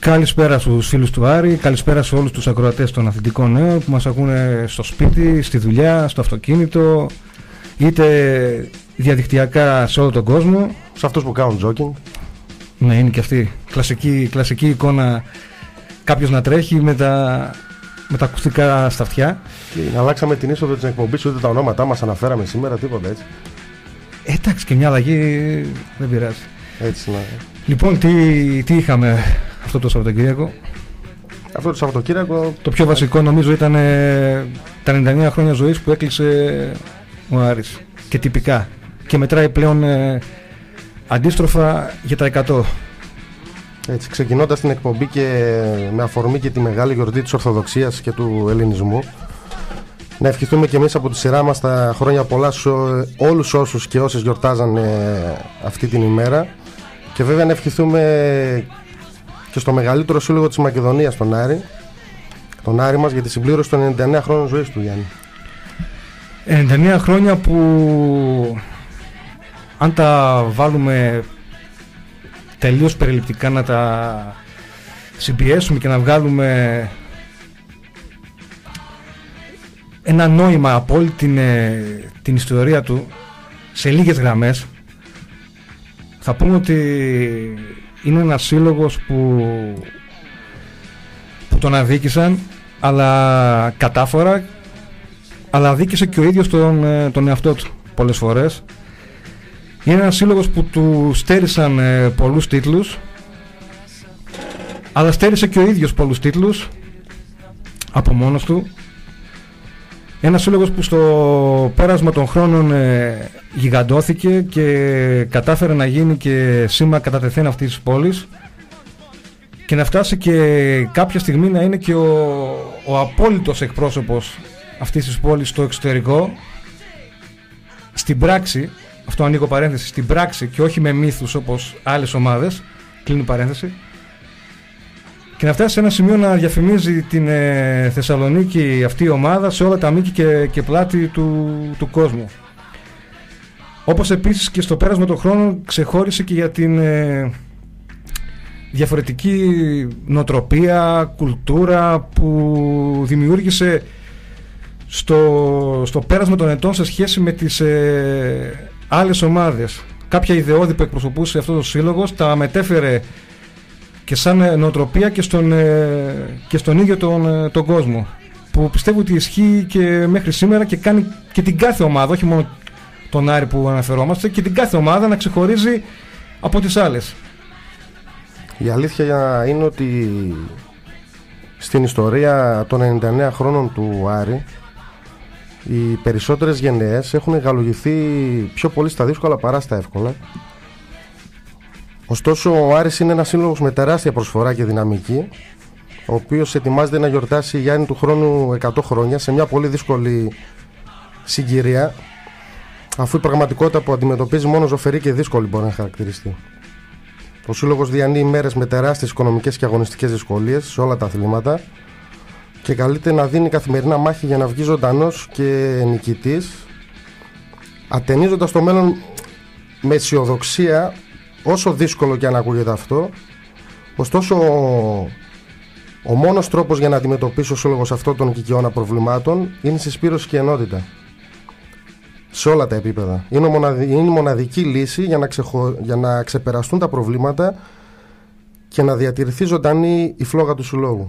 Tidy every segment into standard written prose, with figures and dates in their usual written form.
Καλησπέρα στους φίλους του Άρη, καλησπέρα σε όλους τους ακροατές των Αθλητικών Νέων που μας ακούνε στο σπίτι, στη δουλειά, στο αυτοκίνητο, είτε διαδικτυακά σε όλο τον κόσμο. Σε αυτούς που κάνουν jogging. Ναι, είναι και αυτή κλασική εικόνα, κάποιος να τρέχει με τα ακουστικά στα αυτιά. Να αλλάξαμε την είσοδο της εκπομπής, ούτε τα ονόματά μας αναφέραμε σήμερα, τίποτα έτσι. Εντάξει, και μια αλλαγή δεν πειράζει. Έτσι, ναι. Λοιπόν, τι είχαμε αυτό το Σαββατοκύριακο? Αυτό το Σαββατοκύριακο το πιο βασικό νομίζω ήταν τα 99 χρόνια ζωής που έκλεισε ο Άρης. Και τυπικά. Και μετράει πλέον αντίστροφα για τα 100. Έτσι, ξεκινώντας την εκπομπή και με αφορμή και τη μεγάλη γιορτή της Ορθοδοξίας και του Ελληνισμού, να ευχηθούμε και εμείς από τη σειρά μας τα χρόνια πολλά σε όλους όσους και όσες γιορτάζανε αυτή την ημέρα. Και βέβαια να ευχηθούμε και στο μεγαλύτερο σύλλογο της Μακεδονίας, τον Άρη μας, για τη συμπλήρωση των 99 χρόνων ζωής του, Γιάννη. 99 χρόνια που, αν τα βάλουμε τελείως περιληπτικά, να τα συμπιέσουμε και να βγάλουμε ένα νόημα από όλη την ιστορία του σε λίγες γραμμές, θα πούμε ότι είναι ένας σύλλογος που τον αδίκησαν, αλλά κατάφορα, αλλά αδίκησε και ο ίδιος τον εαυτό του πολλές φορές. Είναι ένας σύλλογος που του στέρισαν πολλούς τίτλους, αλλά στέρισε και ο ίδιος πολλούς τίτλους από μόνος του. Ένας σύλλογος που στο πέρασμα των χρόνων γιγαντώθηκε και κατάφερε να γίνει και σήμα κατά τεθέν αυτής της πόλης και να φτάσει και κάποια στιγμή να είναι και ο απόλυτος εκπρόσωπος αυτής της πόλης στο εξωτερικό, στην πράξη. Αυτό ανοίγω παρένθεση, στην πράξη και όχι με μύθους όπως άλλες ομάδες, κλείνει παρένθεση, και να φτάσει σε ένα σημείο να διαφημίζει την Θεσσαλονίκη αυτή η ομάδα σε όλα τα μήκη και πλάτη του κόσμου. Όπως επίσης και στο πέρασμα των χρόνων ξεχώρισε και για την διαφορετική νοοτροπία, κουλτούρα που δημιούργησε στο πέρασμα των ετών σε σχέση με τις άλλες ομάδες. Κάποια ιδεώδη που εκπροσωπούσε αυτό το σύλλογος τα μετέφερε και σαν νοοτροπία και στον ίδιο τον κόσμο, που πιστεύω ότι ισχύει και μέχρι σήμερα και κάνει και την κάθε ομάδα, όχι μόνο τον Άρη που αναφερόμαστε, και την κάθε ομάδα να ξεχωρίζει από τις άλλες. Η αλήθεια είναι ότι στην ιστορία των 99 χρόνων του Άρη οι περισσότερες γενναίες έχουν γαλογηθεί πιο πολύ στα δύσκολα παρά στα εύκολα. Ωστόσο ο Άρης είναι ένας σύλλογος με τεράστια προσφορά και δυναμική, ο οποίος ετοιμάζεται να γιορτάσει, Γιάννη, του χρόνου 100 χρόνια σε μια πολύ δύσκολη συγκυρία, αφού η πραγματικότητα που αντιμετωπίζει μόνο ζωφερή και δύσκολη μπορεί να χαρακτηριστεί. Ο σύλλογος διανύει μέρες με τεράστιες οικονομικές και αγωνιστικές δυσκολίες σε όλα τα αθλήματα και καλείται να δίνει καθημερινά μάχη για να βγει ζωντανός και νικητής, ατενίζοντας το μέλλον με αισιοδοξία, όσο δύσκολο και αν ακούγεται αυτό. Ωστόσο ο μόνος τρόπος για να αντιμετωπίσει ο σύλλογος αυτών των κικαιώνα προβλημάτων είναι η συσπήρωση και ενότητα σε όλα τα επίπεδα. Είναι η μοναδική λύση για να ξεπεραστούν τα προβλήματα και να διατηρηθεί ζωντανή η φλόγα του συλλόγου.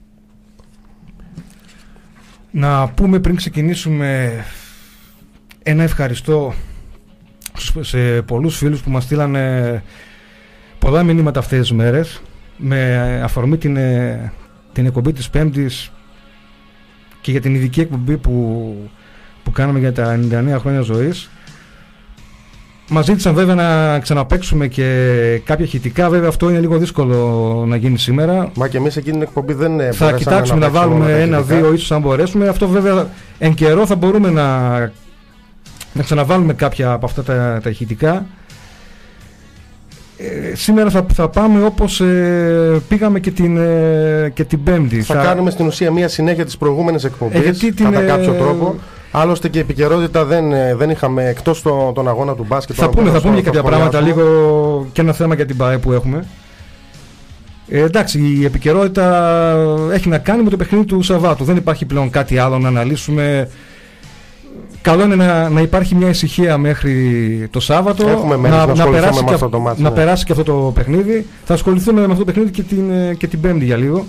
Να πούμε πριν ξεκινήσουμε ένα ευχαριστώ σε πολλούς φίλους που μας στείλανε πολλά μηνύματα αυτές τις μέρες με αφορμή την εκπομπή της Πέμπτης και για την ειδική εκπομπή που κάναμε για τα 99 χρόνια ζωής. Μας ζήτησαν βέβαια να ξαναπαίξουμε και κάποια ηχητικά. Βέβαια αυτό είναι λίγο δύσκολο να γίνει σήμερα. Μα και εμείς εκείνη την εκπομπή δεν θα κοιτάξουμε να βάλουμε ένα-δύο ίσως αν μπορέσουμε. Αυτό βέβαια εν καιρό θα μπορούμε να ξαναβάλουμε κάποια από αυτά τα ηχητικά. Σήμερα θα πάμε όπως πήγαμε και την Πέμπτη. Θα κάνουμε στην ουσία μια συνέχεια της προηγούμενης εκπομπής κατά κάποιο τρόπο. Άλλωστε και επικαιρότητα δεν είχαμε, εκτός τον αγώνα του μπάσκετ. Θα πούμε για κάποια πράγματα λίγο και ένα θέμα για την ΠΑΕ που έχουμε. Εντάξει, η επικαιρότητα έχει να κάνει με το παιχνίδι του Σαββάτου. Δεν υπάρχει πλέον κάτι άλλο να αναλύσουμε. Καλό είναι να υπάρχει μια ησυχία μέχρι το Σάββατο. Να περάσει και αυτό το παιχνίδι. Θα ασχοληθούμε με αυτό το παιχνίδι και την Πέμπτη για λίγο.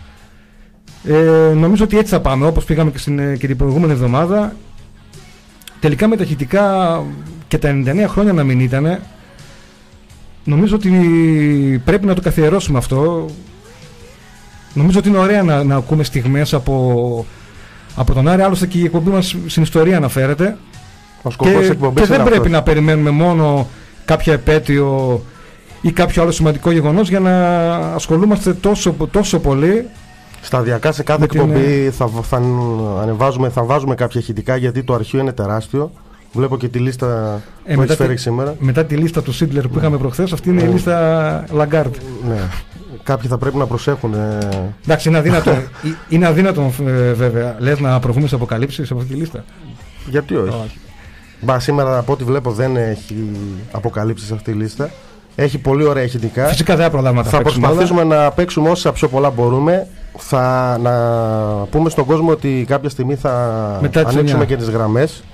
Νομίζω ότι έτσι θα πάμε, όπως πήγαμε και την προηγούμενη εβδομάδα. Τελικά με τα ηχητικά και τα 99 χρόνια να μην ήτανε. Νομίζω ότι πρέπει να το καθιερώσουμε αυτό. Νομίζω ότι είναι ωραία να ακούμε στιγμές από τον Άρη. Άλλωστε και η εκπομπή μας στην ιστορία αναφέρεται. Και δεν πρέπει να περιμένουμε μόνο κάποια επέτειο ή κάποιο άλλο σημαντικό γεγονός για να ασχολούμαστε τόσο πολύ. Σταδιακά σε κάθε εκπομπή θα βάζουμε κάποια ηχητικά, γιατί το αρχείο είναι τεράστιο. Βλέπω και τη λίστα που έχεις φέρει σήμερα. Μετά τη λίστα του Σίτλερ που είχαμε προχθές, αυτή είναι η λίστα Λαγκάρντ. Ναι. Κάποιοι θα πρέπει να προσέχουν. Εντάξει, είναι αδύνατο βέβαια. Λες να προβούμε σε αποκαλύψεις από αυτή τη λίστα? Γιατί όχι? Σήμερα από ό,τι βλέπω δεν έχει αποκαλύψεις αυτή η λίστα. Έχει πολύ ωραία ηχητικά. Φυσικά δεν προλάβουμε. Θα προσπαθήσουμε να παίξουμε όσα πιο πολλά μπορούμε. Να πούμε στον κόσμο ότι κάποια στιγμή θα ανοίξουμε και τις γραμμές.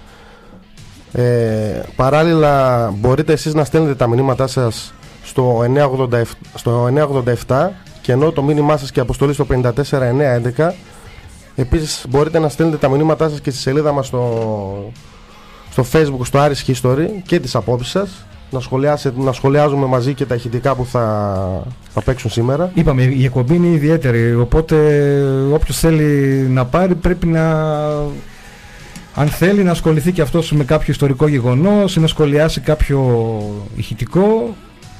Παράλληλα μπορείτε εσείς να στέλνετε τα μηνύματά σας στο 987 και ενώ το μήνυμά σας και αποστολή στο 54911. Επίσης μπορείτε να στέλνετε τα μηνύματά σας και στη σελίδα μας στο Facebook, στο Aris History, και τις απόψεις σας. Να σχολιάζουμε μαζί και τα ηχητικά που θα παίξουν σήμερα. Είπαμε, η εκπομπή είναι ιδιαίτερη, οπότε όποιος θέλει να πάρει πρέπει αν θέλει να ασχοληθεί και αυτός με κάποιο ιστορικό γεγονός ή να σχολιάσει κάποιο ηχητικό.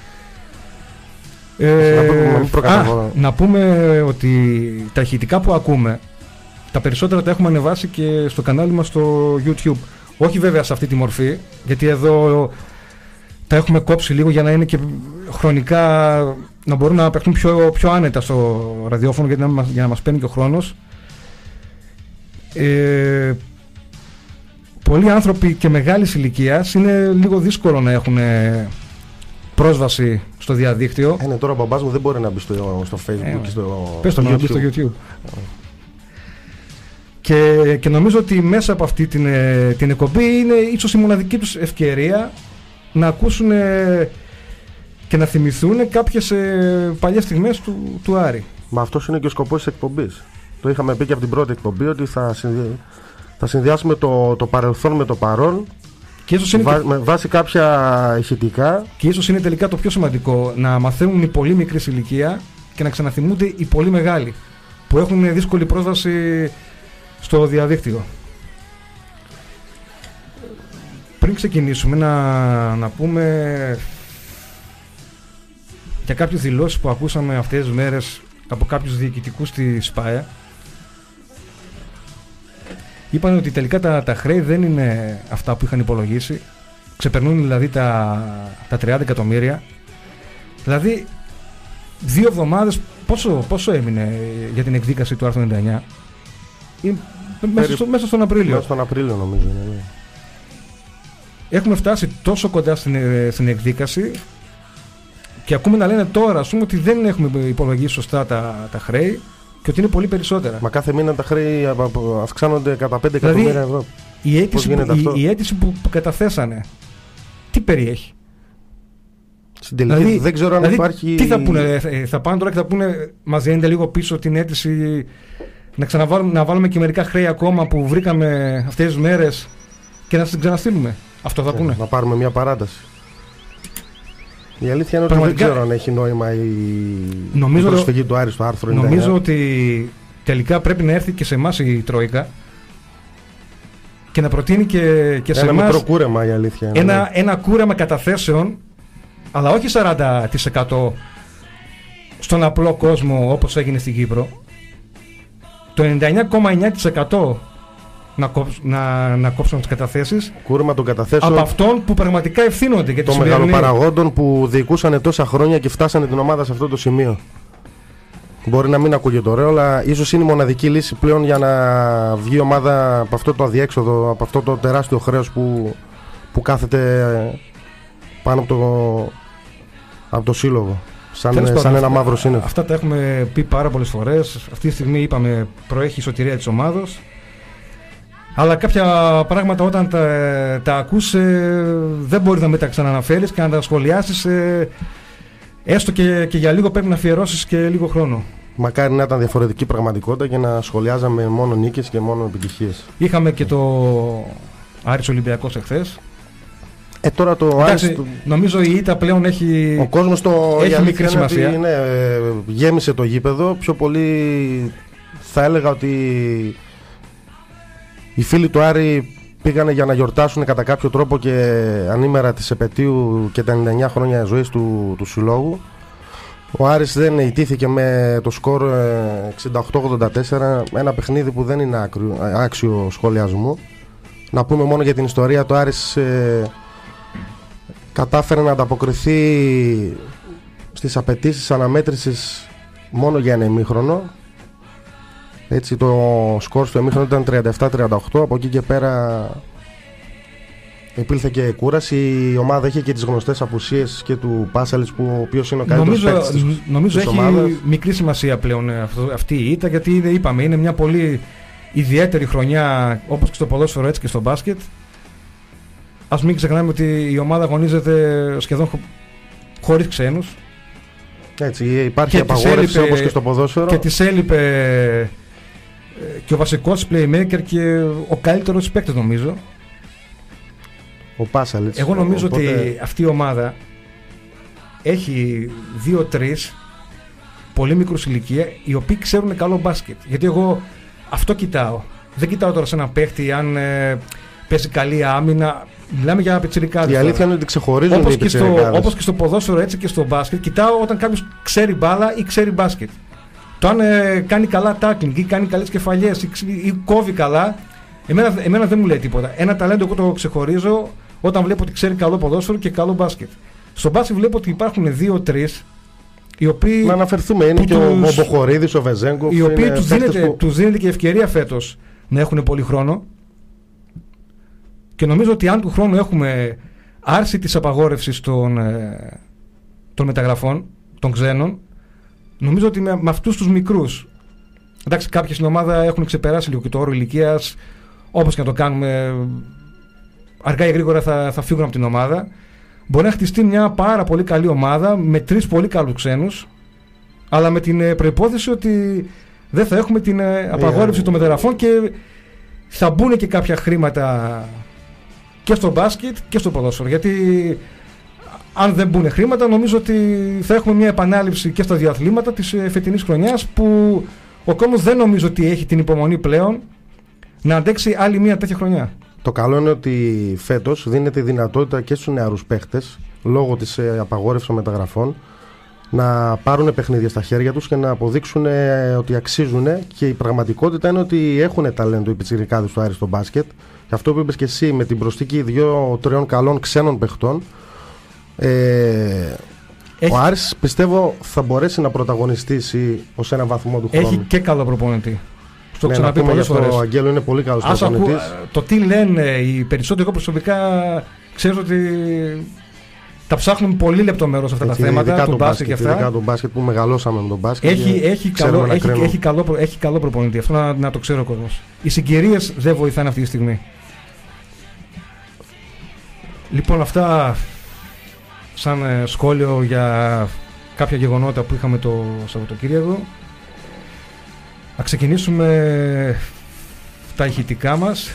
Να πούμε ότι τα ηχητικά που ακούμε, τα περισσότερα τα έχουμε ανεβάσει και στο κανάλι μας στο YouTube. Όχι βέβαια σε αυτή τη μορφή, γιατί εδώ τα έχουμε κόψει λίγο για να είναι και χρονικά να μπορούν να παιχτούν πιο άνετα στο ραδιόφωνο, για να μας παίρνει και ο χρόνος. Πολλοί άνθρωποι και μεγάλης ηλικίας είναι λίγο δύσκολο να έχουν πρόσβαση στο διαδίκτυο. Τώρα ο μπαμπάς μου δεν μπορεί να μπει στο Facebook και στο YouTube. Και νομίζω ότι μέσα από αυτή την εκπομπή είναι ίσως η μοναδική τους ευκαιρία να ακούσουν και να θυμηθούν κάποιες παλιές στιγμές του Άρη. Μα αυτός είναι και ο σκοπός της εκπομπής. Το είχαμε πει και από την πρώτη εκπομπή, ότι θα συνδυάσουμε το παρελθόν με το παρόν και ίσως είναι με βάση κάποια ηχητικά. Και ίσως είναι τελικά το πιο σημαντικό, να μαθαίνουν οι πολύ μικρής ηλικία και να ξαναθυμούνται οι πολύ μεγάλοι που έχουν δύσκολη πρόσβαση στο διαδίκτυο. Πριν ξεκινήσουμε να πούμε για κάποιες δηλώσεις που ακούσαμε αυτές τις μέρες από κάποιους διοικητικούς της ΣΠΑΕ. Είπαν ότι τελικά τα χρέη δεν είναι αυτά που είχαν υπολογίσει. Ξεπερνούν δηλαδή τα 30 εκατομμύρια. Δηλαδή 2 εβδομάδες πόσο έμεινε για την εκδίκαση του άρθρου 99? Μέσα στον Απρίλιο. Μέσα στον Απρίλιο νομίζω. Ναι. Έχουμε φτάσει τόσο κοντά στην εκδίκαση και ακούμε να λένε τώρα, ας πούμε, ότι δεν έχουμε υπολογίσει σωστά τα χρέη και ότι είναι πολύ περισσότερα. Μα κάθε μήνα τα χρέη αυξάνονται κατά 5 εκατομμύρια ευρώ. Η αίτηση που καταθέσανε, τι περιέχει? Στην τελική δεν ξέρω αν υπάρχει. Τι θα πούνε, θα πάνε τώρα και θα πούνε, μας δίνετε λίγο πίσω την αίτηση να βάλουμε και μερικά χρέη ακόμα που βρήκαμε αυτές τις μέρες και να την ξαναστείλουμε? Αυτό θα πούνε. Να πάρουμε μια παράταση. Η αλήθεια είναι ότι δεν ξέρω αν έχει νόημα η προσφυγή του Άρη στο άρθρο 99. Νομίζω ότι τελικά πρέπει να έρθει και σε εμάς η Τρόικα και να προτείνει και σε εμάς ένα μικρό κούρεμα, η αλήθεια είναι. Ένα κούρεμα καταθέσεων, αλλά όχι 40% στον απλό κόσμο όπως έγινε στην Κύπρο. Το 99,9% να κόψουν τις καταθέσεις. Κούρεμα των καταθέσεων από αυτών που πραγματικά ευθύνονται για των μεγαλοπαραγόντων που διοικούσαν τόσα χρόνια και φτάσανε την ομάδα σε αυτό το σημείο. Μπορεί να μην ακούγεται ωραίο, αλλά ίσως είναι η μοναδική λύση πλέον για να βγει η ομάδα από αυτό το αδιέξοδο, από αυτό το τεράστιο χρέος που κάθεται πάνω από το σύλλογο. σαν ένα μαύρο σύννεφο. Αυτά τα έχουμε πει πάρα πολλές φορές. Αυτή τη στιγμή είπαμε προέχει η σωτηρία της ομάδος. Αλλά κάποια πράγματα όταν τα ακούς δεν μπορεί να μην τα ξαναναφέρεις και να τα σχολιάσεις. Έστω και για λίγο πρέπει να αφιερώσεις και λίγο χρόνο. Μακάρι να ήταν διαφορετική πραγματικότητα και να σχολιάζαμε μόνο νίκες και μόνο επιτυχίες. Είχαμε και το Άρης Ολυμπιακός εχθές. Τώρα το Άρης... Νομίζω η ήττα πλέον έχει, ο κόσμος έχει μικρή σημασία. Γέμισε το γήπεδο. Πιο πολύ θα έλεγα ότι οι φίλοι του Άρη πήγανε για να γιορτάσουν κατά κάποιο τρόπο και ανήμερα της επετείου και τα 99 χρόνια ζωής του συλλόγου. Ο Άρης δεν ητήθηκε με το σκορ 68-84, ένα παιχνίδι που δεν είναι άξιο σχολιασμού. Να πούμε μόνο για την ιστορία, το Άρης κατάφερε να ανταποκριθεί στις απαιτήσεις αναμέτρησης μόνο για ένα ημίχρονο. Έτσι το σκορ στο ημίχρονο ήταν 37-38, από εκεί και πέρα υπήλθε και κούραση. Η ομάδα είχε και τις γνωστές απουσίες και του Πάσαλης, ο οποίος είναι ο καλύτερος παίκτης της νομίζω ομάδας. Έχει μικρή σημασία πλέον αυτή η ήττα, γιατί είπαμε είναι μια πολύ ιδιαίτερη χρονιά, όπως και στο ποδόσφαιρο έτσι και στο μπάσκετ. Ας μην ξεχνάμε ότι η ομάδα αγωνίζεται σχεδόν χωρίς ξένους. Έτσι, υπάρχει απαγόρευση όπως και στο ποδόσφαιρο. Και της έλειπε και ο βασικός playmaker και ο καλύτερος παίκτης, νομίζω. Ο Πάσαλιτς. Εγώ νομίζω ότι αυτή η ομάδα έχει 2-3 πολύ μικρούς ηλικία, οι οποίοι ξέρουν καλό μπάσκετ. Γιατί εγώ αυτό κοιτάω. Δεν κοιτάω τώρα σε ένα παίχτη αν παίζει καλή άμυνα. Μιλάμε για πιτσιρικάδες. Η αλήθεια είναι ότι ξεχωρίζουν οι πιτσιρικάδες. Όπως και στο ποδόσφαιρο έτσι και στο μπάσκετ, κοιτάω όταν κάποιος ξέρει μπάλα ή ξέρει μπάσκετ. Το αν κάνει καλά tackling ή κάνει καλές κεφαλιές ή κόβει καλά, εμένα δεν μου λέει τίποτα. Ένα ταλέντο εγώ το ξεχωρίζω όταν βλέπω ότι ξέρει καλό ποδόσφαιρο και καλό μπάσκετ. Στο μπάσκετ βλέπω ότι υπάρχουν 2-3 οι οποίοι. Να αναφερθούμε, είναι και ο Μποχορίδης, ο Βεζέγκοφ. Οι οποίοι τους δίνεται και ευκαιρία φέτος να έχουν πολύ χρόνο. Και νομίζω ότι αν του χρόνου έχουμε άρση της απαγόρευσης των μεταγραφών, των ξένων, νομίζω ότι με αυτούς τους μικρούς. Εντάξει, κάποιοι στην ομάδα έχουν ξεπεράσει λίγο και το όρο ηλικίας, όπως και να το κάνουμε, αργά ή γρήγορα θα φύγουν από την ομάδα. Μπορεί να χτιστεί μια πάρα πολύ καλή ομάδα με 3 πολύ καλούς ξένους, αλλά με την προϋπόθεση ότι δεν θα έχουμε την απαγόρευση των μεταγραφών και θα μπουν και κάποια χρήματα και στο μπάσκετ και στο ποδόσφαιρο. Γιατί αν δεν μπουν χρήματα, νομίζω ότι θα έχουμε μια επανάληψη και στα δύο αθλήματα της φετινής χρονιάς, που ο κόσμος δεν νομίζω ότι έχει την υπομονή πλέον να αντέξει άλλη μια τέτοια χρονιά. Το καλό είναι ότι φέτος δίνεται η δυνατότητα και στους νεαρούς παίχτες, λόγω της απαγόρευσης των μεταγραφών, να πάρουν παιχνίδια στα χέρια τους και να αποδείξουν ότι αξίζουν. Και η πραγματικότητα είναι ότι έχουν ταλέντο οι πιτσιρικάδες του Άρη στο μπάσκετ. Και αυτό που είπες και εσύ, με την προσθήκη 2-3 καλών ξένων παιχτών, ο Άρης πιστεύω θα μπορέσει να πρωταγωνιστήσει ως ένα βαθμό του χρόνου. Έχει και καλό προπονητή. Στο ξαναπεί πολλές φορές. Ο Αγγέλου είναι πολύ καλός προπονητής. Το τι λένε οι περισσότεροι, εγώ προσωπικά ξέρω ότι τα ψάχνουν πολύ λεπτομερώς αυτά τα θέματα του μπάσκετ και αυτά. Ειδικά το μπάσκετ που μεγαλώσαμε με τον μπάσκετ. Έχει καλό προπονητή. Αυτό να το ξέρει ο κόσμος. Οι συγκυρίες δεν βοηθάνε αυτή τη στιγμή. Λοιπόν, αυτά σαν σχόλιο για κάποια γεγονότα που είχαμε το Σαββατοκύριακο. Να ξεκινήσουμε τα ηχητικά μας.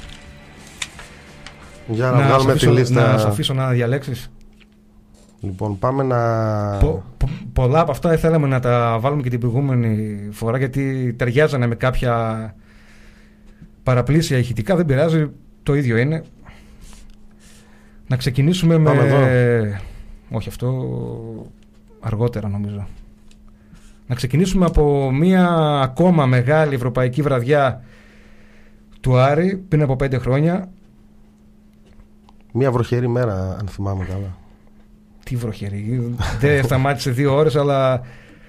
Για να βγάλουμε τη λίστα. Να σας αφήσω να διαλέξεις. Λοιπόν, πάμε να... Πολλά από αυτά θέλαμε να τα βάλουμε και την προηγούμενη φορά, γιατί ταιριάζανε με κάποια παραπλήσια ηχητικά. Δεν πειράζει, το ίδιο είναι. Να ξεκινήσουμε με... Όχι, αυτό αργότερα νομίζω. Να ξεκινήσουμε από μια ακόμα μεγάλη ευρωπαϊκή βραδιά του Άρη πριν από 5 χρόνια. Μια βροχερή μέρα, αν θυμάμαι καλά. Τι βροχερή. Δεν σταμάτησε 2 ώρες, αλλά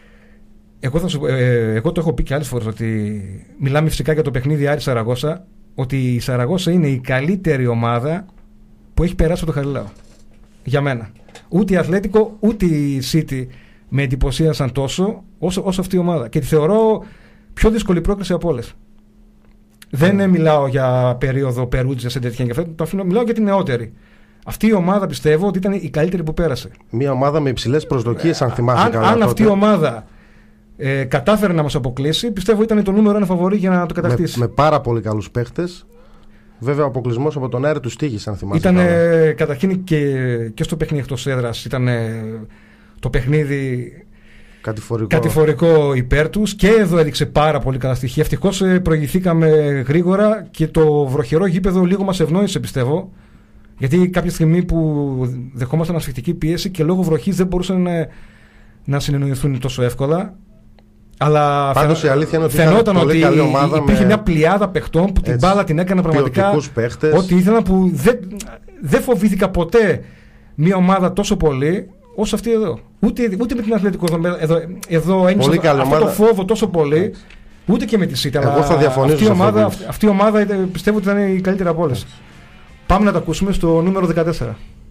εγώ το έχω πει και άλλες φορές, ότι μιλάμε φυσικά για το παιχνίδι Άρη Σαραγώσα, ότι η Σαραγώσα είναι η καλύτερη ομάδα που έχει περάσει από το Χαριλάου. Για μένα. Ούτε η Αθλέτικο ούτε η City με εντυπωσίασαν τόσο όσο αυτή η ομάδα. Και τη θεωρώ πιο δύσκολη πρόκληση από όλες. Δεν μιλάω για περίοδο Περούτζια, Σεντετιέν και αυτό, μιλάω για την νεότερη. Αυτή η ομάδα πιστεύω ότι ήταν η καλύτερη που πέρασε. Μια ομάδα με υψηλές προσδοκίες, αν θυμάσαι καλά. Αν αυτή η ομάδα κατάφερε να μας αποκλείσει, πιστεύω ήταν το νούμερο 1 φαβορί για να το κατακτήσει. Με πάρα πολύ καλούς παίχτες. Βέβαια, ο αποκλεισμός από τον Άρη του στοίχησε, αν θυμάσαι. Ήταν καταρχήν και στο παιχνίδι εκτός έδρας. Ήταν το παιχνίδι κατηφορικό υπέρ τους. Και εδώ έδειξε πάρα πολύ καλά στοιχεία. Ευτυχώς προηγηθήκαμε γρήγορα και το βροχερό γήπεδο λίγο μας ευνόησε, πιστεύω. Γιατί κάποια στιγμή που δεχόμασταν ασφικτική πίεση και λόγω βροχής δεν μπορούσαν να συνεννοηθούν τόσο εύκολα. Αλλά πάντως η αλήθεια είναι ότι φαινόταν ότι υπήρχε μια πλειάδα παιχτών που την μπάλα την έκανα πραγματικά ό,τι ήθελα, που δεν φοβήθηκα ποτέ μια ομάδα τόσο πολύ όσο αυτή εδώ. Ούτε με την Αθλητικό εδώ ένιωσα αυτό το φόβο τόσο πολύ, ούτε και με τη ΣΥΤΑ. Εγώ θα διαφωνήσω αυτή η ομάδα πιστεύω ότι ήταν η καλύτερη από όλες. Πάμε να τα ακούσουμε στο νούμερο 14.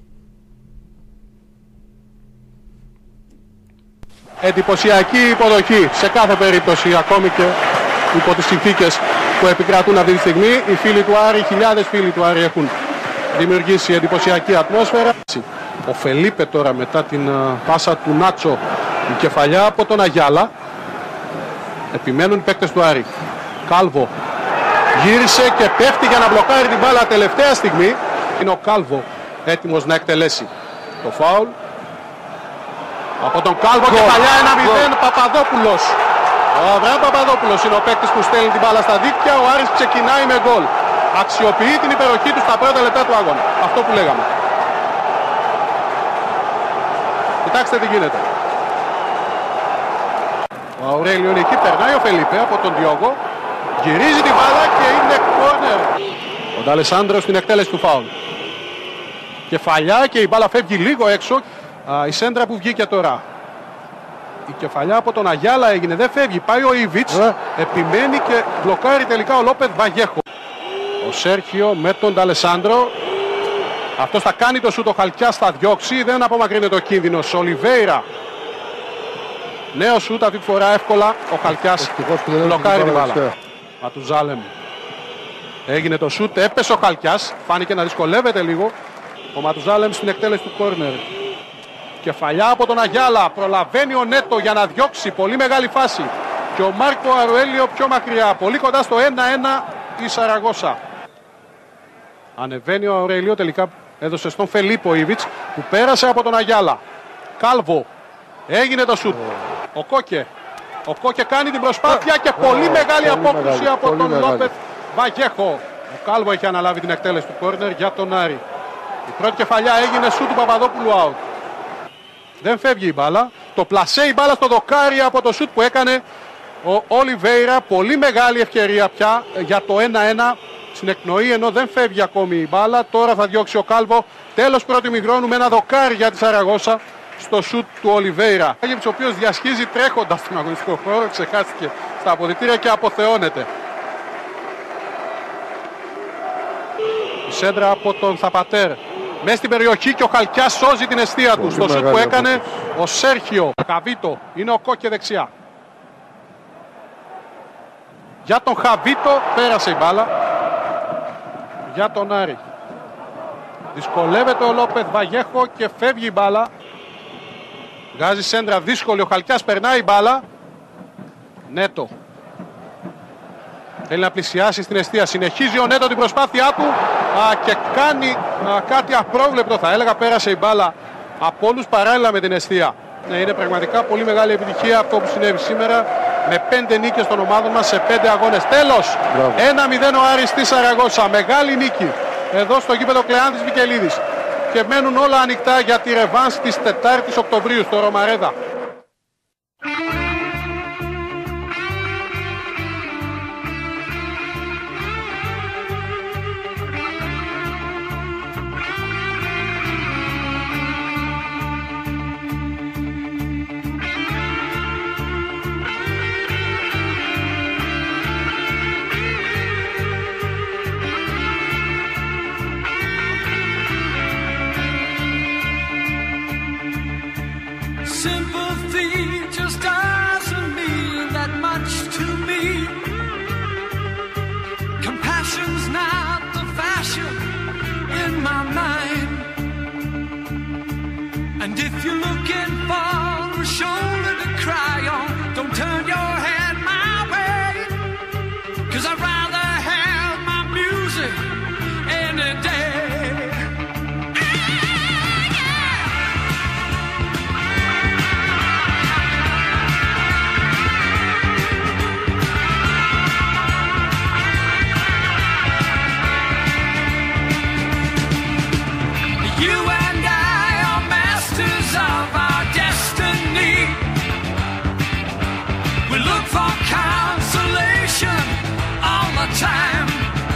Εντυπωσιακή υποδοχή σε κάθε περίπτωση, ακόμη και υπό τις συνθήκες που επικρατούν αυτή τη στιγμή. Οι φίλοι του Άρη, χιλιάδες φίλοι του Άρη έχουν δημιουργήσει εντυπωσιακή ατμόσφαιρα. Ο Φελίπε τώρα μετά την πάσα του Νάτσο, η κεφαλιά από τον Αγιάλα. Επιμένουν οι παίκτες του Άρη. Κάλβο γύρισε και πέφτει για να μπλοκάρει την μπάλα τελευταία στιγμή. Είναι ο Κάλβο έτοιμος να εκτελέσει το φάουλ. Από τον Κάλβο κεφαλιά 1-0, Παπαδόπουλος. Ο Αβραάμ Παπαδόπουλος είναι ο παίκτης που στέλνει την μπάλα στα δίκτυα. Ο Άρης ξεκινάει με γκολ. Αξιοποιεί την υπεροχή του στα πρώτα λεπτά του αγώνα. Αυτό που λέγαμε. Κοιτάξτε τι γίνεται. Ο Αουρέλιο είναι εκεί, περνάει ο Φελίπε από τον Διόγκο. Γυρίζει την μπάλα και είναι κόρνερ. Ο Νταλεσάνδρο στην εκτέλεση του φάουλ. Κεφαλιά και η μπάλα φεύγει λίγο έξω. Η σέντρα που βγήκε τώρα. Η κεφαλιά από τον Αγιάλα έγινε, δεν φεύγει. Πάει ο Ιβίτς, επιμένει και μπλοκάρει τελικά ο Λόπεθ Βαγέχο. Ο Σέρχιο με τον Νταλεσάνδρο. Αυτός θα κάνει το σούτ, ο Χαλκιάς θα διώξει, δεν απομακρύνεται το κίνδυνος. Ολιβέιρα. Νέο σούτ, αυτή τη φορά εύκολα. Ο Χαλκιάς μπλοκάρει την μπάλα. Ματουζάλεμ. Έγινε το σούτ, έπεσε ο Χαλκιάς. Φάνηκε να δυσκολεύεται λίγο. Ο Ματουζάλεμ στην εκτέλεση του κόρνερ. Κεφαλιά από τον Αγιάλα. Προλαβαίνει ο Νέτο για να διώξει. Πολύ μεγάλη φάση. Και ο Μάρκο Αροέλιο πιο μακριά. Πολύ κοντά στο 1-1 η Σαραγώσα. Ανεβαίνει ο Αουρέλιο, τελικά έδωσε στον Φελίπο Ιβίτς που πέρασε από τον Αγιάλα. Κάλβο. Έγινε το σουτ. Ο Κόκε. Ο Κόκε κάνει την προσπάθεια και πολύ μεγάλη απόκρουση από τον Λόπεθ Βαγέχο. Ο Κάλβο έχει αναλάβει την εκτέλεση του κόρνερ για τον Άρη. Η πρώτη κεφαλιά έγινε σουτ του Παπαδόπουλου out. Δεν φεύγει η μπάλα. Το πλασέ η μπάλα στο δοκάρι από το σουτ που έκανε ο Ολιβέιρα. Πολύ μεγάλη ευκαιρία πια για το 1-1 στην εκπνοή, ενώ δεν φεύγει ακόμη η μπάλα. Τώρα θα διώξει ο Κάλβο. Τέλος πρώτου ημιχρόνου με ένα δοκάρι για τη Σαραγώσα στο σουτ του Ολιβέιρα. Ο οποίος διασχίζει τρέχοντας στον αγωνιστικό χώρο, ξεχάστηκε στα αποδυτήρια και αποθεώνεται. Η σέντρα από τον Θαπατέρ. Μέσα στην περιοχή και ο Χαλκιάς σώζει την εστία του. Στο σουτ που έκανε ο Σέρχιο. Χαβίτο. Είναι ο Κόκε δεξιά. Για τον Χαβίτο πέρασε η μπάλα. Για τον Άρη. Δυσκολεύεται ο Λόπεθ Βαγέχο και φεύγει η μπάλα. Βγάζει σέντρα δύσκολη. Ο Χαλκιάς περνάει η μπάλα. Νέτο. Θέλει να πλησιάσει στην εστία. Συνεχίζει ο Νέτο την προσπάθειά του και κάνει κάτι απρόβλεπτο, θα έλεγα. Πέρασε η μπάλα από όλους παράλληλα με την εστία. Ναι, είναι πραγματικά πολύ μεγάλη επιτυχία αυτό που συνέβη σήμερα, με 5 νίκες των ομάδων μας σε 5 αγώνες. Τέλος, 1-0 ο Άρης στη Σαραγώσα. Μεγάλη νίκη εδώ στο γήπεδο Κλεάνθης Βικελίδης. Και μένουν όλα ανοιχτά για τη ρεβάνς της 4ης Οκτωβρίου στο Ρωμαρέδα. Sympathy just doesn't mean that much to me. Compassion's not the fashion in my mind. And if you're looking for a shoulder to cry on, don't turn your head my way, 'cause I'd rather have my music any day. Time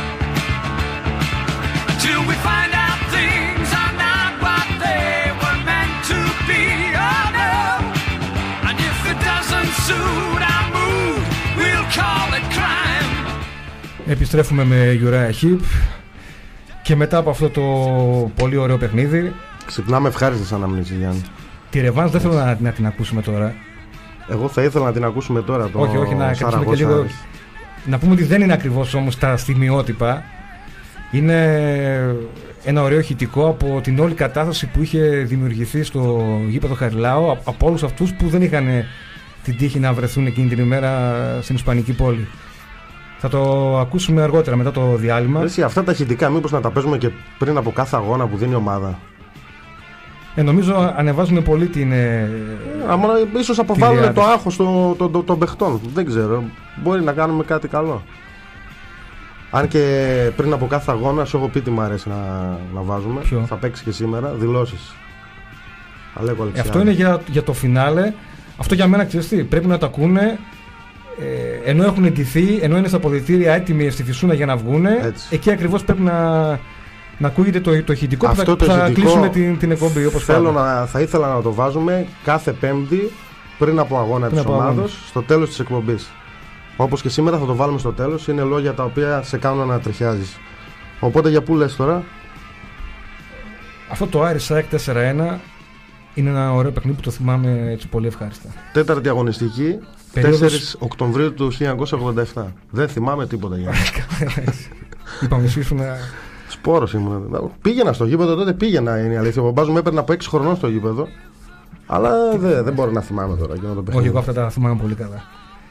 until we find out things are not what they were meant to be. Oh no, and if it doesn't suit our mood, we'll call it crime. Επιστρέφουμε με Uriah Heep και μετά από αυτό το πολύ ωραίο παιχνίδι ξυπνάμε ευχάριστες αναμνήσεις, Γιάννη. Τη Ρεβάνς δεν θέλω να την ακούσουμε τώρα. Εγώ θα ήθελα να την ακούσουμε τώρα. Όχι, να κρατήσουμε και λίγο. Να πούμε ότι δεν είναι ακριβώς όμως τα στιγμιότυπα. Είναι ένα ωραίο ηχητικό από την όλη κατάσταση που είχε δημιουργηθεί στο γήπεδο Χαριλάου από όλους αυτούς που δεν είχαν την τύχη να βρεθούν εκείνη την ημέρα στην Ισπανική πόλη. Θα το ακούσουμε αργότερα μετά το διάλειμμα. Εσύ, αυτά τα ηχητικά μήπως να τα παίζουμε και πριν από κάθε αγώνα που δίνει η ομάδα? Νομίζω ανεβάζουν πολύ την. Ίσως αποβάλουν το άγχος των παιχτών. Δεν ξέρω. Μπορεί να κάνουμε κάτι καλό. Αν και πριν από κάθε αγώνα, σου έχω πει τι μου αρέσει να βάζουμε. Ποιο? Θα παίξει και σήμερα δηλώσεις. Αυτό είναι για το φινάλε. Αυτό για μένα, ξέρεις τι, πρέπει να το ακούνε ενώ έχουν εντυθεί, ενώ είναι στα αποδυτήρια έτοιμοι στη Φυσούνα για να βγουν. Εκεί ακριβώς πρέπει να ακούγεται το ηχητικό που θα κλείσουμε την εκπομπή, όπως θα ήθελα να το βάζουμε κάθε Πέμπτη πριν από αγώνα της ομάδος, στο τέλος της εκπομπής. Όπως και σήμερα θα το βάλουμε στο τέλος. Είναι λόγια τα οποία σε κάνουν να τριχιάζεις. Οπότε για πού λες τώρα? Αυτό το Irish Sack 4-1 είναι ένα ωραίο παιχνίδι που το θυμάμαι έτσι πολύ ευχάριστα. Τέταρτη αγωνιστική, 4 Οκτωβρίου του 1987. Δεν θυμάμαι τίποτα για αυτό. Είπαμε εσύ ήσουν. Σπόρος ήμουν. Πήγαινα στο γήπεδο τότε, είναι η αλήθεια. Ο μπαμπάς μου έπαιρνε από 6 χρονών στο γήπεδο. Αλλά δεν μπορώ να θυμάμαι τώρα. Όχι, εγώ αυτά τα θυμάμαι πολύ καλά.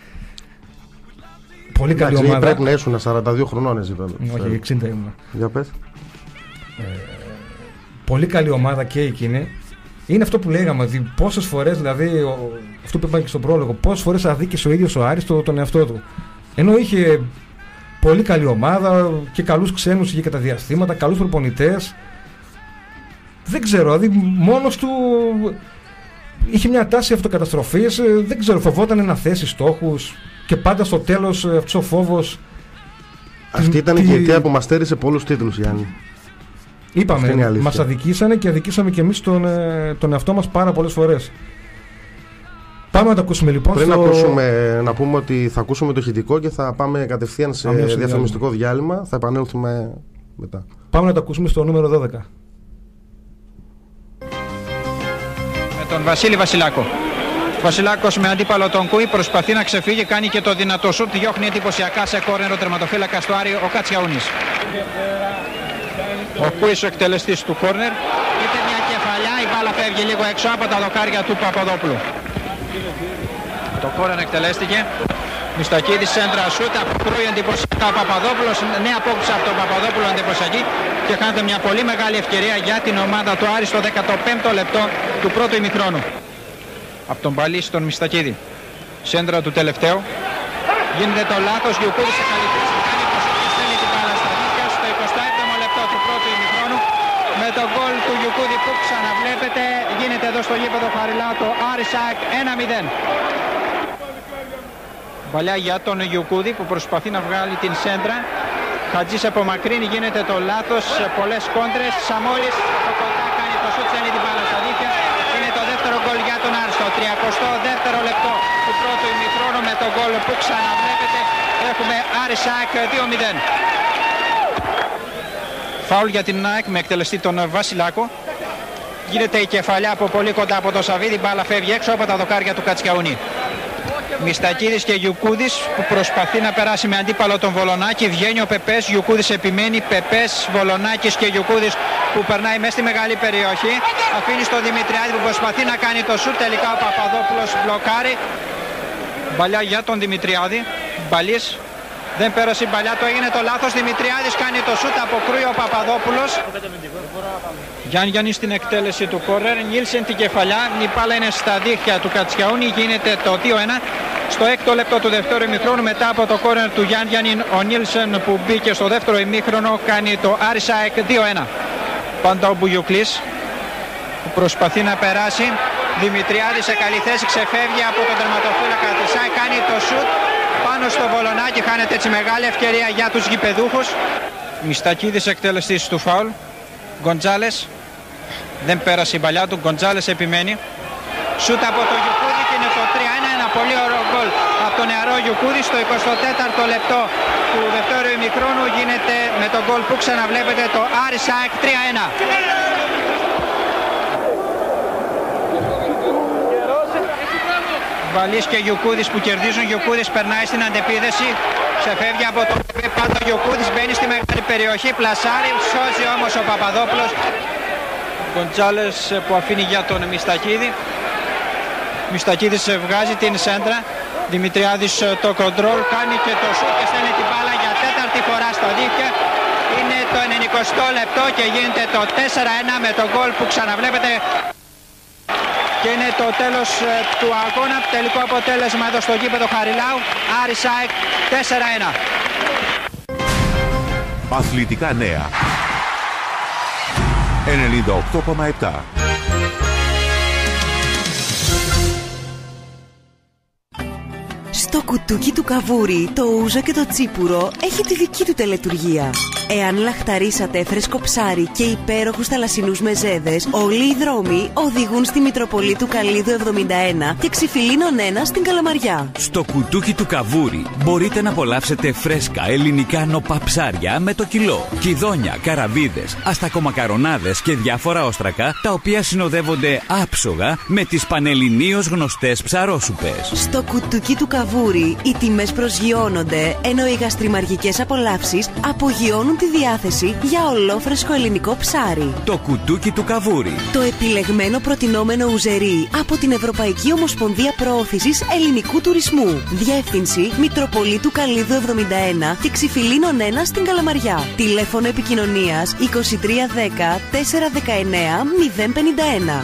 Πολύ καλή ομάδα. Πρέπει να ήσουν 42 χρονών εσύ τότε. Όχι, 60 ήμουν. Για πες. Πολύ καλή ομάδα και εκείνη. Είναι αυτό που λέγαμε, ότι πόσες φορές, δηλαδή, αυτό που είπαμε και στον πρόλογο, πόσες φορές αδίκησε ο ίδιος ο Άρης τον εαυτό του. Ενώ είχε πολύ καλή ομάδα και καλούς ξένους είχε κατά διαστήματα, καλούς προπονητές. Δεν ξέρω, δηλαδή μόνος του είχε μια τάση αυτοκαταστροφής, δεν ξέρω, φοβόταν να θέσει στόχους και πάντα στο τέλος αυτός ο φόβος. Αυτή ήταν η αιτία που μας στέρισε πολλούς τίτλους, Γιάννη. Είπαμε, μας αδικήσανε και αδικήσαμε και εμείς τον εαυτό μας πάρα πολλές φορές. Πάμε να το ακούσουμε λοιπόν. Πριν ακούσουμε, να πούμε ότι θα ακούσουμε το ηχητικό και θα πάμε κατευθείαν σε διαφημιστικό διάλειμμα. Θα επανέλθουμε μετά. Πάμε να το ακούσουμε στο νούμερο 12. Με τον Βασίλη Βασιλάκο. Βασιλάκος με αντίπαλο τον Κούι προσπαθεί να ξεφύγει, κάνει και το δυνατό σουτ, διώχνει εντυπωσιακά σε κόρνερ ο τερματοφύλακας του Άρη, ο Κατσιαούνης. Ο Κούις ο εκτελεστής του κόρνερ. Είτε μια κεφαλιά, η μπάλα φεύγει λίγο έξω από τα δοκάρια του Παπαδόπουλου. Το κόρνερ εκτελέστηκε. Μιστακίδης σέντρα σούτ, αποκρούει εντυπωσιακά ο Παπαδόπουλος. Νέα απόκριση από τον Παπαδόπουλο εντυπωσιακή και χάνεται μια πολύ μεγάλη ευκαιρία για την ομάδα του Άρη στο 15ο λεπτό του πρώτου ημιχρόνου. Από τον Παλή στον Μιστακίδη. Σέντρα του τελευταίου. Γίνεται το λάθος, Γιουκούδης σε καλή θέση. Κάνει προσοχή και στέλνει την μπάλα στα δίκτυα στο 27ο λεπτό του πρώτου ημιχρόνου. Με τον γκολ του Γιουκούδη που ξαναβλέπετε γίνεται εδώ στο γήπεδο Χαριλάου το Irish Sack 1-0. Παλιά για τον Γιουκούδη που προσπαθεί να βγάλει την σέντρα. Χατζής απομακρύνει, γίνεται το λάθος, πολλές κόντρες. Σαμόλης από κοντά κάνει το σούτ, στέλνει την μπάλα στα δίκτυα. Είναι το δεύτερο γκολ για τον Άρη στο 32ο λεπτό του πρώτου ημιχρόνου. Με τον γκολ που ξαναβλέπετε έχουμε Irish Sack 2-0. Φάουλ για την ΑΕΚ με εκτελεστή τον Βασιλάκο. Γίνεται η κεφαλιά από πολύ κοντά από το Σαββίδι. Μπάλα φεύγει έξω από τα δοκάρια του Κατσιαουνί. Μιστακίδης και Γιουκούδης που προσπαθεί να περάσει με αντίπαλο τον Βολονάκη. Βγαίνει ο Πεπές, Γιουκούδης επιμένει. Πεπές, Βολονάκης και Γιουκούδης που περνάει μέσα στη μεγάλη περιοχή. Αφήνει στον Δημητριάδη που προσπαθεί να κάνει το σουτ. Τελικά ο Παπαδόπουλος μπλοκάρει. Μπαλιά για τον Δημητριάδη. Μπαλής. Δεν πέρασε η μπαλιά, το έγινε το λάθος. Δημητριάδης κάνει το σουτ, αποκρούει ο Παπαδόπουλος. Γιάννη στην εκτέλεση του κόρνερ. Νίλσεν την κεφαλιά. Η μπάλα είναι στα δίχτυα του Κατσιαούνι. Γίνεται το 2-1. Στο 6ο λεπτό του δεύτερου ημιχρόνου, μετά από το κόρνερ του Γιάννη, ο Νίλσεν που μπήκε στο δεύτερο ημίχρονο κάνει το Άρισάεκ 2-1. Πάντα ο Μπουγιουκλής που προσπαθεί να περάσει. Δημητριάδης σε καλή θέση, ξεφεύγει από τον τερματοφύλακα της ΑΕΚ, κάνει το σουτ πάνω στο Βολονάκι. Χάνεται έτσι μεγάλη ευκαιρία για τους γηπεδούχους. Μιστακίδης εκτελεστής του φάουλ. Γκοντζάλες. Δεν πέρασε η παλιά του. Γκοντζάλες επιμένει. Σούτ από το Γιουκούδη και είναι το 3-1. Ένα πολύ ωραίο γκολ από τον νεαρό Γιουκούδη στο 24ο λεπτό του δεύτερου ημιχρόνου. Γίνεται με τον γκολ που ξαναβλέπετε το Άρισάεκ 3-1. Βαλής και Γιουκούδης που κερδίζουν. Γιουκούδης περνάει στην αντεπίδεση. Ξεφεύγει από το πάντα ο Γιουκούδης. Μπαίνει στη μεγάλη περιοχή. Πλασάρι. Σώζει όμως ο Παπαδόπουλος. Γκοντζάλες που αφήνει για τον Μιστακίδη. Μιστακίδης βγάζει την σέντρα. Δημητριάδης το κοντρόλ. Κάνει και το σουτ και στέλνει την μπάλα για τέταρτη φορά στα δίχτυα. Είναι το 90 λεπτό και γίνεται το 4-1 με τον γκολ που ξαναβλέπετε. Και είναι το τέλος του αγώνα. Τελικό αποτέλεσμα εδώ στο γήπεδο Χαριλάου. Άρισάεκ 4-1. Αθλητικά νέα 98,7. Στο κουτούκι του καβούρι, το ούζο και το τσίπουρο έχει τη δική του τελετουργία. Εάν λαχταρίσατε φρέσκο ψάρι και υπέροχους θαλασσινούς μεζέδες, όλοι οι δρόμοι οδηγούν στη Μητροπολίτου Καλλίδου 71 και Ξυφιλίνων 1 στην Καλαμαριά. Στο κουτούκι του καβούρι μπορείτε να απολαύσετε φρέσκα ελληνικά νοπά ψάρια με το κιλό, κιδόνια, καραβίδες, αστακομακαρονάδες και διάφορα όστρακα, τα οποία συνοδεύονται άψογα με τις πανελληνίως γνωστές ψαρόσουπες. Στο κουτούκι του καβούρι οι τιμές προσγειώνονται, ενώ οι γαστριμαργικές απολαύσεις απογειώνουν τη διάθεση για ολόφρεσκο ελληνικό ψάρι. Το κουτούκι του καβούρι. Το επιλεγμένο προτινόμενο ουζερί από την Ευρωπαϊκή Ομοσπονδία Προώθησης Ελληνικού Τουρισμού. Διεύθυνση Μητροπολίτου Καλλίδου 71 και Ξυφιλίνων 1 στην Καλαμαριά. Τηλέφωνο επικοινωνίας 2310 419 051.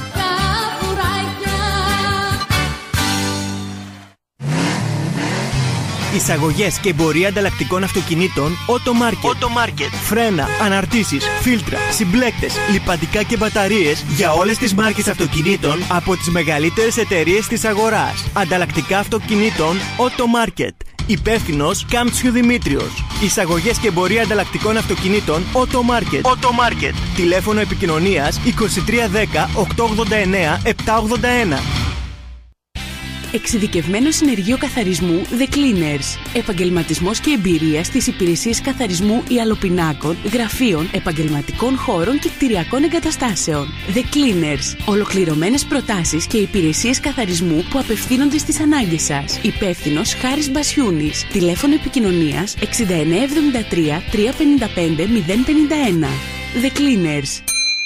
Εισαγωγές και εμπορία ανταλλακτικών αυτοκινήτων Automarket. Φρένα, αναρτήσεις, φίλτρα, συμπλέκτες, λιπαντικά και μπαταρίες για όλες τις μάρκες αυτοκινήτων από τις μεγαλύτερες εταιρείες της αγοράς. Ανταλλακτικά αυτοκινήτων Automarket. Υπεύθυνος Κάμψιου Δημήτριος. Εισαγωγές και εμπορία ανταλλακτικών αυτοκινήτων Automarket. Τηλέφωνο επικοινωνίας 2310 889 781. Εξειδικευμένο συνεργείο καθαρισμού The Cleaners. Επαγγελματισμός και εμπειρία στις υπηρεσίες καθαρισμού ιαλοπινάκων, γραφείων, επαγγελματικών χώρων και κτηριακών εγκαταστάσεων. The Cleaners. Ολοκληρωμένες προτάσεις και υπηρεσίες καθαρισμού που απευθύνονται στις ανάγκες σας. Υπεύθυνος Χάρης Μπασιούνης. Τηλέφωνο επικοινωνίας 6973 355 051. The Cleaners.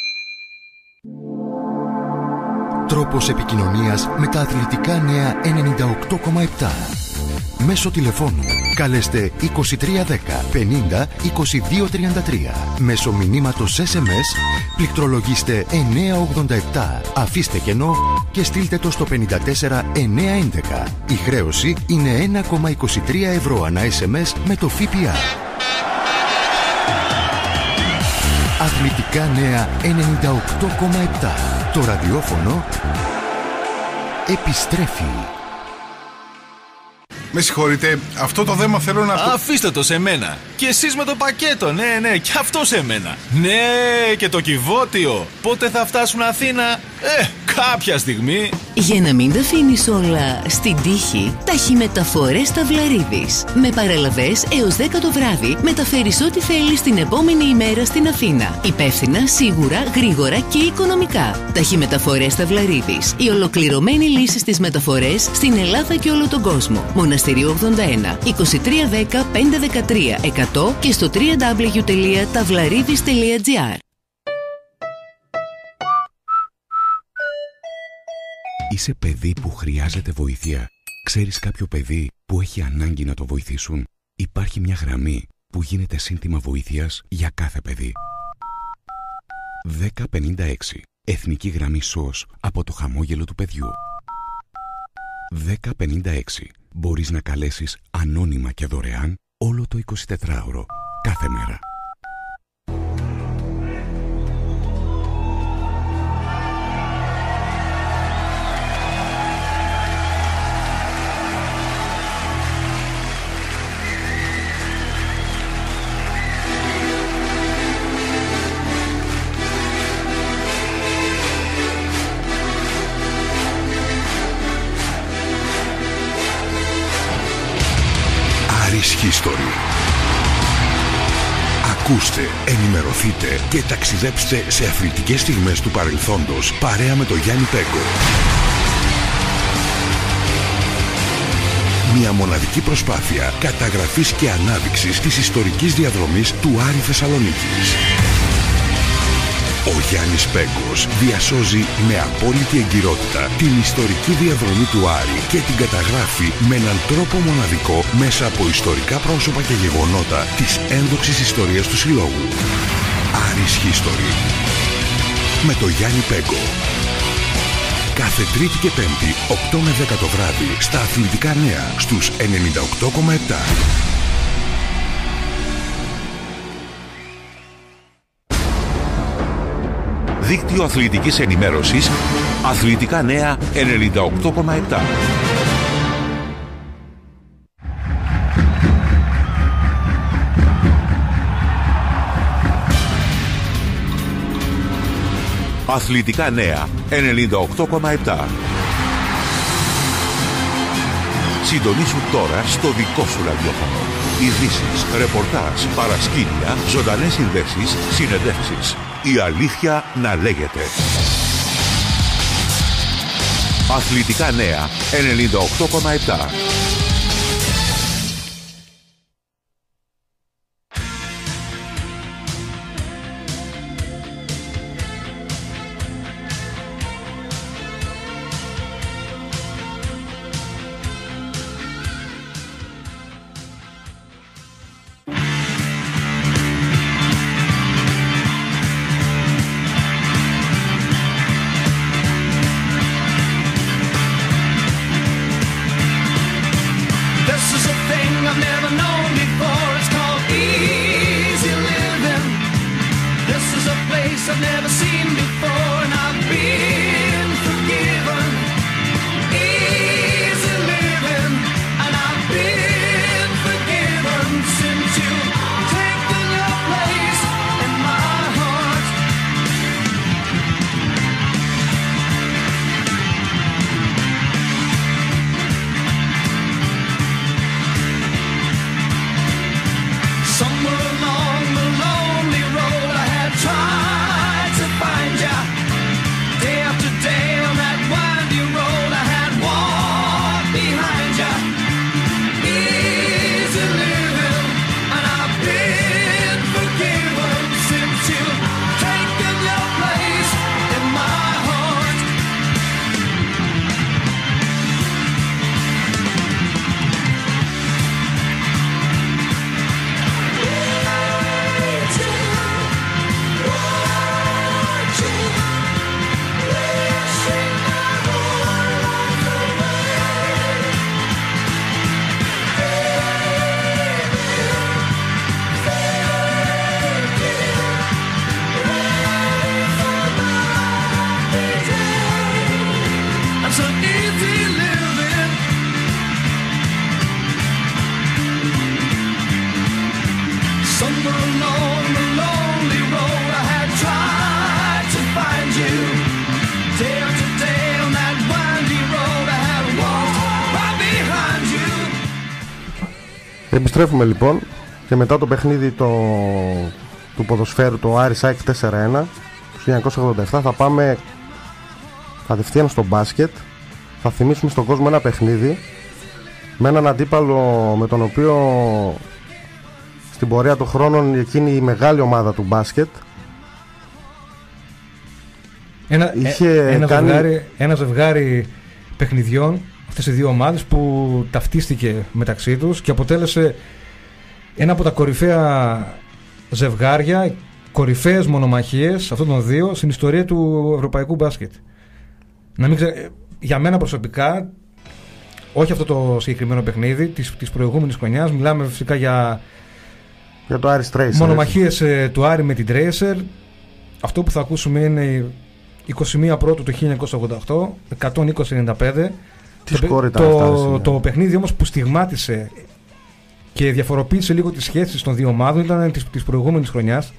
Τρόπος επικοινωνίας με τα αθλητικά νέα 98,7. Μέσω τηλεφώνου καλέστε 2310 50 2233. Μέσω μηνύματος SMS πληκτρολογήστε 987, αφήστε κενό και στείλτε το στο 54 911. Η χρέωση είναι 1,23 ευρώ ανά SMS με το ΦΠΑ. Αθλητικά νέα 98,7. Το ραδιόφωνο επιστρέφει. Με συγχωρείτε, αυτό το δέμα θέλω να... Αφήστε το σε μένα. Και εσείς με το πακέτο, ναι, και αυτό σε μένα. Ναι, και το κυβότιο. Πότε θα φτάσουν Αθήνα? Κάποια στιγμή. Για να μην τα αφήνεις όλα στην τύχη, ταχυμεταφορές Ταυλαρίδης. Με παραλαβές έως 10 το βράδυ μεταφέρεις ό,τι θέλεις την επόμενη ημέρα στην Αθήνα. Υπεύθυνα, σίγουρα, γρήγορα και οικονομικά. Ταχυμεταφορές Ταυλαρίδης. Η ολοκληρωμένη λύση στις μεταφορές στην Ελλάδα και όλο τον κόσμο. Μοναστηρίου 81 2310 513 100 και στο www.tavlaridis.gr. Είσαι παιδί που χρειάζεται βοήθεια. Ξέρεις κάποιο παιδί που έχει ανάγκη να το βοηθήσουν? Υπάρχει μια γραμμή που γίνεται σύνθημα βοήθειας για κάθε παιδί. 1056. Εθνική γραμμή ΣΟΣ από το χαμόγελο του παιδιού. 1056. Μπορείς να καλέσεις ανώνυμα και δωρεάν όλο το 24ωρο, κάθε μέρα. History. Ακούστε, ενημερωθείτε και ταξιδέψτε σε αθλητικές στιγμές του παρελθόντος παρέα με τον Γιάννη Πέγκο. Μια μοναδική προσπάθεια καταγραφής και ανάδειξης της ιστορικής διαδρομής του Άρη Θεσσαλονίκης. Ο Γιάννης Πέγκος διασώζει με απόλυτη εγκυρότητα την ιστορική διαδρομή του Άρη και την καταγράφει με έναν τρόπο μοναδικό μέσα από ιστορικά πρόσωπα και γεγονότα της ένδοξης ιστορίας του συλλόγου. Άρης History. Με το Γιάννη Πέγκο. Κάθε Τρίτη και Πέμπτη, 8 με 10 το βράδυ, στα Αθλητικά Νέα, στους 98,7. Δίκτυο αθλητικής ενημέρωσης, Αθλητικά Νέα 98,7. Αθλητικά Νέα 98,7. Συντονίσου τώρα στο δικό σου ραδιόφωνο. Ειδήσεις, ρεπορτάζ, παρασκήνια, ζωντανές συνδέσεις, συνεντεύξεις. Η αλήθεια να λέγεται. Αθλητικά Νέα 98,7. Επιστρέφουμε λοιπόν και μετά το παιχνίδι του ποδοσφαίρου, το Άρης ΑΕΚ 4-1 του 1987, θα πάμε κατευθείαν στο μπάσκετ. Θα θυμίσουμε στον κόσμο ένα παιχνίδι με έναν αντίπαλο με τον οποίο στην πορεία των χρόνων εκείνη η μεγάλη ομάδα του μπάσκετ ένα ζευγάρι παιχνιδιών, αυτές οι δύο ομάδες που ταυτίστηκε μεταξύ τους και αποτέλεσε ένα από τα κορυφαία ζευγάρια, κορυφαίες μονομαχίες αυτών των δύο στην ιστορία του ευρωπαϊκού μπάσκετ. Για μένα προσωπικά, όχι αυτό το συγκεκριμένο παιχνίδι της προηγούμενης χρονιάς, μιλάμε φυσικά για το Άρης Tracer, μονομαχίες του Άρη με την Tracer. Αυτό που θα ακούσουμε είναι 21 Πρώτου του 1988, 120-95. Το παιχνίδι όμως που στιγμάτισε και διαφοροποίησε λίγο τις σχέσεις των δύο ομάδων ήταν της προηγούμενης χρονιάς,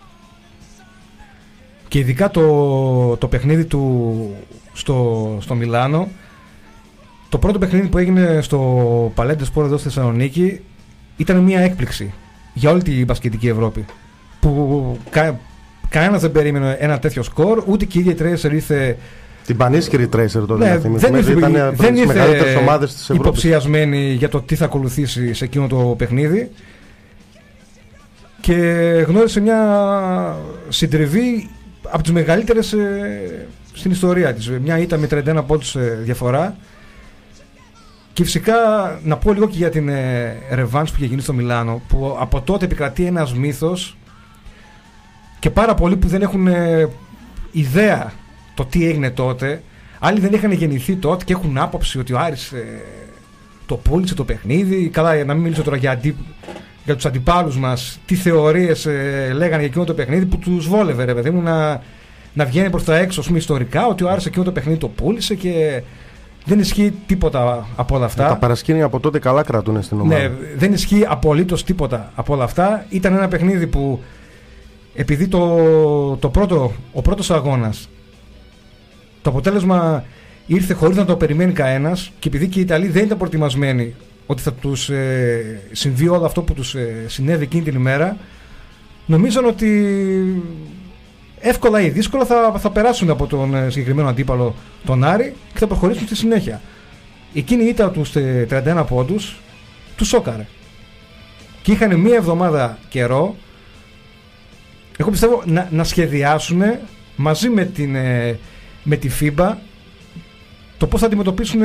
και ειδικά το παιχνίδι στο Μιλάνο, το πρώτο παιχνίδι που έγινε στο Παλέντε Σπορ εδώ στη Θεσσαλονίκη, ήταν μια έκπληξη για όλη την μπασκετική Ευρώπη, που κανένας δεν περίμενε ένα τέτοιο σκορ, ούτε και η ίδια η Tracer ήρθε. Την πανίσχυρη Tracer τότε, δεν ήρθε υποψιασμένη για το τι θα ακολουθήσει σε εκείνο το παιχνίδι, και γνώρισε μια συντριβή από τις μεγαλύτερες στην ιστορία της. Μια ήττα με 31 πόντους διαφορά. Και φυσικά να πω λίγο και για την ρεβάνς που είχε γίνει στο Μιλάνο, που από τότε επικρατεί ένας μύθος και πάρα πολλοί που δεν έχουν ιδέα το τι έγινε τότε. Άλλοι δεν είχαν γεννηθεί τότε και έχουν άποψη ότι ο Άρης το πούλησε το παιχνίδι. Καλά, να μην μιλήσω τώρα για τους αντιπάλους μας, τι θεωρίες λέγανε για εκείνο το παιχνίδι, που τους βόλευε, ρε παιδί μου, να βγαίνει προς τα έξω, ιστορικά, ότι ο Άρης εκείνο το παιχνίδι το πούλησε, και δεν ισχύει τίποτα από όλα αυτά. Τα παρασκήνια από τότε καλά κρατούν στην ομάδα. Ναι, δεν ισχύει απολύτως τίποτα από όλα αυτά. Ήταν ένα παιχνίδι που, επειδή ο πρώτος αγώνας, το αποτέλεσμα ήρθε χωρίς να το περιμένει κανένας, και επειδή και οι Ιταλοί δεν ήταν προετοιμασμένοι ότι θα τους συμβεί όλο αυτό που τους συνέβη εκείνη την ημέρα, νομίζαν ότι εύκολα ή δύσκολα θα περάσουν από τον συγκεκριμένο αντίπαλο, τον Άρη, και θα προχωρήσουν στη συνέχεια. Εκείνη η ήττα τους 31 πόντους τους σόκαρε, και είχαν μία εβδομάδα καιρό, εγώ πιστεύω, να σχεδιάσουν μαζί με τη FIBA το πώς θα αντιμετωπίσουν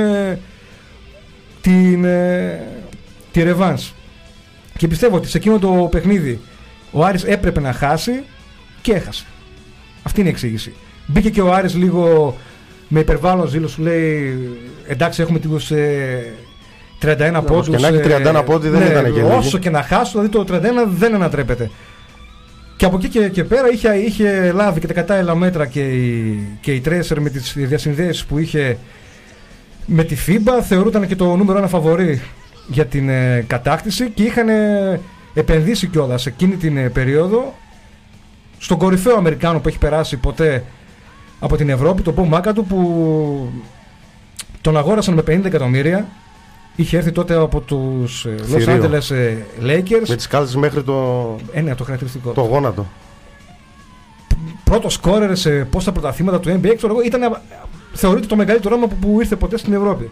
τη ρεβάνς. Και πιστεύω ότι σε εκείνο το παιχνίδι ο Άρης έπρεπε να χάσει, και έχασε. Αυτή είναι η εξήγηση. Μπήκε και ο Άρης λίγο με υπερβάλλον ζήλο, σου λέει εντάξει, έχουμε τους 31 πόντους. Και να έχει 31 πόντοι δεν ήταν και όσο και να χάσω, δηλαδή το 31 δεν ανατρέπεται. Και από εκεί και πέρα είχε λάβει και τα κατάλληλα μέτρα και η Tracer με τις διασυνδέσεις που είχε με τη FIBA. Θεωρούταν και το νούμερο 1 φαβορί για την κατάκτηση, και είχαν επενδύσει κιόλας σε εκείνη την περίοδο στον κορυφαίο Αμερικάνο που έχει περάσει ποτέ από την Ευρώπη, τον Bob McAdoo, που τον αγόρασαν με 50 εκατομμύρια. Είχε έρθει τότε από τους Los Angeles Lakers. Με τις κάλτσες μέχρι το χαρακτηριστικό. Το γόνατο. Πρώτο σκόρερ σε πόσα πρωταθλήματα του NBA. Θεωρείται το μεγαλύτερο όνομα που ήρθε ποτέ στην Ευρώπη.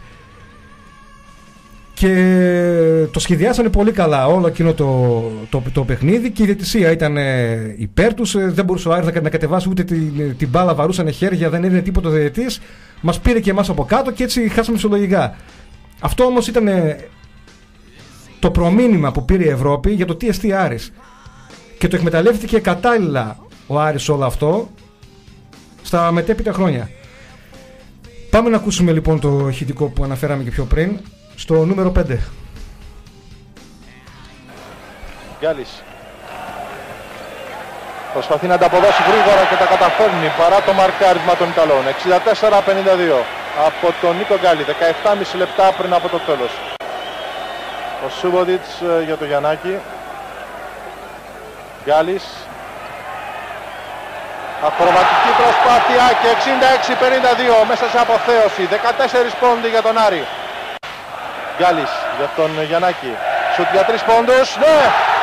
Και το σχεδιάσανε πολύ καλά όλο εκείνο το παιχνίδι, και η διαιτησία ήταν υπέρ τους. Δεν μπορούσε ο Άρης να κατεβάσει ούτε την μπάλα, βαρούσανε χέρια, δεν έδινε τίποτα ο διαιτητής. Μας πήρε και εμάς από κάτω, και έτσι χάσαμε φυσιολογικά. Αυτό όμως ήταν το προμήνυμα που πήρε η Ευρώπη για το τι εστί Άρης, και το εκμεταλλεύτηκε κατάλληλα ο Άρης όλο αυτό στα μετέπειτα χρόνια. Πάμε να ακούσουμε λοιπόν το ηχητικό που αναφέραμε και πιο πριν, στο νούμερο 5. Γκάλης προσπαθεί να ανταποδώσει γρήγορα και τα καταφέρνει παρά το μαρκάρισμα των Ιταλών. 64-52 από τον Νίκο Γκάλη, 17,5 λεπτά πριν από το τέλος. Ο Σούμποντιτς για το Γιαννάκη. Γκάλης. Ακροβατική προσπάθεια και 66-52 μέσα σε αποθέωση. 14 πόντι για τον Άρη. Γκάλης για τον Γιαννάκη. Σουτ για 3 πόντους, ναι!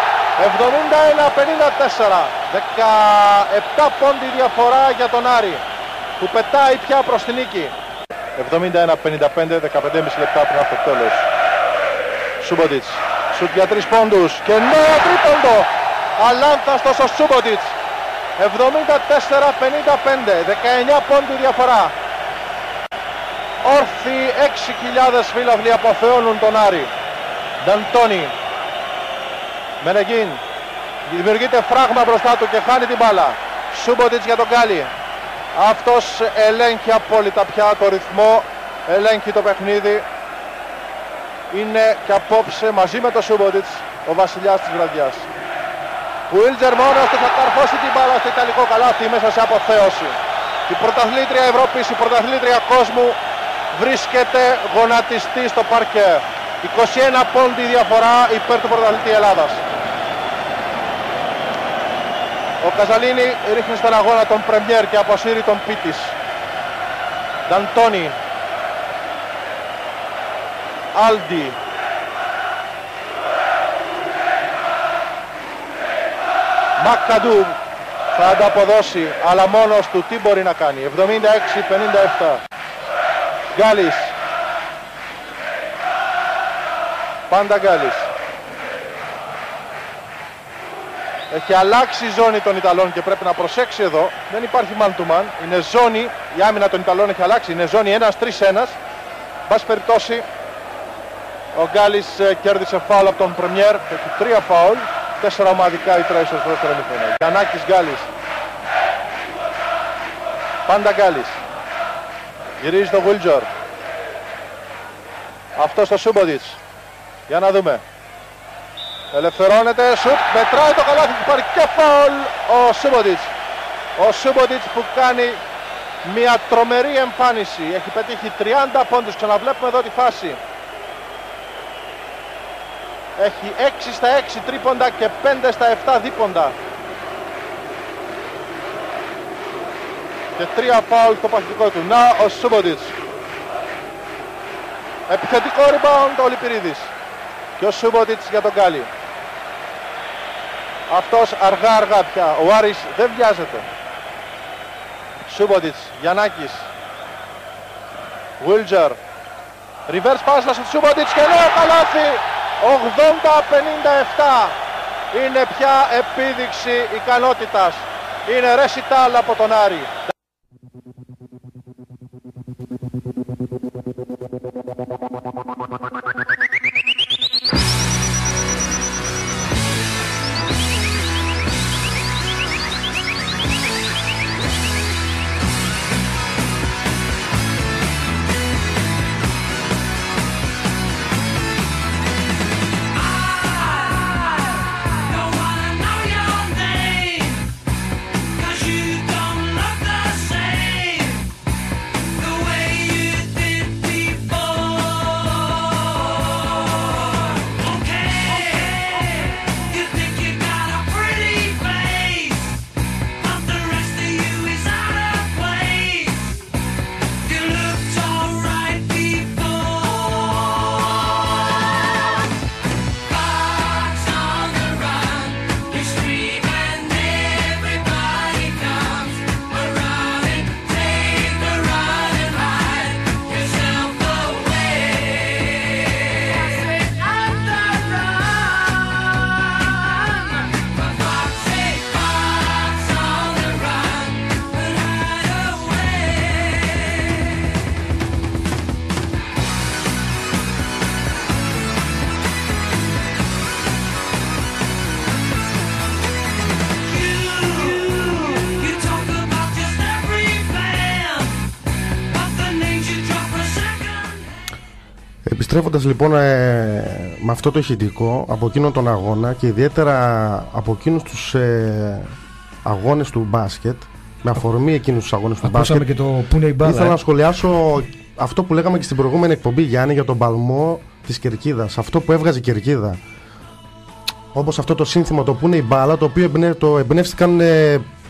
71-54. 17 πόντι διαφορά για τον Άρη, που πετάει πια προς την νίκη. 71-55, 15,5 λεπτά πριν από το τέλος. Σούμποτιτς, σουτ για 3 πόντους και νέο τρίποντο! Αλάνθαστος ο Σούμποτιτς. 74-55, 19 πόντι διαφορά. Όρθιοι 6.000 φίλαυλοι αποθεώνουν τον Άρη. Νταντόνι. Μενεγίν. Δημιουργείται φράγμα μπροστά του και χάνει την μπάλα. Σούμποτιτς για τον Γκάλι. Αυτός ελέγχει απόλυτα πια το ρυθμό, ελέγχει το παιχνίδι. Είναι και απόψε μαζί με το Σούμποτιτς ο βασιλιάς της βραδιάς. Βίλτζερ μόνος του θα καρφώσει την μπάλα στο ιταλικό καλάθι μέσα σε αποθέωση. Η πρωταθλήτρια Ευρώπης, η πρωταθλήτρια κόσμου βρίσκεται γονατιστή στο παρκέ. 21 πόντι διαφορά υπέρ του πρωταθλητή Ελλάδας. Ο Καζαλίνη ρίχνει στον αγώνα τον Πρεμιέρ και αποσύρει τον Πίτης. Νταντόνι. Άλντι. Μακκαντού θα ανταποδώσει, αλλά μόνος του τι μπορεί να κάνει. 76-57. Γκάλης. Πάντα Γκάλης. Έχει αλλάξει η ζώνη των Ιταλών και πρέπει να προσέξει εδώ. Δεν υπάρχει man to man. Είναι ζώνη, η άμυνα των Ιταλών έχει αλλάξει. Είναι ζώνη 1-3-1. Πάση περιπτώσει, ο Γκάλης κέρδισε φάουλ από τον Πρεμιέρ. Έχει 3 φάουλ. 4 ομαδικά οι τρεις στο δεύτερο ημίχρονο. Γιαννάκης Γκάλης. Πάντα Γκάλης. Γυρίζει το Βίλτζερ. Αυτό στο Σούμποτιτς. Για να δούμε. Ελευθερώνεται, σουτ, μετράει το καλάθι του, πάρει και φάουλ ο Σούμποτιτς. Ο Σούμποτιτς που κάνει μια τρομερή εμφάνιση. Έχει πετύχει 30 πόντους. Ξαναβλέπουμε εδώ τη φάση. Έχει 6 στα 6 τρίποντα και 5 στα 7 δίποντα. Και 3 φάουλ στο παχυτικό του. Να ο Σούμποτιτς. Επιθετικό rebound ο Λιπηρίδης. Και ο Σούμποτιτς για τον Γκάλι. Αυτός αργά πια. Ο Άρης δεν βιάζεται. Σούμποτιτς, Γιαννάκης. Βίλτζερ. Reverse pass στο Σούμποτιτς και νέο καλάθι. 80-57. Είναι πια επίδειξη ικανότητας. Είναι ρεσιτάλ από τον Άρη. Επιστρέφοντας λοιπόν με αυτό το ηχητικό από εκείνον τον αγώνα και ιδιαίτερα από εκείνους τους αγώνες του μπάσκετ, με αφορμή εκείνους τους αγώνες του μπάσκετ, και το που είναι η μπάλα, ήθελα να σχολιάσω αυτό που λέγαμε και στην προηγούμενη εκπομπή, Γιάννη, για τον παλμό της κερκίδας, αυτό που έβγαζε η κερκίδα. Όπως αυτό το σύνθημα, το που είναι η μπάλα, το οποίο το εμπνεύστηκαν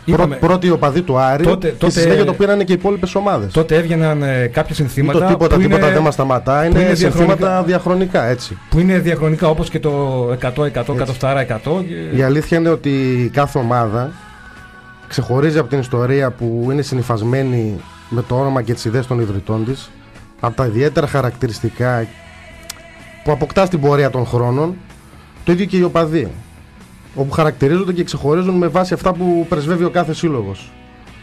Πρώτοι οπαδοί του Άρη, και στη συνέχεια το πήραν και οι υπόλοιπες ομάδες. Τότε έβγαιναν κάποια συνθήματα. Το τίποτα δεν μας σταματά, είναι συνθήματα διαχρονικά, έτσι. Που είναι διαχρονικά, όπως και το 100-100, 100-100. Η αλήθεια είναι ότι κάθε ομάδα ξεχωρίζει από την ιστορία που είναι συνυφασμένη με το όνομα και τις ιδέες των ιδρυτών της, από τα ιδιαίτερα χαρακτηριστικά που αποκτά στην πορεία των χρόνων. Το ίδιο και οι οπαδοί, όπου χαρακτηρίζονται και ξεχωρίζουν με βάση αυτά που πρεσβεύει ο κάθε σύλλογος.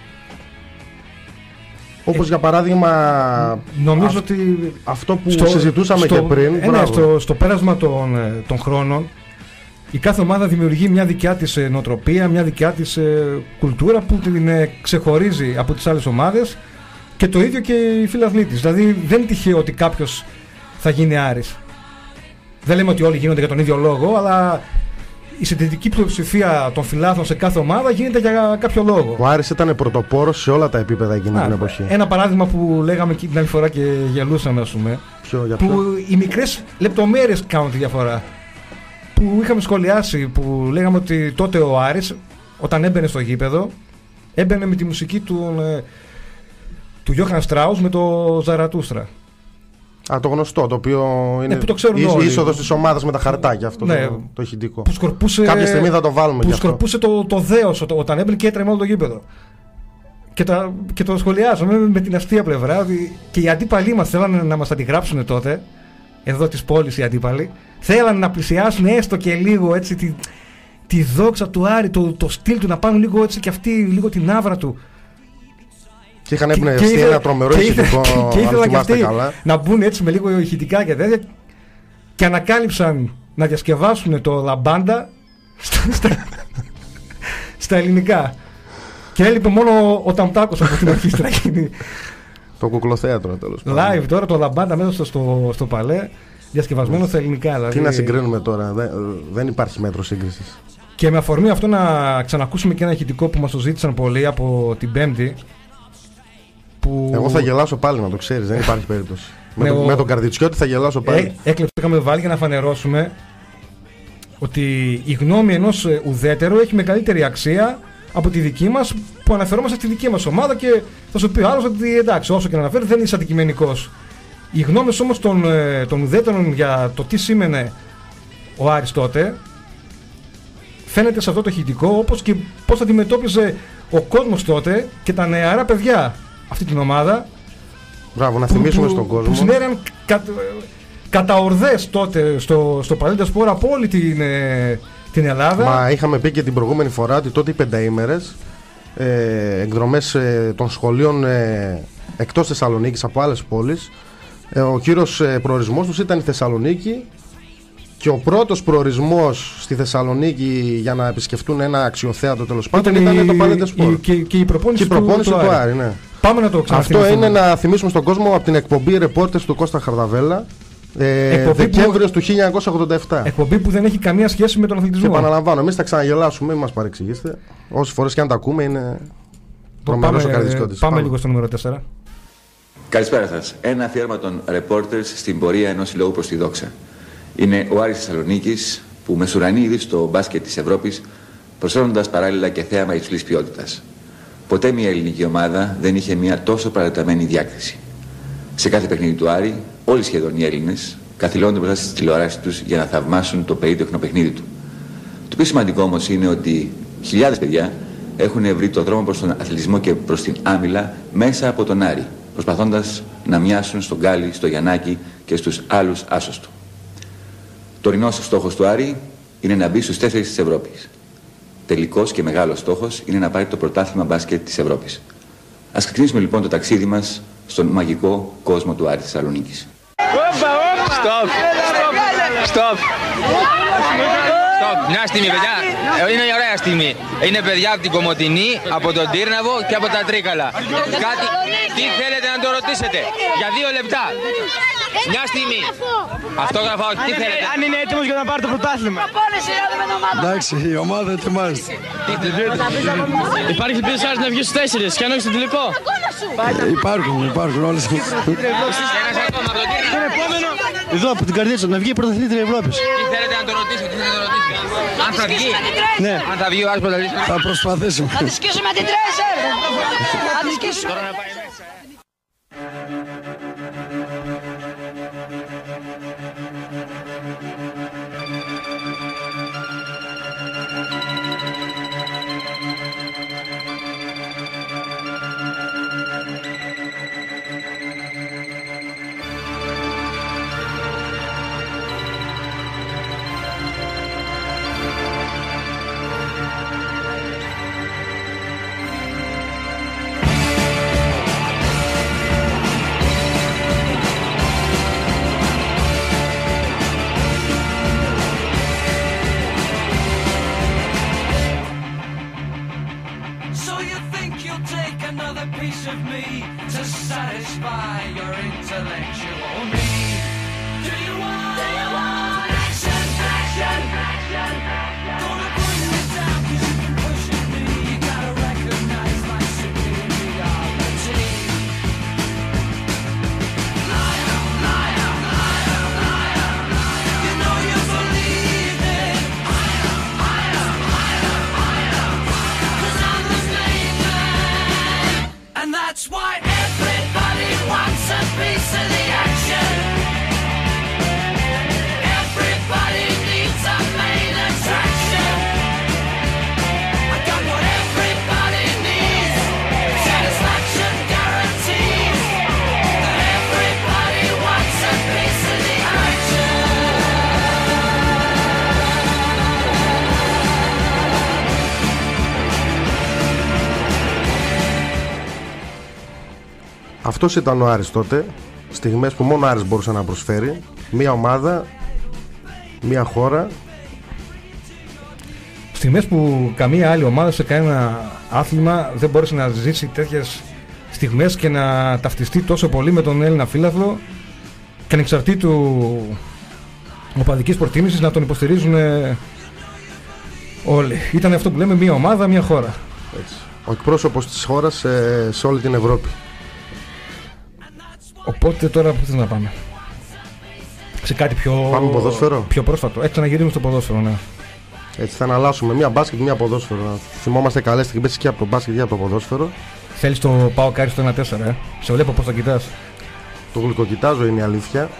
Όπως για παράδειγμα νομίζω ότι αυτό που συζητούσαμε και πριν. Στο πέρασμα των χρόνων, η κάθε ομάδα δημιουργεί μια δικιά της νοοτροπία, μια δικιά της κουλτούρα που την ξεχωρίζει από τις άλλες ομάδες, και το ίδιο και οι φιλαθλοί της. Δηλαδή δεν είναι τυχαίο ότι κάποιος θα γίνει Άρης. Δεν λέμε ότι όλοι γίνονται για τον ίδιο λόγο, αλλά η συντηρητική πλειοψηφία των φιλάθλων σε κάθε ομάδα γίνεται για κάποιο λόγο. Ο Άρης ήταν πρωτοπόρος σε όλα τα επίπεδα εκείνη την εποχή. Ένα παράδειγμα που λέγαμε και την άλλη φορά και γελούσαμε, ας πούμε. Που οι μικρές λεπτομέρειες κάνουν τη διαφορά. Που είχαμε σχολιάσει, που λέγαμε ότι τότε ο Άρης, όταν έμπαινε στο γήπεδο, έμπαινε με τη μουσική του Γιώχαν Στράους με το Ζαρατούστρα. Το γνωστό, το οποίο είναι η είσοδος της ομάδας με τα χαρτάκια, αυτό το ηχητικό. Κάποια στιγμή θα το βάλουμε. Που σκορπούσε το δέος όταν έμπαινε και έτρεμε όλο το γήπεδο. Και το σχολιάζαμε με την αστεία πλευρά. Και οι αντίπαλοι μας θέλανε να μας αντιγράψουν τότε, εδώ της πόλης οι αντίπαλοι, θέλανε να πλησιάσουν έστω και λίγο έτσι τη δόξα του Άρη, το στυλ του, να πάρουν λίγο έτσι και αυτοί λίγο την άβρα του. Και είχαν εμπνευστεί ένα τρομερό ηχητικό, και ήθελαν και αυτοί να μπουν έτσι με λίγο ηχητικά και τέτοια, και ανακάλυψαν να διασκευάσουν το Λαμπάντα στα ελληνικά. Και έλειπε μόνο ο Ταμτάκος από την ορχήστρα. Το κουκλοθέατρο, τέλος πάντων. Live τώρα το Λαμπάντα μέσα στο Παλέ, διασκευασμένο στα ελληνικά. Δηλαδή. Τι να συγκρίνουμε τώρα, δεν υπάρχει μέτρο σύγκρισης. Και με αφορμή αυτό να ξανακούσουμε και ένα ηχητικό που μας το ζήτησαν πολύ από την Πέμπτη. Εγώ θα γελάσω πάλι, να το ξέρεις, δεν υπάρχει περίπτωση. Με τον Καρδιτσιώτη θα γελάσω πάλι. Έκλεψε, είχαμε βάλει για να φανερώσουμε ότι η γνώμη ενός ουδέτερου έχει μεγαλύτερη αξία από τη δική μας, που αναφερόμαστε στη δική μας ομάδα, και θα σου πει ο άλλος ότι εντάξει, όσο και να αναφέρει δεν είσαι αντικειμενικός. Οι γνώμες όμως των ουδέτερων για το τι σήμαινε ο Άρης τότε φαίνεται σε αυτό το ηχητικό, όπως και πώς αντιμετώπιζε ο κόσμος τότε και τα νεαρά παιδιά αυτή την ομάδα. Μπράβο, να θυμίσουμε στον κόσμο. Που συνέραν κατά ορδές τότε στο Παλέντα Σπορ από όλη την Ελλάδα. Μα είχαμε πει και την προηγούμενη φορά ότι τότε οι πενταήμερες εκδρομές των σχολείων εκτός Θεσσαλονίκης, από άλλες πόλεις, ο κύριος προορισμός τους ήταν η Θεσσαλονίκη, και ο πρώτος προορισμός στη Θεσσαλονίκη για να επισκεφτούν ένα αξιοθέατο, τέλος πάντων, ήταν το Παλέντα Σπορ. Και η προπόνηση του Άρη, ναι. Πάμε να το αυτό είναι να θυμίσουμε στον κόσμο από την εκπομπή Reporters του Κώστα Χαρδαβέλα, Δεκέμβριος του 1987. Εκπομπή που δεν έχει καμία σχέση με τον αθλητισμό. Και επαναλαμβάνω, εμείς θα ξαναγελάσουμε, μην μας παρεξηγήσετε. Όσες φορές και αν τα ακούμε, είναι τρομερός ο Καρδιτσιώτης. Πάμε λίγο στο νούμερο 4. Καλησπέρα σας. Ένα αφιέρωμα των Reporters στην πορεία ενός συλλόγου προς τη δόξα. Είναι ο Άρης Θεσσαλονίκης, που μεσουρανεί ήδη στο μπάσκετ της Ευρώπης, προσφέροντας παράλληλα και θέαμα υψηλής ποιότητας. Ποτέ μια ελληνική ομάδα δεν είχε μια τόσο παρατεταμένη διάκριση. Σε κάθε παιχνίδι του Άρη, όλοι σχεδόν οι Έλληνες καθυλώνονται μπροστά στις τηλεοράσεις τους για να θαυμάσουν το περίτεχνο παιχνίδι του. Το πιο σημαντικό όμως είναι ότι χιλιάδες παιδιά έχουν βρει το δρόμο προς τον αθλητισμό και προς την άμυλα μέσα από τον Άρη, προσπαθώντας να μοιάσουν στον Γκάλι, στο Γιαννάκη και στους άλλους άσους του. Τωρινός στόχος του Άρη είναι να μπει στους 4 της Ευρώπης. Τελικός και μεγάλος στόχος είναι να πάρει το πρωτάθλημα μπάσκετ της Ευρώπης. Ας ξεκινήσουμε λοιπόν το ταξίδι μας στον μαγικό κόσμο του Άρη Θεσσαλονίκης. Stop. Μια στιγμή, παιδιά. Είναι μια ωραία στιγμή. Είναι παιδιά από την Κομοτηνή, από τον Τύρναβο και από τα Τρίκαλα. Κάτι. Τι θέλετε να το ρωτήσετε? Για 2 λεπτά. Μια στιγμή. Αυτόγραφα, όχι. Τι θέλετε? Αν είναι έτοιμος για να πάρει το πρωτάθλημα. Εντάξει, η ομάδα ετοιμάζεται. Υπάρχει πίσω να βγει στους 4 και αν όχι στο τελικό. Υπάρχουν όλες. Ένας ακόμα από τον Τύρναβο. Εδώ από την καρδίτσα, να βγει η πρωταθλήτρια Ευρώπης. Τι θέλετε να το ρωτήσετε, Αν θα βγει, ναι. Αν θα βγει ο Άρης πρωταθλητής. Θα προσπαθήσουμε. Θα τη σκίσουμε την τρέσερ. Θα τη σκίσουμε. Αυτός ήταν ο Άρης τότε, στιγμές που μόνο ο Άρης μπορούσε να προσφέρει. Μία ομάδα, μία χώρα. Στιγμές που καμία άλλη ομάδα σε κανένα άθλημα δεν μπόρεσε να ζήσει τέτοιες στιγμές και να ταυτιστεί τόσο πολύ με τον Έλληνα φίλαθλο και ανεξαρτήτου οπαδικής προτίμησης να τον υποστηρίζουν όλοι. Ήταν αυτό που λέμε μία ομάδα, μία χώρα. Έτσι. Ο εκπρόσωπος της χώρας σε όλη την Ευρώπη. Οπότε τώρα πού θες να πάμε? Σε κάτι Πάμε ποδόσφαιρο. Πιο πρόσφατο. Έτσι να γυρίσουμε στο ποδόσφαιρο, ναι. Έτσι θα αναλάσουμε μία μπάσκετ, μία ποδόσφαιρο. Θυμόμαστε καλές στιγμές και από το μπάσκετ και από το ποδόσφαιρο. Θέλεις το ΠΑΟΚ Άρης στο 1-4, Σε βλέπω πώς το κοιτάς. Το γλυκοκοιτάζω, είναι η αλήθεια.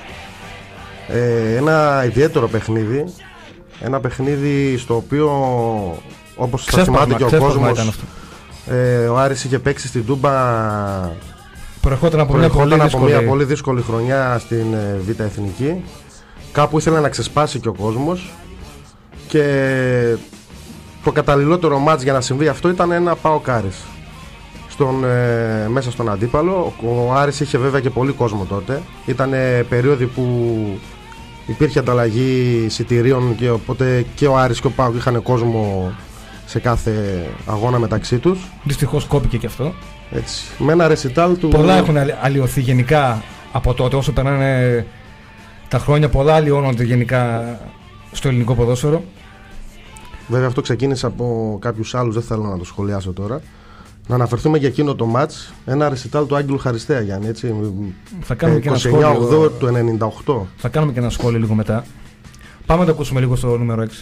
Ένα ιδιαίτερο παιχνίδι. Ένα παιχνίδι στο οποίο, όπως θα θυμάται και ο κόσμος, ο Άρης είχε παίξει στην Τούμπα. Προερχόταν από μια πολύ δύσκολη χρονιά στην Β' Εθνική. Κάπου ήθελε να ξεσπάσει και ο κόσμος. Και το καταλληλότερο μάτς για να συμβεί αυτό ήταν ένα ΠΑΟΚ Άρης μέσα στον αντίπαλο. Ο Άρης είχε βέβαια και πολύ κόσμο τότε. Ήταν περίοδοι που υπήρχε ανταλλαγή εισιτηρίων και οπότε και ο Άρης και ο ΠΑΟΚ είχαν κόσμο σε κάθε αγώνα μεταξύ τους. Δυστυχώς κόπηκε και αυτό. Έτσι. Με ένα ρεσιτάλ του. Πολλά έχουν αλλοιωθεί γενικά από τότε, όσο περνάνε τα χρόνια. Πολλά αλλοιώνονται γενικά στο ελληνικό ποδόσφαιρο. Βέβαια αυτό ξεκίνησε από κάποιους άλλους, δεν θέλω να το σχολιάσω τώρα. Να αναφερθούμε για εκείνο το μάτς. Ένα ρεσιτάλ του Άγγελου Χαριστέα, Γιάννη, έτσι. Θα κάνουμε και 29-8 του 98. Θα κάνουμε και ένα σχόλιο λίγο μετά. Πάμε να το ακούσουμε λίγο στο νούμερο 6.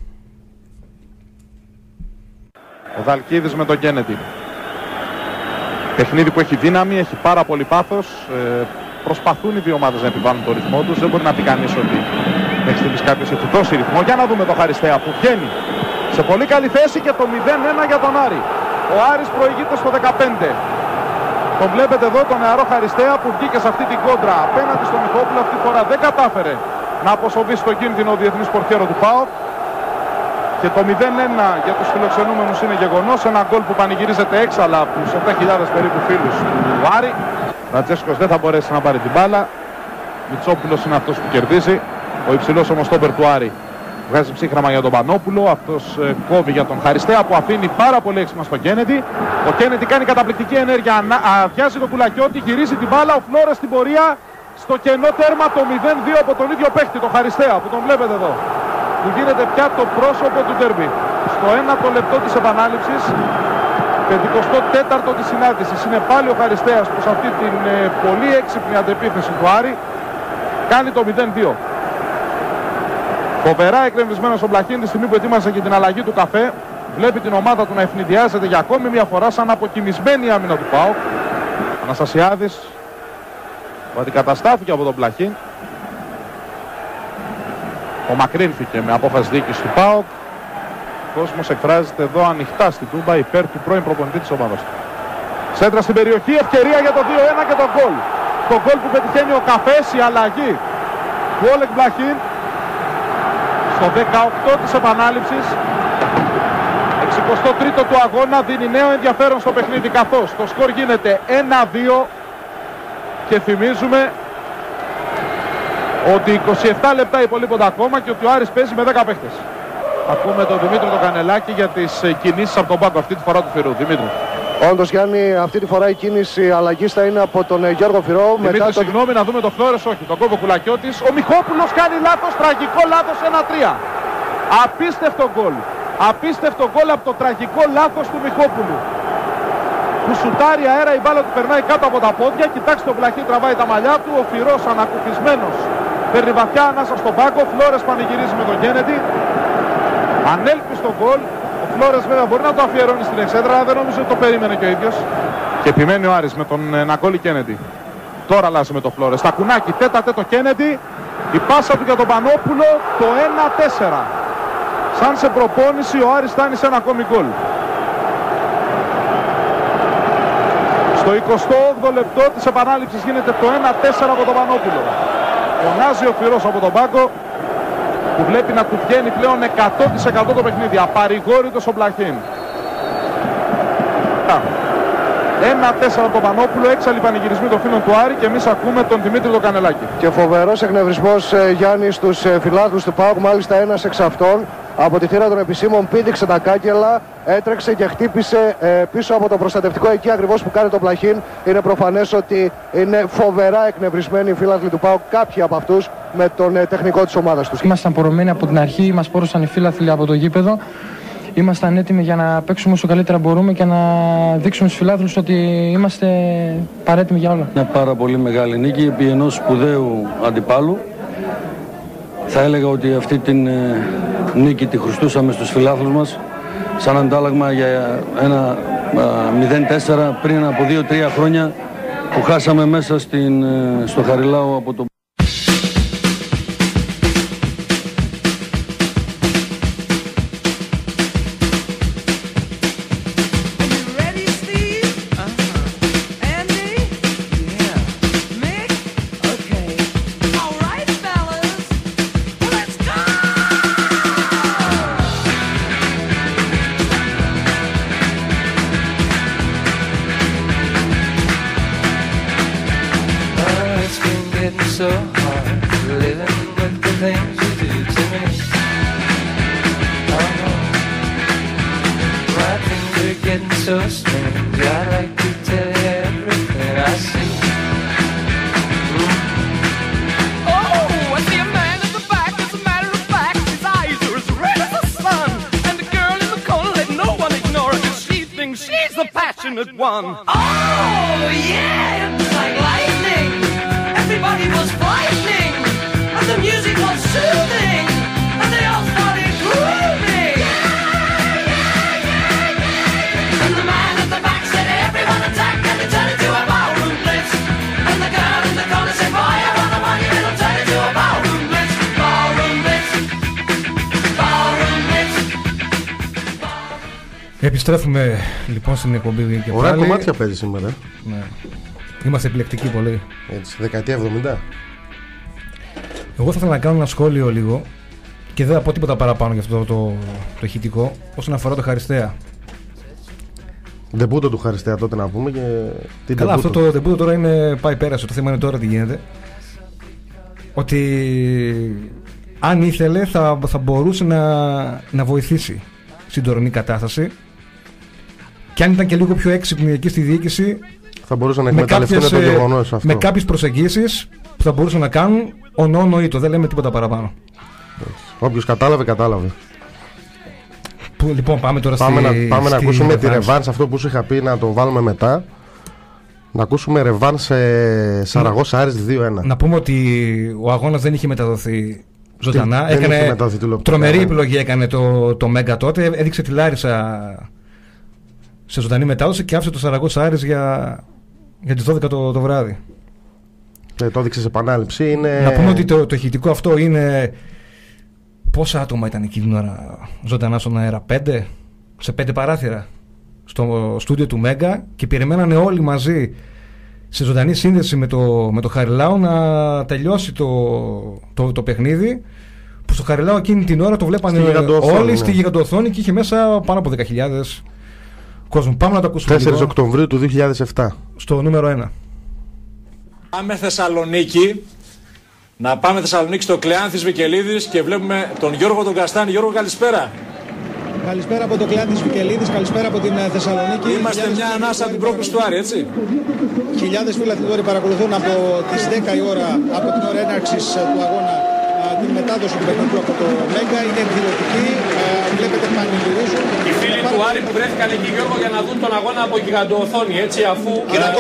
Ο Δαλκίδης με τον Κέννετι. Παιχνίδι που έχει δύναμη, έχει πάρα πολύ πάθος. Προσπαθούν οι δύο ομάδες να επιβάλλουν το ρυθμό τους. Δεν μπορεί να πει κανείς ότι μέχρι στιγμής κάποιος έχει δώσει ρυθμό. Για να δούμε το Χαριστέα που βγαίνει σε πολύ καλή θέση και το 0-1 για τον Άρη. Ο Άρης προηγείται στο 15. Τον βλέπετε εδώ τον νεαρό Χαριστέα που βγήκε σε αυτή την κόντρα απέναντι στον Μιχόπουλο. Αυτή τη φορά δεν κατάφερε να αποσοβεί στο κίνδυνο ο διεθνής πορτιέρο του ΠΑΟΚ. Και το 0-1 για τους φιλοξενούμενους είναι γεγονός. Ένα γκολ που πανηγυρίζεται έξαλα από τους 7.000 περίπου φίλους του Άρη. Ρατζέσκος δεν θα μπορέσει να πάρει την μπάλα. Μητσόπουλος είναι αυτός που κερδίζει. Ο υψηλός όμως στόπερ του Άρη βγάζει ψύχραμα για τον Πανόπουλο. Αυτός κόβει για τον Χαριστέα που αφήνει πάρα πολύ έξιμα στον Κέννετι. Ο Κέννετι κάνει καταπληκτική ενέργεια. Αδειάζει τον Κουλακιώτη, γυρίζει την μπάλα. Ο Φλόρες στην πορεία. Στο κενό τέρμα το 0-2 από τον ίδιο παίχτη, τον Χαριστέα που τον βλέπετε εδώ. Που γίνεται πια το πρόσωπο του ντέρμπι. Στο 1ο λεπτό της επανάληψης, 54ο της συνάντησης, είναι πάλι ο Χαριστέας που σε αυτή την πολύ έξυπνη αντεπίθεση του Άρη κάνει το 0-2. Φοβερά εκνευρισμένος ο Μπλαχίν τη στιγμή που ετοίμασε και την αλλαγή του καφέ. Βλέπει την ομάδα του να ευνηδιάζεται για ακόμη μια φορά σαν αποκοιμισμένη άμυνα του ΠΑΟΚ. Αναστασιάδης που αντικαταστάθηκε από τον Μπλαχίν. Ομακρύνθηκε με απόφαση διοίκησης του ΠΑΟΚ. Ο κόσμος εκφράζεται εδώ ανοιχτά στην Τούμπα υπέρ του πρώην προπονητή της ομάδας του. Σέντρα στην περιοχή, ευκαιρία για το 2-1 και το γκολ. Το γκολ που πετυχαίνει ο Καφές, η αλλαγή του Όλεκ Μπλαχίν στο 18 της επανάληψης. 63ο του αγώνα δίνει νέο ενδιαφέρον στο παιχνίδι, καθώς το σκορ γίνεται 1-2 και θυμίζουμε ότι 27 λεπτά υπολείπονται ακόμα και ότι ο Άρης παίζει με 10 παίχτες. Ακούμε τον Δημήτρη τον Κανελάκη για τις κινήσεις από τον πάγκο αυτή τη φορά του Φυρού. Δημήτρη. Όντως, Γιάννη, αυτή τη φορά η κίνηση αλλαγής θα είναι από τον Γιώργο Φυρό. Δημήτρη, συγγνώμη, να δούμε το Φλόρες, όχι, τον Κόβο Κουλακιώτης. Ο Μιχόπουλος κάνει λάθος, τραγικό λάθος, 1-3. Απίστευτο γκολ. Απίστευτο γκολ από το τραγικό λάθος του Μιχόπουλου. Που σουτάρει αέρα, η μπάλα του περνάει κάτω από τα πόδια. Κοιτάξτε, τον Μπλαχίν τραβάει τα μαλλιά του. Ο Φυρός ανακουφισμένος παίρνει βαθιά ανάσα στον πάγκο. Φλόρες πανηγυρίζει με τον Κέννεντι. Ανέλπιστο γκολ. Ο Φλόρες βέβαια μπορεί να το αφιερώνει στην εξέδρα, αλλά δεν νομίζω ότι το περίμενε και ο ίδιος. Και επιμένει ο Άρης με τον Νακόλη Κέννεντι. Τώρα αλλάζει με τον Φλόρες. Τα κουνάκι, τέτα-τέτα το Κέννεντι. Η πάσα του για τον Πανόπουλο, το 1-4. Σαν σε προπόνηση ο Άρης φτάνει σε ένα ακόμη γκολ. Στο 28ο λεπτό της επανάληψης γίνεται το 1-4 από τον Πανόπουλο. Φωνάζει ο Φυρός από τον πάγκο που βλέπει να του βγαίνει πλέον 100% το παιχνίδι. Απαρηγόρητος ο Μπλαχίν. 1-4 από τον Πανόπουλο, έξαλλοι πανηγυρισμοί των φίλων του Άρη και εμείς ακούμε τον Δημήτρη τον Κανελάκη. Και φοβερός εκνευρισμός, Γιάννη, στους φιλάθλους του ΠΑΟΚ. Μάλιστα ένας εξ αυτών από τη θύρα των επισήμων πήδηξε τα κάκελα, έτρεξε και χτύπησε πίσω από το προστατευτικό εκεί ακριβώς που κάνει τον Μπλαχίν. Είναι προφανές ότι είναι φοβερά εκνευρισμένοι οι φίλαθλοι του ΠΑΟΚ, κάποιοι από αυτούς με τον τεχνικό της ομάδας τους. Ήμασταν πορωμένοι από την αρχή, μας πόρωσαν οι φίλαθλοι από το γήπεδο. Ήμασταν έτοιμοι για να παίξουμε όσο καλύτερα μπορούμε και να δείξουμε στους φιλάθλους ότι είμαστε παρέτοιμοι για όλα. Είναι πάρα πολύ μεγάλη νίκη επί ενός σπουδαίου αντιπάλου. Θα έλεγα ότι αυτή την νίκη τη χρωστούσαμε στους φιλάθλους μας σαν αντάλλαγμα για ένα 0-4 πριν από 2-3 χρόνια που χάσαμε μέσα στο Χαριλάου από το... Επιστρέφουμε λοιπόν στην εκπομπή και ωραία πάλι. κομμάτια παίζει σήμερα. Ναι. Είμαστε επιλεκτικοί πολύ. Έτσι, δεκαετία 70. Εγώ θα ήθελα να κάνω ένα σχόλιο λίγο και δεν θα πω τίποτα παραπάνω για αυτό το ηχητικό όσον αφορά το Χαριστέα. Ντεμπούτο του Χαριστέα τότε να πούμε και την καλά, αυτό το ντεμπούτο τώρα είναι πάει πέρασε. Το θέμα είναι τώρα τι γίνεται. Ότι αν ήθελε θα μπορούσε να βοηθήσει στην τωρινή κατάσταση. Και αν ήταν και λίγο πιο έξυπνοι εκεί στη διοίκηση, θα μπορούσαν να εκμεταλλευτούν το γεγονός αυτό. Με κάποιες προσεγγίσεις που θα μπορούσαν να κάνουν ονόνο ήτο. Δεν λέμε τίποτα παραπάνω. Όποιος κατάλαβε, κατάλαβε. Λοιπόν, πάμε τώρα πάμε να ακούσουμε τη ρεβάνς, αυτό που σου είχα πει να το βάλουμε μετά. Να ακούσουμε ρεβάν σε Σαραγώσα Άρης 2-1. Να πούμε ότι ο αγώνας δεν είχε μεταδοθεί ζωντανά. Έκανε τρομερή επιλογή, έκανε το Μέγκα τότε. Έδειξε τη Λάρισα σε ζωντανή μετάδοση και άφησε το Σαραγώσα Άρης για τις 12 το βράδυ. Το έδειξε σε επανάληψη. Να πούμε ότι το ηχητικό αυτό είναι. Πόσα άτομα ήταν εκείνη την ώρα ζωντανά στον αέρα? 5 σε 5 παράθυρα στο στούντιο του Μέγκα και περιμένανε όλοι μαζί σε ζωντανή σύνδεση με το Χαριλάου να τελειώσει το παιχνίδι, που στο Χαριλάου εκείνη την ώρα το βλέπανε όλοι στη γιγαντοοθόνη και είχε μέσα πάνω από 10.000 κόσμο. Πάμε να το ακούσουμε 4 Οκτωβρίου του 2007 στο νούμερο 1. Πάμε Θεσσαλονίκη. Να πάμε Θεσσαλονίκη στο Κλεάνθης Βικελίδης και βλέπουμε τον Γιώργο τον Καστάνη. Γιώργο, καλησπέρα. Καλησπέρα από το Κλεάνθης Βικελίδης, καλησπέρα από την Θεσσαλονίκη. Είμαστε μια ανάσα από την πρόκληση του Άρη, έτσι. Χιλιάδες φίλαθλοι παρακολουθούν από τις 10 η ώρα, από την ώρα έναρξης του αγώνα, την μετάδοση του παιχνιδιού από το Μέγκα. Είναι εκδηλωτική, βλέπετε πανηγυρίζουν. Οι φίλοι του Άρη που βρέθηκαν εκεί, Γιώργο, για να δουν τον αγώνα από γιγαντοοθόνη, έτσι, αφού.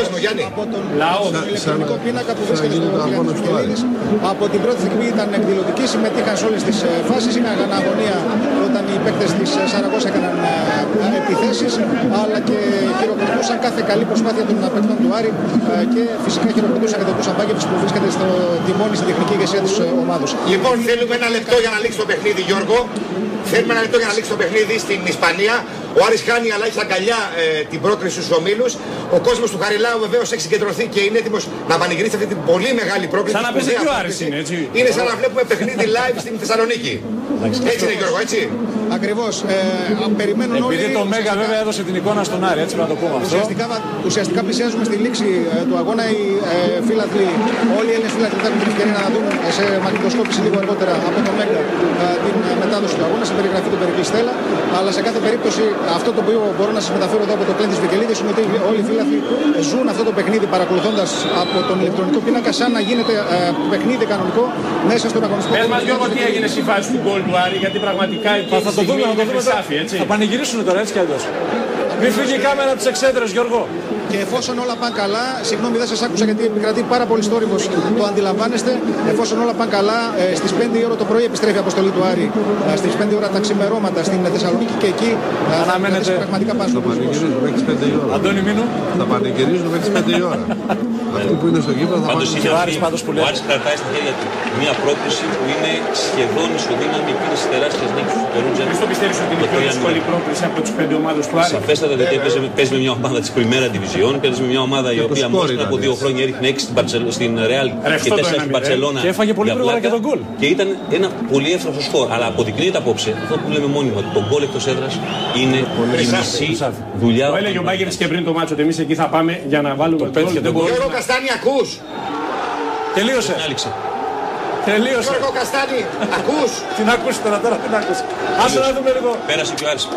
Από τον ηλεκτρονικό πίνακα που βρίσκεται στο Κλεάνθης Βικελίδης. Από την πρώτη στιγμή ήταν εκδηλωτική, συμμετείχαν σε όλες τις φάσεις. Είχαν αγωνία όταν οι παίκτες της Σαραγώσα έκαναν επιθέσεις, αλλά και χειροκροτούσαν κάθε καλή προσπάθεια των παίκτων του Άρη και φυσικά χειροκροτούσαν και τον Κώστα Μπάκεβιτς που βρίσκεται στο τιμόνι στην τεχνική ηγεσία της ομάδος. Λοιπόν, θέλουμε ένα λεπτό για να λήξει το παιχνίδι, Γιώργο. Θέλουμε ένα λεπτό για να λήξει το παιχνίδι στην Ισπανία. Ο Άρης χάνει, αλλά έχει αγκαλιά την πρόκριση στους ομίλους. Ο κόσμος του Χαριλάου βεβαίως έχει συγκεντρωθεί και είναι έτοιμος να πανηγυρίσει αυτή την πολύ μεγάλη πρόκριση. Σαν να παίζει και ο Άρης είναι, έτσι. Είναι σαν να βλέπουμε παιχνίδι live στην Θεσσαλονίκη. Έτσι είναι, Γιώργο, έτσι. Ακριβώς. Περιμένουν όλοι. Επειδή το Μέγα βέβαια έδωσε την εικόνα στον Άρη, έτσι να το πούμε αυτό. Ουσιαστικά πλησιάζουμε στη λήξη του αγώνα. Οι φίλαθλοι, όλοι οι Έλληνες φίλαθλοι θα έχουν την ευκαιρία να δουν σε μαγνητοσκόπηση λίγο αργότερα από το Μέγα την μετάδοση του αγώνα, σε περιγραφή του Περικλή Στέλλα. Αλλά σε κάθε περίπτωση αυτό το οποίο μπορώ να σας μεταφέρω εδώ από το Κλεάνθης Βικελίδης είναι ότι όλοι οι φίλαθλοι ζουν αυτό το παιχνίδι παρακολουθώντας από τον ηλεκτρονικό πίνακα σαν να γίνεται παιχνίδι κανονικό μέσα στον αγωνιστικό. Πες μας, Γιώργο, τι έγινε στη φάση του γκολ του Άρη, γιατί πραγματικά θα το δούμε, έτσι. Θα πανηγυρίσουν τώρα, έτσι κι αλλιώς. Μην φύγει η κάμερα από τις εξέδρες, Γιώργο. Και εφόσον όλα πάνε καλά, συγγνώμη δεν σας άκουσα γιατί επικρατεί πάρα πολύ θόρυβος, το αντιλαμβάνεστε. Εφόσον όλα πάνε καλά, στις 5 η ώρα το πρωί επιστρέφει η αποστολή του Άρη. Στις 5 η ώρα τα ξημερώματα στην Θεσσαλονίκη και εκεί αναμένεται πραγματικά πάνω στο πανηγυρίζουν μέχρι τις 5 η ώρα. Αντώνη Μίνου. Θα πανηγυρίζουν μέχρι τις 5 η ώρα. Αυτοί που είναι στο γήπεδο θα πανηγυρίζουν. Ο Άρης κρατάει στα χέρια του μια πρόκληση που είναι σχεδόν ισοδύναμη εκείνη τη τεράστια νίκη του Περούτζα. Ποιος το πιστεύει ότι είναι η πιο δύσκολη πρόκληση από τις 5 ομάδες του Άρη? Σαφέστατα, γιατί παίζει με μια ομάδα της Πριμέρα Division, παίζει με μια ομάδα η οποία μόνο πριν από 2 χρόνια έριχνε 6 στην Ρεάλ και 4 στην Μπαρσελόνα. Και έφαγε πολύ γρήγορα και τον γκολ. Και ήταν ένα πολύ εύστοχο σκορ. Αλλά αποδεικνύεται απόψε αυτό που λέμε μόνιμα, ότι το γκολ εκτός έδρας είναι η μισή δουλειά. Το έλεγε ο Μπάκεβιτς και πριν το μάτσο ότι εμείς εκεί θα πάμε για να βάλουμε το γκολ. Γιώργο Καστάνη, ακούς? Τελείωσε. Τελείωσε. Γιώργο Καστάνη, ακούς? Την ακούς τώρα, την ακούς. Άσε να δούμε λίγο. Πέρασε και ο Άρης.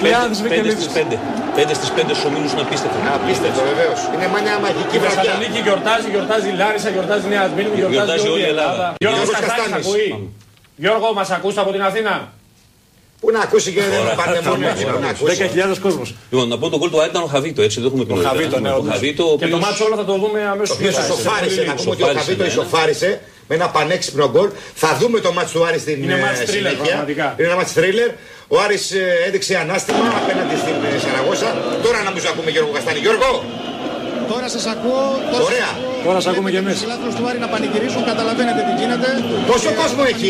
5 στις 5 στους ομίλους είναι απίστευτο. Απίστευτο, βεβαίως. Είναι μια μαγική βραδιά. Η Θεσσαλονίκη γιορτάζει η Λάρισα, γιορτάζει η Νέα Σμύρνη, γιορτάζει όλη η Ελλάδα. Γιώργο Καστάνης ακούει? Γιώργο, μας ακούς από την Αθήνα? Πού να ακούσει και δεν θα πάρτε μόνο. 10.000 κόσμος. Λοιπόν, να πω τον γκολ του Άρη ήταν ο Χαβίτο, έτσι δεν έχουμε πει. Ο Χαβίτο, και το μάτσο όλο θα το δούμε αμέσως πίσω. Ισοφάρισε, να πούμε ότι ο Χαβίτο ισοφάρισε με ένα πανέξυπνο γκολ. Θα δούμε το μάτσο του Άρη στην συνέχεια. Είναι ένα μάτσο θρίλερ. Ο Άρης έδειξε ανάστημα απέναντι στην Σαραγώσα. Τώρα να μην ακούμε Γιώργο Καστάνη. Γιώργο! Τώρα σας ακούω. Ωραία. Τώρα σας ακούμε και εμείς. Οι λάθος του Άρη να πανηγυρίζουν, καταλαβαίνετε τι γίνεται. Πόσο κόσμο έχει?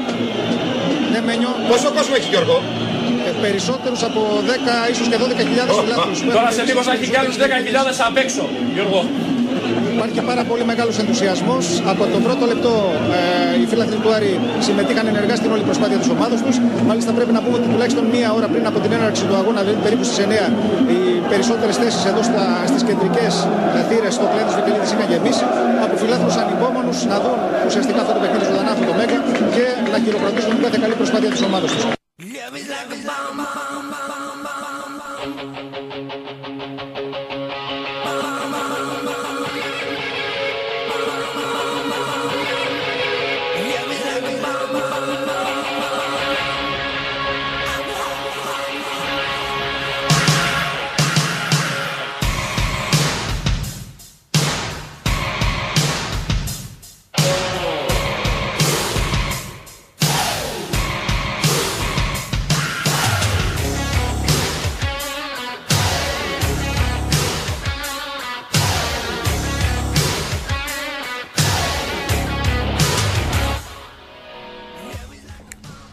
Ναι, Μένιο. Πόσο κόσμο έχει, Γιώργο? Περισσότερους από 10, ίσως και 12.000 φιλάθλους. Τώρα σε λίγο θα έχει κι άλλους 10.000 απ' έξω, Γιώργο. Υπάρχει πάρα πολύ μεγάλος ενθουσιασμός. Από το πρώτο λεπτό οι φίλαθλοι του Άρη συμμετείχαν ενεργά στην όλη προσπάθεια της ομάδας τους. Μάλιστα πρέπει να πούμε ότι τουλάχιστον μία ώρα πριν από την έναρξη του αγώνα, δηλαδή περίπου στις 9, οι περισσότερες θέσεις εδώ στις κεντρικές θύρες στο Κλεάνθης Βικελίδης είχαν γεμίσει από φιλάθλους ανυπόμονους να δουν ουσιαστικά αυτό το παιχνίδι ζωντανά από το Μέγκα και να χειροκροτήσουν κάθε καλή προσπάθεια της ομάδας τους.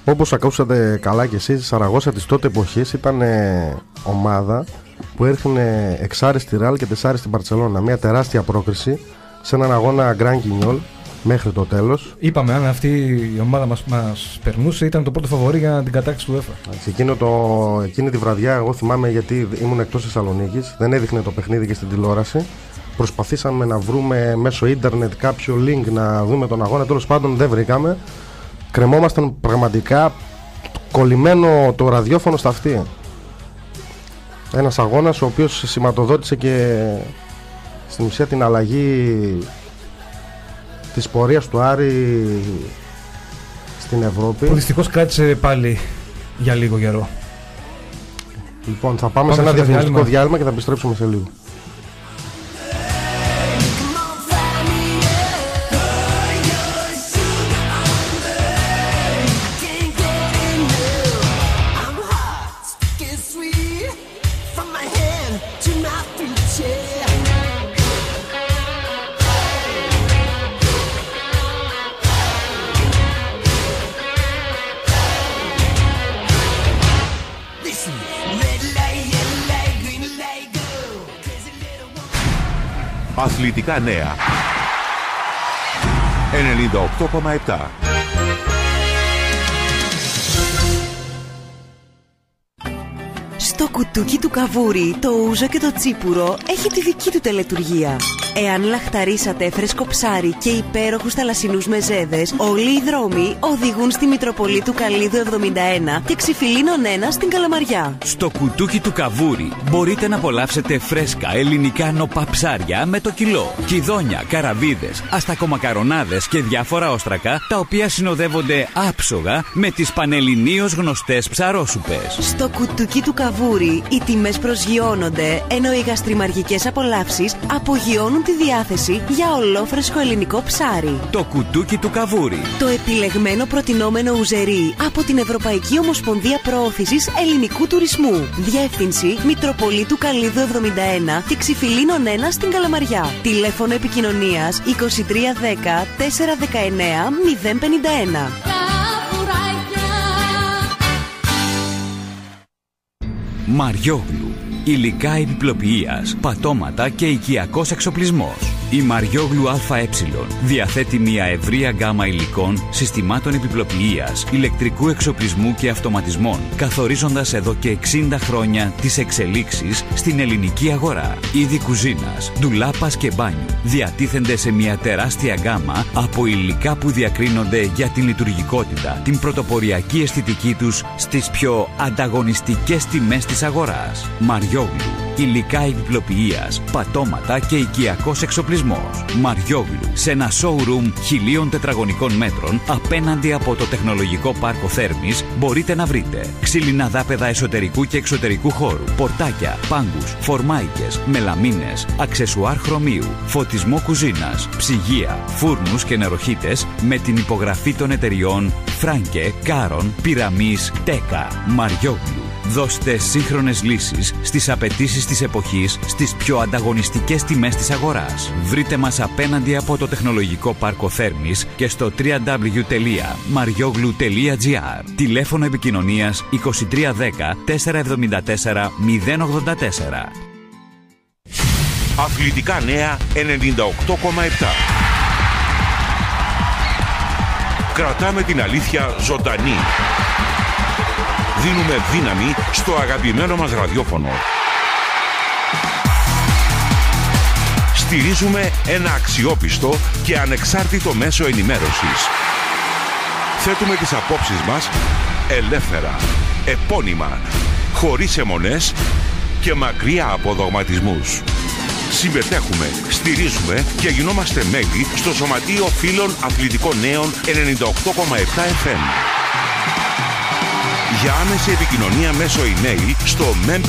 Όπως ακούσατε καλά κι εσείς, η Σαραγώσα της τότε εποχής ήταν ομάδα που έρχονε εξάριστη Ρεάλ και τεσάριστη Μπαρτσελώνα. Μια τεράστια πρόκριση σε έναν αγώνα Grand Guignol μέχρι το τέλος. Είπαμε, αν αυτή η ομάδα μας περνούσε, ήταν το πρώτο φαβορί για την κατάκτηση του UEFA. Εκείνη τη βραδιά, εγώ θυμάμαι, γιατί ήμουν εκτός Θεσσαλονίκης, δεν έδειχνε το παιχνίδι και στην τηλεόραση. Προσπαθήσαμε να βρούμε μέσω ίντερνετ κάποιο link να δούμε τον αγώνα. Τέλος πάντων δεν βρήκαμε. Κρεμόμασταν πραγματικά κολλημένο το ραδιόφωνο στα αυτή. Ένας αγώνας ο οποίος σηματοδότησε και στην ουσία την αλλαγή της πορείας του Άρη στην Ευρώπη. Που δυστυχώς κράτησε πάλι για λίγο καιρό. Λοιπόν, θα πάμε σε ένα διαφημιστικό διάλειμμα και θα επιστρέψουμε σε λίγο. Αθλητικά νέα 98,7. Στο κουτούκι του καβούρι, το ούζο και το τσίπουρο έχει τη δική του τελετουργία. Εάν λαχταρίσατε φρέσκο ψάρι και υπέροχους θαλασσινούς μεζέδες, όλοι οι δρόμοι οδηγούν στη Μητροπολίτου Καλλίδου 71 και Ξυφιλίνων 1 στην Καλαμαριά. Στο κουτούκι του καβούρι μπορείτε να απολαύσετε φρέσκα ελληνικά νοπά ψάρια με το κιλό, κιδόνια, καραβίδες, αστακομακαρονάδες και διάφορα όστρακα, τα οποία συνοδεύονται άψογα με τις πανελληνίως γνωστές ψαρόσουπες. Στο κουτούκι του καβούρι οι τιμές προσγειώνονται, ενώ οι γαστριμαργικές απολαύσεις απογειώνουν τη διάθεση για ολόφρεσκο ελληνικό ψάρι. Το κουτούκι του καβούρι. Το επιλεγμένο προτινόμενο ουζερί από την Ευρωπαϊκή Ομοσπονδία Προώθησης Ελληνικού Τουρισμού. Διεύθυνση Μητροπολίτου Καλλίδου 71 και Ξυφιλίνων 1 στην Καλαμαριά. Τηλέφωνο επικοινωνίας 2310 419 051. Μαριόγλου. Υλικά επιπλοποιείας, πατώματα και οικιακός εξοπλισμός. Η Μαριόγλου ΑΕ διαθέτει μια ευρεία γκάμα υλικών, συστημάτων επιπλοποιείας, ηλεκτρικού εξοπλισμού και αυτοματισμών, καθορίζοντας εδώ και 60 χρόνια τις εξελίξεις στην ελληνική αγορά. Είδη κουζίνας, ντουλάπας και μπάνιου διατίθενται σε μια τεράστια γκάμα από υλικά που διακρίνονται για την λειτουργικότητα, την πρωτοποριακή αισθητική τους στις πιο ανταγωνιστικές τιμές της αγοράς. Μαριόγλου. Υλικά επιπλοποιείας, πατώματα και οικιακός εξοπλισμός. Μαριόγλου. Σε ένα showroom 1000 τετραγωνικών μέτρων απέναντι από το τεχνολογικό πάρκο Θέρμης μπορείτε να βρείτε ξύλινα δάπεδα εσωτερικού και εξωτερικού χώρου, πορτάκια, πάγκους, φορμάικες, μελαμίνες, αξεσουάρ χρωμίου, φωτισμό κουζίνας, ψυγεία, φούρνους και νεροχύτες με την υπογραφή των εταιριών Φράγκε, Κάρον, Πυραμής, Τέκα. Μαριόγλου. Δώστε σύγχρονες λύσεις στις απαιτήσεις της εποχής στις πιο ανταγωνιστικές τιμές της αγοράς. Βρείτε μας απέναντι από το τεχνολογικό πάρκο Θέρμης και στο www.marioglu.gr. Τηλέφωνο επικοινωνίας 2310 474 084. Αθλητικά νέα 98,7. Κρατάμε την αλήθεια ζωντανή. Δίνουμε δύναμη στο αγαπημένο μας ραδιόφωνο. Στηρίζουμε ένα αξιόπιστο και ανεξάρτητο μέσο ενημέρωσης. Θέτουμε τις απόψεις μας ελεύθερα, επώνυμα, χωρίς αιμονές και μακριά από δογματισμούς. Συμμετέχουμε, στηρίζουμε και γινόμαστε μέλη στο Σωματείο Φίλων Αθλητικών Νέων 98,7 FM. Για άμεση επικοινωνία μέσω email στο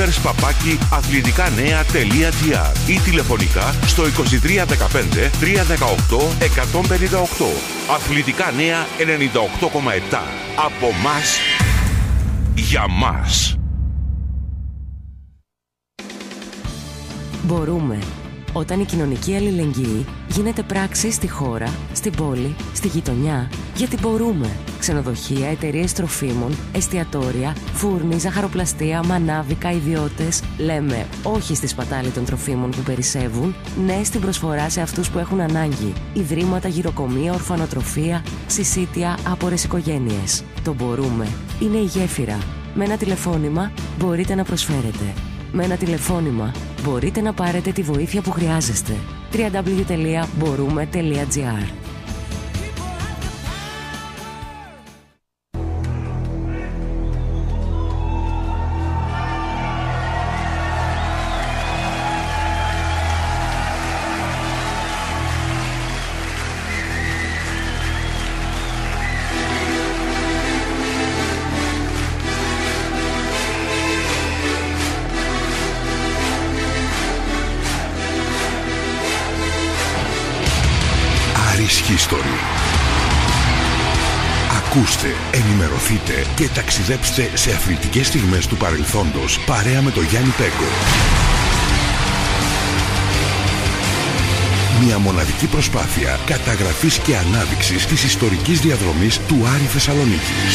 members@athleticanea.gr ή τηλεφωνικά στο 2315 318 158. Αθλητικά Νέα 98,7. Από μας, για μας. Μπορούμε. Όταν η κοινωνική αλληλεγγύη γίνεται πράξη στη χώρα, στην πόλη, στη γειτονιά, γιατί μπορούμε. Ξενοδοχεία, εταιρείες τροφίμων, εστιατόρια, φούρνοι, ζαχαροπλαστεία, μανάβικα, ιδιώτες. Λέμε όχι στη σπατάλη των τροφίμων που περισσεύουν, ναι στην προσφορά σε αυτούς που έχουν ανάγκη. Ιδρύματα, γυροκομεία, ορφανοτροφία, συσίτια, άπορες οικογένειες. Το μπορούμε. Είναι η γέφυρα. Με ένα τηλεφώνημα μπορείτε να προσφέρετε. Με ένα τηλεφώνημα μπορείτε να πάρετε τη βοήθεια που χρειάζεστε. www.borume.gr. History. Ακούστε, ενημερωθείτε και ταξιδέψτε σε αθλητικές στιγμές του παρελθόντος παρέα με τον Γιάννη Πέγκο. Μια μοναδική προσπάθεια καταγραφής και ανάδειξης της ιστορικής διαδρομής του Άρη Θεσσαλονίκης.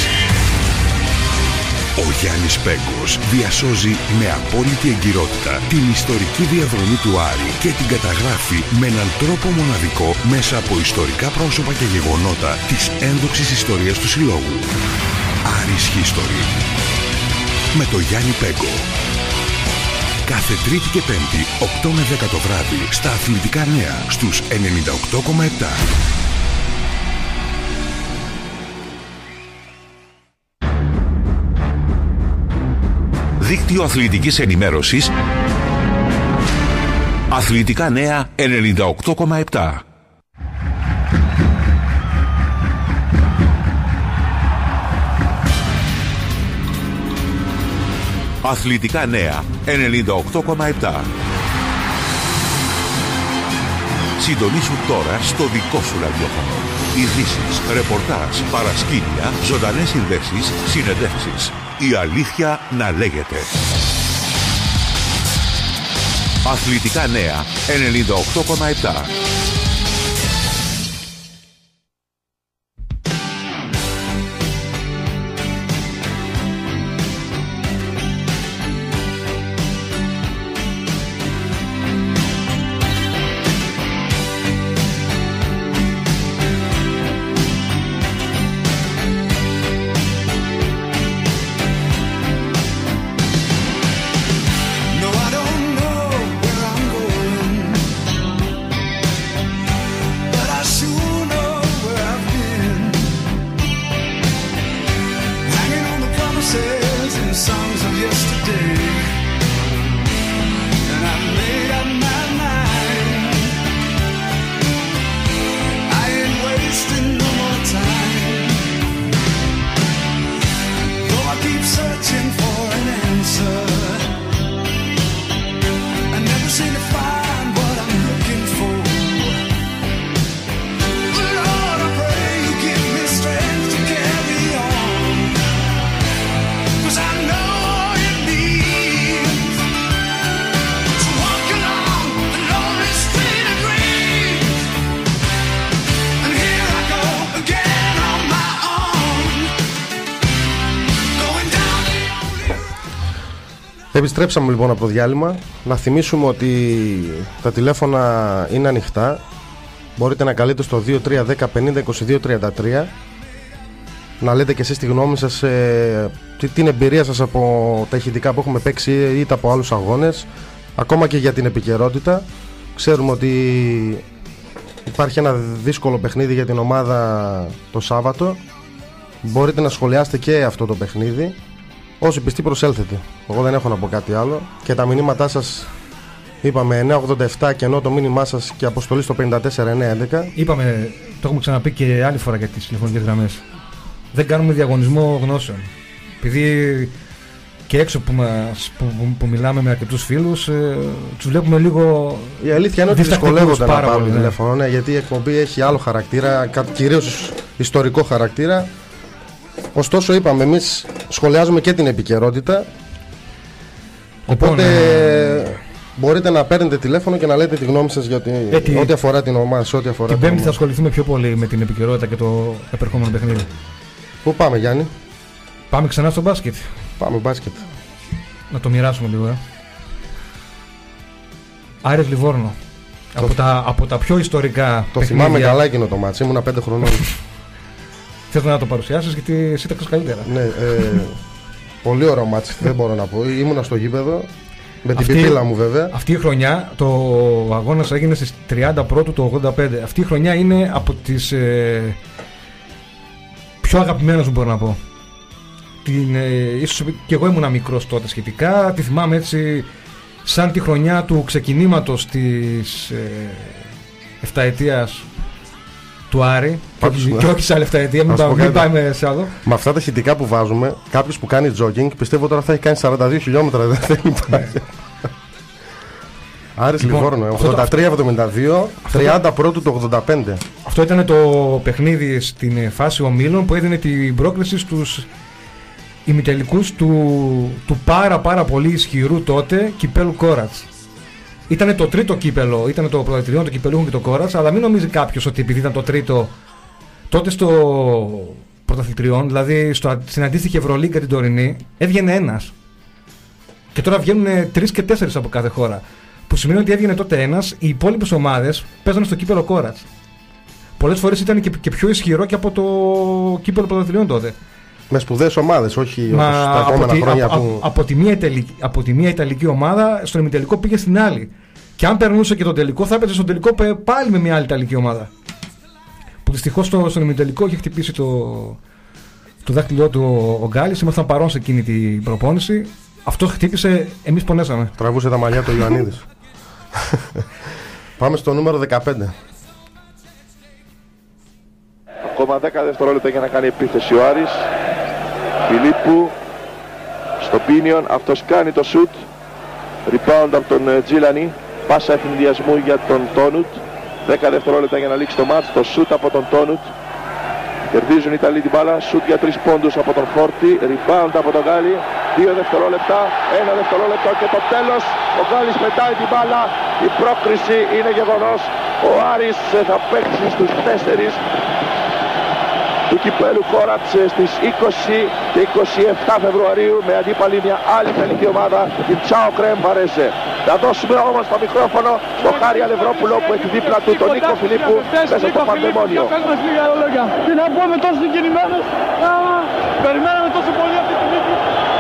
Ο Γιάννης Πέγκος διασώζει με απόλυτη εγκυρότητα την ιστορική διαδρομή του Άρη και την καταγράφει με έναν τρόπο μοναδικό μέσα από ιστορικά πρόσωπα και γεγονότα της ένδοξης ιστορίας του συλλόγου. Άρης History. Με το Γιάννη Πέγκο. Κάθε Τρίτη και Πέμπτη, 8 με 10 το βράδυ, στα Αθλητικά Νέα, στους 98,7. Δίκτυο αθλητικής ενημέρωσης Αθλητικά Νέα 98,7. Αθλητικά Νέα 98,7. Συντονίσου τώρα στο δικό σου ραδιόφωνο. Ειδήσεις, ρεπορτάζ, παρασκήνια, ζωντανές συνδέσεις, συνεντεύξεις. Η αλήθεια να λέγεται. Αθλητικά Νέα 98,7. Επιστρέψαμε λοιπόν από το διάλειμμα. Να θυμίσουμε ότι τα τηλέφωνα είναι ανοιχτά. Μπορείτε να καλείτε στο 2310502233. Να λέτε και εσείς τη γνώμη σας, την εμπειρία σας από τα ηχητικά που έχουμε παίξει είτε από άλλους αγώνες, ακόμα και για την επικαιρότητα. Ξέρουμε ότι υπάρχει ένα δύσκολο παιχνίδι για την ομάδα το Σάββατο. Μπορείτε να σχολιάσετε και αυτό το παιχνίδι. Όσοι πιστοί προσέλθετε. Εγώ δεν έχω να πω κάτι άλλο. Και τα μηνύματά σας είπαμε 987 και ενώ το μήνυμά σας και αποστολή στο 54911. Είπαμε, το έχουμε ξαναπεί και άλλη φορά για τις τηλεφωνικές γραμμές. Δεν κάνουμε διαγωνισμό γνώσεων. Επειδή και έξω που μιλάμε με αρκετούς φίλους, τους βλέπουμε λίγο. Η αλήθεια είναι ότι δυσκολεύονται να πάρουν τηλέφωνο, ναι, γιατί η εκπομπή έχει άλλο χαρακτήρα, κυρίως ιστορικό χαρακτήρα. Ωστόσο, είπαμε, εμείς σχολιάζουμε και την επικαιρότητα. Οπότε μπορείτε να παίρνετε τηλέφωνο και να λέτε τη γνώμη σας για ό,τι αφορά την ομάδα. Την Πέμπτη θα ασχοληθούμε πιο πολύ με την επικαιρότητα και το επερχόμενο παιχνίδι. Πού πάμε, Γιάννη? Πάμε ξανά στο μπάσκετ. Πάμε μπάσκετ. Να το μοιράσουμε λίγο. Άρης Λιβόρνο. Από τα πιο ιστορικά το παιχνίδια. Θυμάμαι καλά εκείνο το μάτς, ήμουνα 5 χρονών. Θες να το παρουσιάσεις γιατί εσύ τα καλύτερα. Ναι, πολύ ωραίο μάτς, δεν μπορώ να πω. Ήμουνα στο γήπεδο, με την πιπίλα μου βέβαια. Αυτή η χρονιά, το αγώνας έγινε στις 30 Πρώτου του 85. Αυτή η χρονιά είναι από τις πιο αγαπημένες μου, μπορώ να πω. Ίσως και εγώ ήμουνα μικρός τότε σχετικά. Τη θυμάμαι έτσι σαν τη χρονιά του ξεκινήματος της 7ετίας του Άρη. Και όχι σε άλλη 7ετία, μην πάμε σε άλλο. Με αυτά τα χητικά που βάζουμε, κάποιος που κάνει jogging πιστεύω τώρα θα έχει κάνει 42 χιλιόμετρα. Δεν υπάρχει. Άρης Λιβόρνο, 83-72, 30 Πρώτου του 85. Αυτό ήταν το παιχνίδι στην φάση ομίλων που έδινε την πρόκριση στους ημιτελικούς του πάρα πολύ ισχυρού τότε κυπέλου Κόρατς. Ήτανε το τρίτο κύπελο, ήταν το πρωταθλητριών, το κυπελούχων και το Κόρατς, αλλά μην νομίζει κάποιος ότι επειδή ήταν το τρίτο, τότε στο πρωταθλητριών, δηλαδή στην αντίστοιχη Ευρωλίγκα την τωρινή, έβγαινε ένας. Και τώρα βγαίνουν 3 και 4 από κάθε χώρα. Που σημαίνει ότι έβγαινε τότε ένας, οι υπόλοιπες ομάδες παίζανε στο κύπελο Κόρατς. Πολλές φορές ήταν και πιο ισχυρό και από το κύπελο πρωταθλητριών τότε. Με σπουδαίες ομάδες, όχι τα επόμενα χρόνια που... Από τη μία Ιταλική ομάδα στον ημιτελικό πήγε στην άλλη. Και αν περνούσε και τον τελικό, θα έπαιζε στον τελικό πάλι με μια άλλη Ιταλική ομάδα. Που δυστυχώς στον ημιτελικό είχε χτυπήσει το δάχτυλό του ο Γκάλης. Ήμασταν παρόν σε εκείνη την προπόνηση. Αυτό χτύπησε, εμείς πονέσαμε. Τραβούσε τα μαλλιά του Ιωαννίδης. Πάμε στο νούμερο 15. Ακόμα 10 δευτερόλεπτα για να κάνει επίθεση ο Άρης. Φιλίππου στο Πίνιον, αυτός κάνει το σουτ. Rebound από τον Τζίλανι. Πάσα ευθυνδιασμού για τον Τόνουτ. 10 δευτερόλεπτα για να λήξει το μάτς. Το σουτ από τον Τόνουτ. Κερδίζουν οι Ιταλοί την μπάλα. Σουτ για 3 πόντους από τον Φόρτι. Rebound από τον Γκάλι. 2 δευτερόλεπτα. 1 δευτερόλεπτο και το τέλος. Ο Γκάλης πετάει την μπάλα. Η πρόκριση είναι γεγονός. Ο Άρης θα παίξει στους 4 του κυπέλου Κόρατς στις 20 και 27 Φεβρουαρίου με αντίπαλη μια άλλη ιταλική ομάδα, την Τσάο Κρέμ Βαρέζε. Θα δώσουμε όμως το μικρόφωνο στον Χάρη Αλευρόπουλο που έχει δίπλα του τον Νίκο Φιλίππου μέσα στο Παντεμόνιο. Τι να πούμε, τόσο συγκινημένος, περιμέναμε τόσο πολύ αυτή τη νίκη.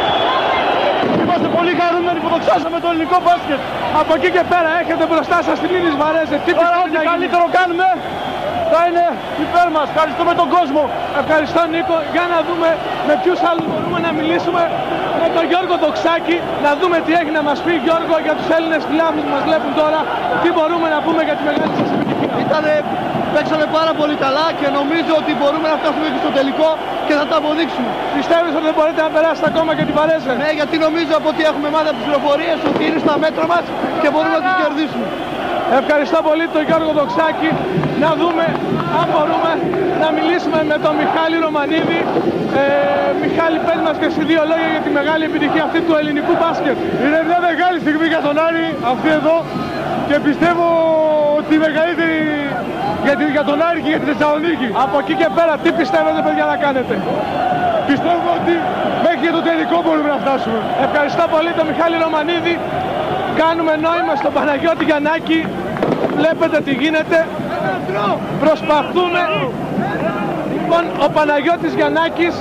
Είμαστε πολύ χαρούμενοι που δοξάσαμε το ελληνικό μπάσκετ. Από εκεί και πέρα έχετε μπροστά σας την Ίνις Βαρέζε. Τι καλύτερο κάνουμε θα είναι υπέρ μας. Ευχαριστούμε τον κόσμο. Ευχαριστώ Νίκο. Για να δούμε με ποιους άλλους μπορούμε να μιλήσουμε. Με τον Γιώργο Δοξάκη. Να δούμε τι έχει να μας πει Γιώργο για τους Έλληνες φιλάθλους που μας βλέπουν τώρα. Τι μπορούμε να πούμε για τη μεγάλη σας επιτυχία. Παίξαμε πάρα πολύ καλά και νομίζω ότι μπορούμε να φτάσουμε και στο τελικό και θα τα αποδείξουμε. Πιστεύεις ότι δεν μπορείτε να περάσετε ακόμα και την Βαρέζε? Ναι, γιατί νομίζω από ότι έχουμε μάθει από τις πληροφορίες ότι είναι στα μέτρα μας και μπορούμε να τις κερδίσουμε. Ευχαριστώ πολύ τον Γιώργο Δοξάκη. Να δούμε αν μπορούμε να μιλήσουμε με τον Μιχάλη Ρωμανίδη. Μιχάλη, πες μας και εσύ 2 λόγια για τη μεγάλη επιτυχία αυτή του ελληνικού μπάσκετ. Είναι μια μεγάλη στιγμή για τον Άρη αυτή εδώ και πιστεύω ότι μεγαλύτερη για τον Άρη και για τη Θεσσαλονίκη. Από εκεί και πέρα τι πιστεύετε παιδιά να κάνετε? Πιστεύω ότι μέχρι και το τελικό μπορούμε να φτάσουμε. Ευχαριστώ πολύ τον Μιχάλη Ρωμανίδη. Κάνουμε νόημα στον Παναγιώτη Γιαννάκη. Βλέπετε τι γίνεται. Προσπαθούμε. Λοιπόν, ο Παναγιώτης Γιαννάκης,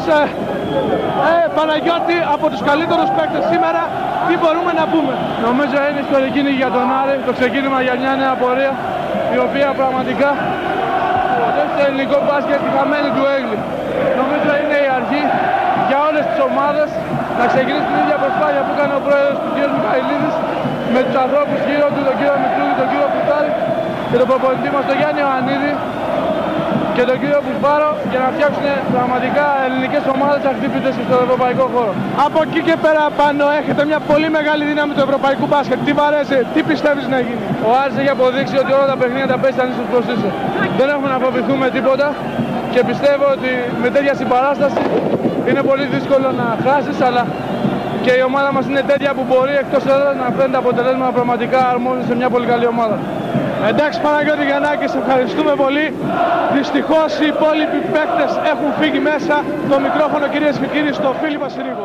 Παναγιώτη, από τους καλύτερους παίκτες σήμερα, τι μπορούμε να πούμε? Νομίζω είναι ιστορική νίκη για τον Άρη, το ξεκίνημα για μια νέα πορεία, η οποία πραγματικά στο ελληνικό μπάσκετ τη χαμένη του έγκλη. Νομίζω είναι η αρχή για όλες τις ομάδες να ξεκινήσει την ίδια προσπάθεια που έκανε ο πρόεδρος του κ. Μιχαηλίδης με τους ανθρώπους γύρω του, τον κύριο Μητρούδη, τον κύριο Κουτάρη και τον προπονητή μας τον Γιάννη Ιωαννίδη και τον κύριο Πουσπάρο για να φτιάξουν πραγματικά ελληνικές ομάδες ακτύπητες στον ευρωπαϊκό χώρο. Από εκεί και πέρα πάνω έχετε μια πολύ μεγάλη δύναμη του ευρωπαϊκού μπάσκετ. Τι Βαρέζε, τι πιστεύεις να γίνει? Ο Άρης έχει αποδείξει ότι όλα τα παιχνίδια τα παίζει ανήσως προς ίσο. Δεν έχουμε να φοβηθούμε τίποτα και πιστεύω ότι με τέτοια συμπαράσταση είναι πολύ δύσκολο να χάσεις, αλλά και η ομάδα μας είναι τέτοια που μπορεί εκτός έδρας να φέρνει αποτελέσματα πραγματικά αρμόζει σε μια πολύ καλή ομάδα. Εντάξει Παναγιώτη Γιαννάκη, σε ευχαριστούμε πολύ. Δυστυχώς οι υπόλοιποι παίκτες έχουν φύγει μέσα. Το μικρόφωνο κυρίες και κύριοι στο Φίλιπ Πασιρίκο.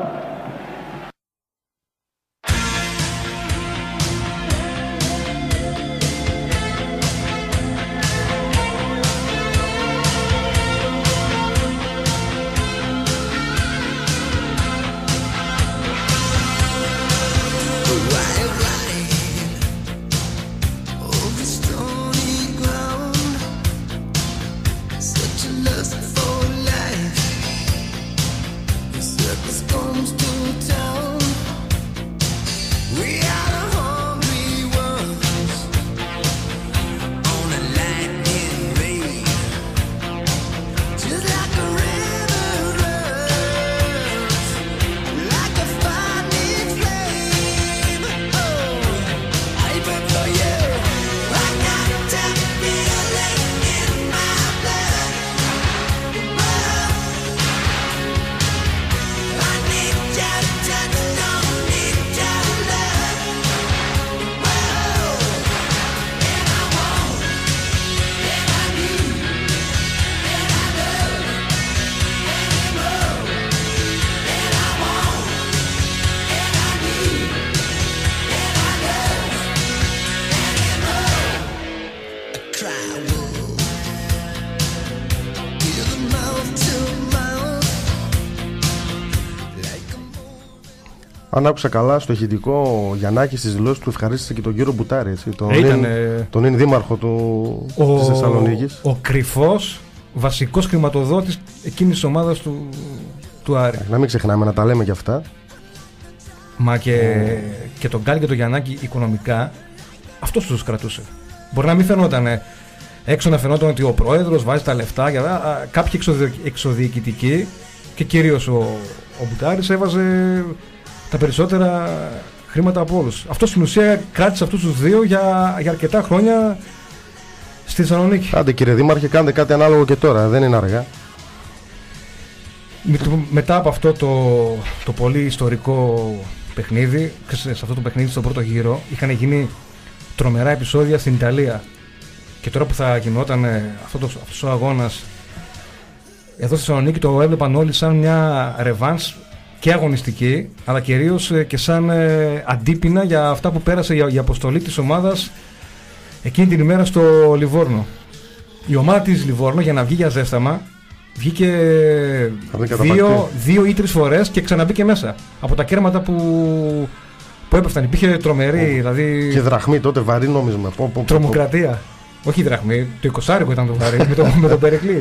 Αν άκουσα καλά, στο ηχητικό ο Γιαννάκης στις δηλώσεις του ευχαρίστησε και τον κύριο Μπουτάρη, έτσι, τον είναι δήμαρχο της Θεσσαλονίκης. Ο κρυφός βασικός χρηματοδότης εκείνης της ομάδας του Άρη. Να μην ξεχνάμε να τα λέμε κι αυτά. Μα και τον Γκάλι και τον Γιαννάκη οικονομικά αυτός τους κρατούσε. Μπορεί να μην φαινόταν έξω, να φαινόταν ότι ο πρόεδρος βάζει τα λεφτά, κάποιοι εξωδιοικητικοί και κυρίως ο Μπουτάρης έβαζε τα περισσότερα χρήματα από όλους. Αυτό στην ουσία κράτησε αυτούς τους δύο για αρκετά χρόνια στη Θεσσαλονίκη. Άντε κύριε Δήμαρχε, κάντε κάτι ανάλογο και τώρα, δεν είναι αργά. Μετά από αυτό το πολύ ιστορικό παιχνίδι, σε αυτό το παιχνίδι στον πρώτο γύρο είχαν γίνει τρομερά επεισόδια στην Ιταλία, και τώρα που θα γινόταν αυτός ο αγώνας εδώ στη Θεσσαλονίκη, το έβλεπαν όλοι σαν μια ρεβάνς και αγωνιστική, αλλά κυρίως και σαν αντίπεινα για αυτά που πέρασε η αποστολή της ομάδας εκείνη την ημέρα στο Λιβόρνο. Η ομάδα της Λιβόρνο, για να βγει για ζέσταμα, βγήκε 2 ή 3 φορές και ξαναμπήκε μέσα από τα κέρματα που έπεφταν. Υπήρχε τρομερή, δηλαδή. Και δραχμή τότε, βαρύ νόμισμα. Τρομοκρατία. Όχι δραχμή, το 20 ήταν το βαρύ με τον Περικλή.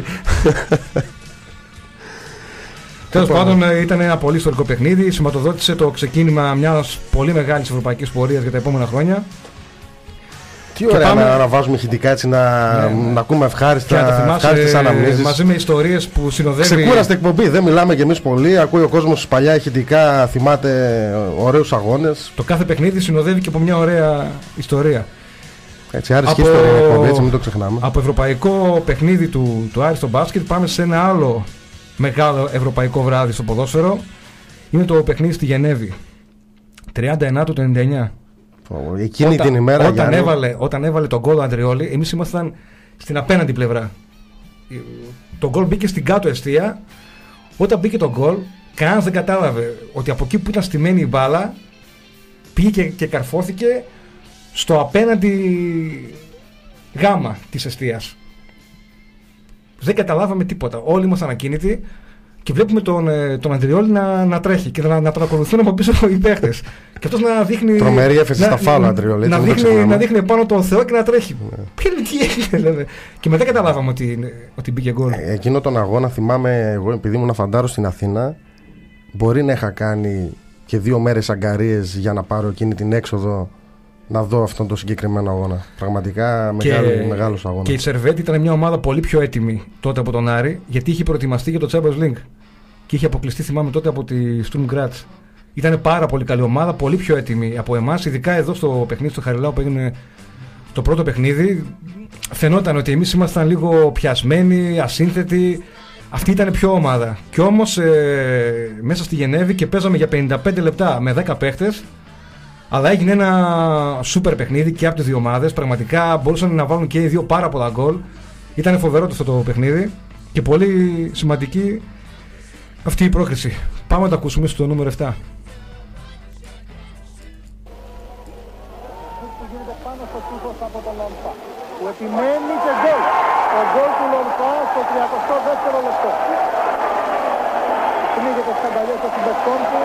Τέλος πάντων, ήταν ένα πολύ ιστορικό παιχνίδι. Σηματοδότησε το ξεκίνημα μιας πολύ μεγάλης ευρωπαϊκής πορείας για τα επόμενα χρόνια. Τι ωραία να βάζουμε ηχητικά έτσι, να ακούμε ευχάριστες αναμνήσεις. Μαζί με ιστορίες που συνοδεύει. Ξεκούραστε εκπομπή, δεν μιλάμε κι εμείς πολύ. Ακούει ο κόσμος παλιά ηχητικά, θυμάται ωραίους αγώνες. Το κάθε παιχνίδι συνοδεύει και από μια ωραία ιστορία. Έτσι, άριστη ιστορία εκπομπή, έτσι μην το ξεχνάμε. Από ευρωπαϊκό παιχνίδι του Άρη στο μπάσκετ πάμε σε ένα άλλο μεγάλο ευρωπαϊκό βράδυ στο ποδόσφαιρο. Είναι το παιχνίδι στη Γενέβη, 39 του 99. Εκείνη την ημέρα όταν έβαλε τον γκολ ο Αντριόλη, εμείς ήμασταν στην απέναντι πλευρά. Το γκολ μπήκε στην κάτω εστία. Όταν μπήκε το γκολ, κανένας δεν κατάλαβε ότι από εκεί που ήταν στημένη η μπάλα πήγε και καρφώθηκε στο απέναντι γάμα της εστίας. Δεν καταλάβαμε τίποτα. Όλοι ήμασταν ακίνητοι και βλέπουμε τον Αντριόλη να τρέχει και να τον ακολουθούν από πίσω οι παίχτες. Και αυτός να δείχνει. Τρομερή έφεση στα φάλα, Αντριόλη. Να δείχνει πάνω τον Θεό και να τρέχει. Τι έγινε, και μετά καταλάβαμε ότι μπήκε γκολ. Εκείνο τον αγώνα θυμάμαι εγώ, επειδή ήμουν φαντάρος στην Αθήνα, μπορεί να είχα κάνει και 2 μέρες αγκαρίες για να πάρω εκείνη την έξοδο να δω αυτόν τον συγκεκριμένο αγώνα. Πραγματικά μεγάλος αγώνας. Και η Σερβέτη ήταν μια ομάδα πολύ πιο έτοιμη τότε από τον Άρη, γιατί είχε προετοιμαστεί για το Champions League και είχε αποκλειστεί, θυμάμαι τότε, από τη Sturm Graz. Ήταν πάρα πολύ καλή ομάδα, πολύ πιο έτοιμη από εμάς, ειδικά εδώ στο παιχνίδι στο Χαριλάου που έγινε το πρώτο παιχνίδι. Φαινόταν ότι εμείς ήμασταν λίγο πιασμένοι, ασύνθετοι, αυτή ήταν πιο ομάδα. Και όμως μέσα στη Γενέβη και παίζαμε για 55 λεπτά με 10 παίχτες. Αλλά έγινε ένα σούπερ παιχνίδι και από τις δύο ομάδες. Πραγματικά μπορούσαν να βάλουν και οι δύο πάρα πολλά γκολ. Ήταν φοβερό αυτό το παιχνίδι και πολύ σημαντική αυτή η πρόκριση. Πάμε να το ακούσουμε στο νούμερο 7. Που επιμένει και γκολ. Το γκολ του Λονφά στο 32ο λεπτό. Πνίγεται στις αγκαλιές των συμπαικτών του.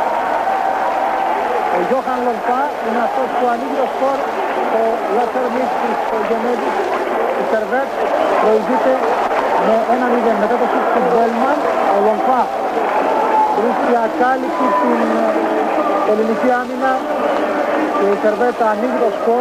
Ο Γιώχαν Λονφά είναι αυτός που ανοίγει το σκορ στο Λέσσερ Μίξ της Γενέβης. Η Σερβέτ προηγείται με 1-0. Μετά το σούτ του Μπέλμαν, ο Λονφά βρίσκει ακάλυπτη στην ελληνική άμυνα και η Σερβέτ ανοίγει το σκορ.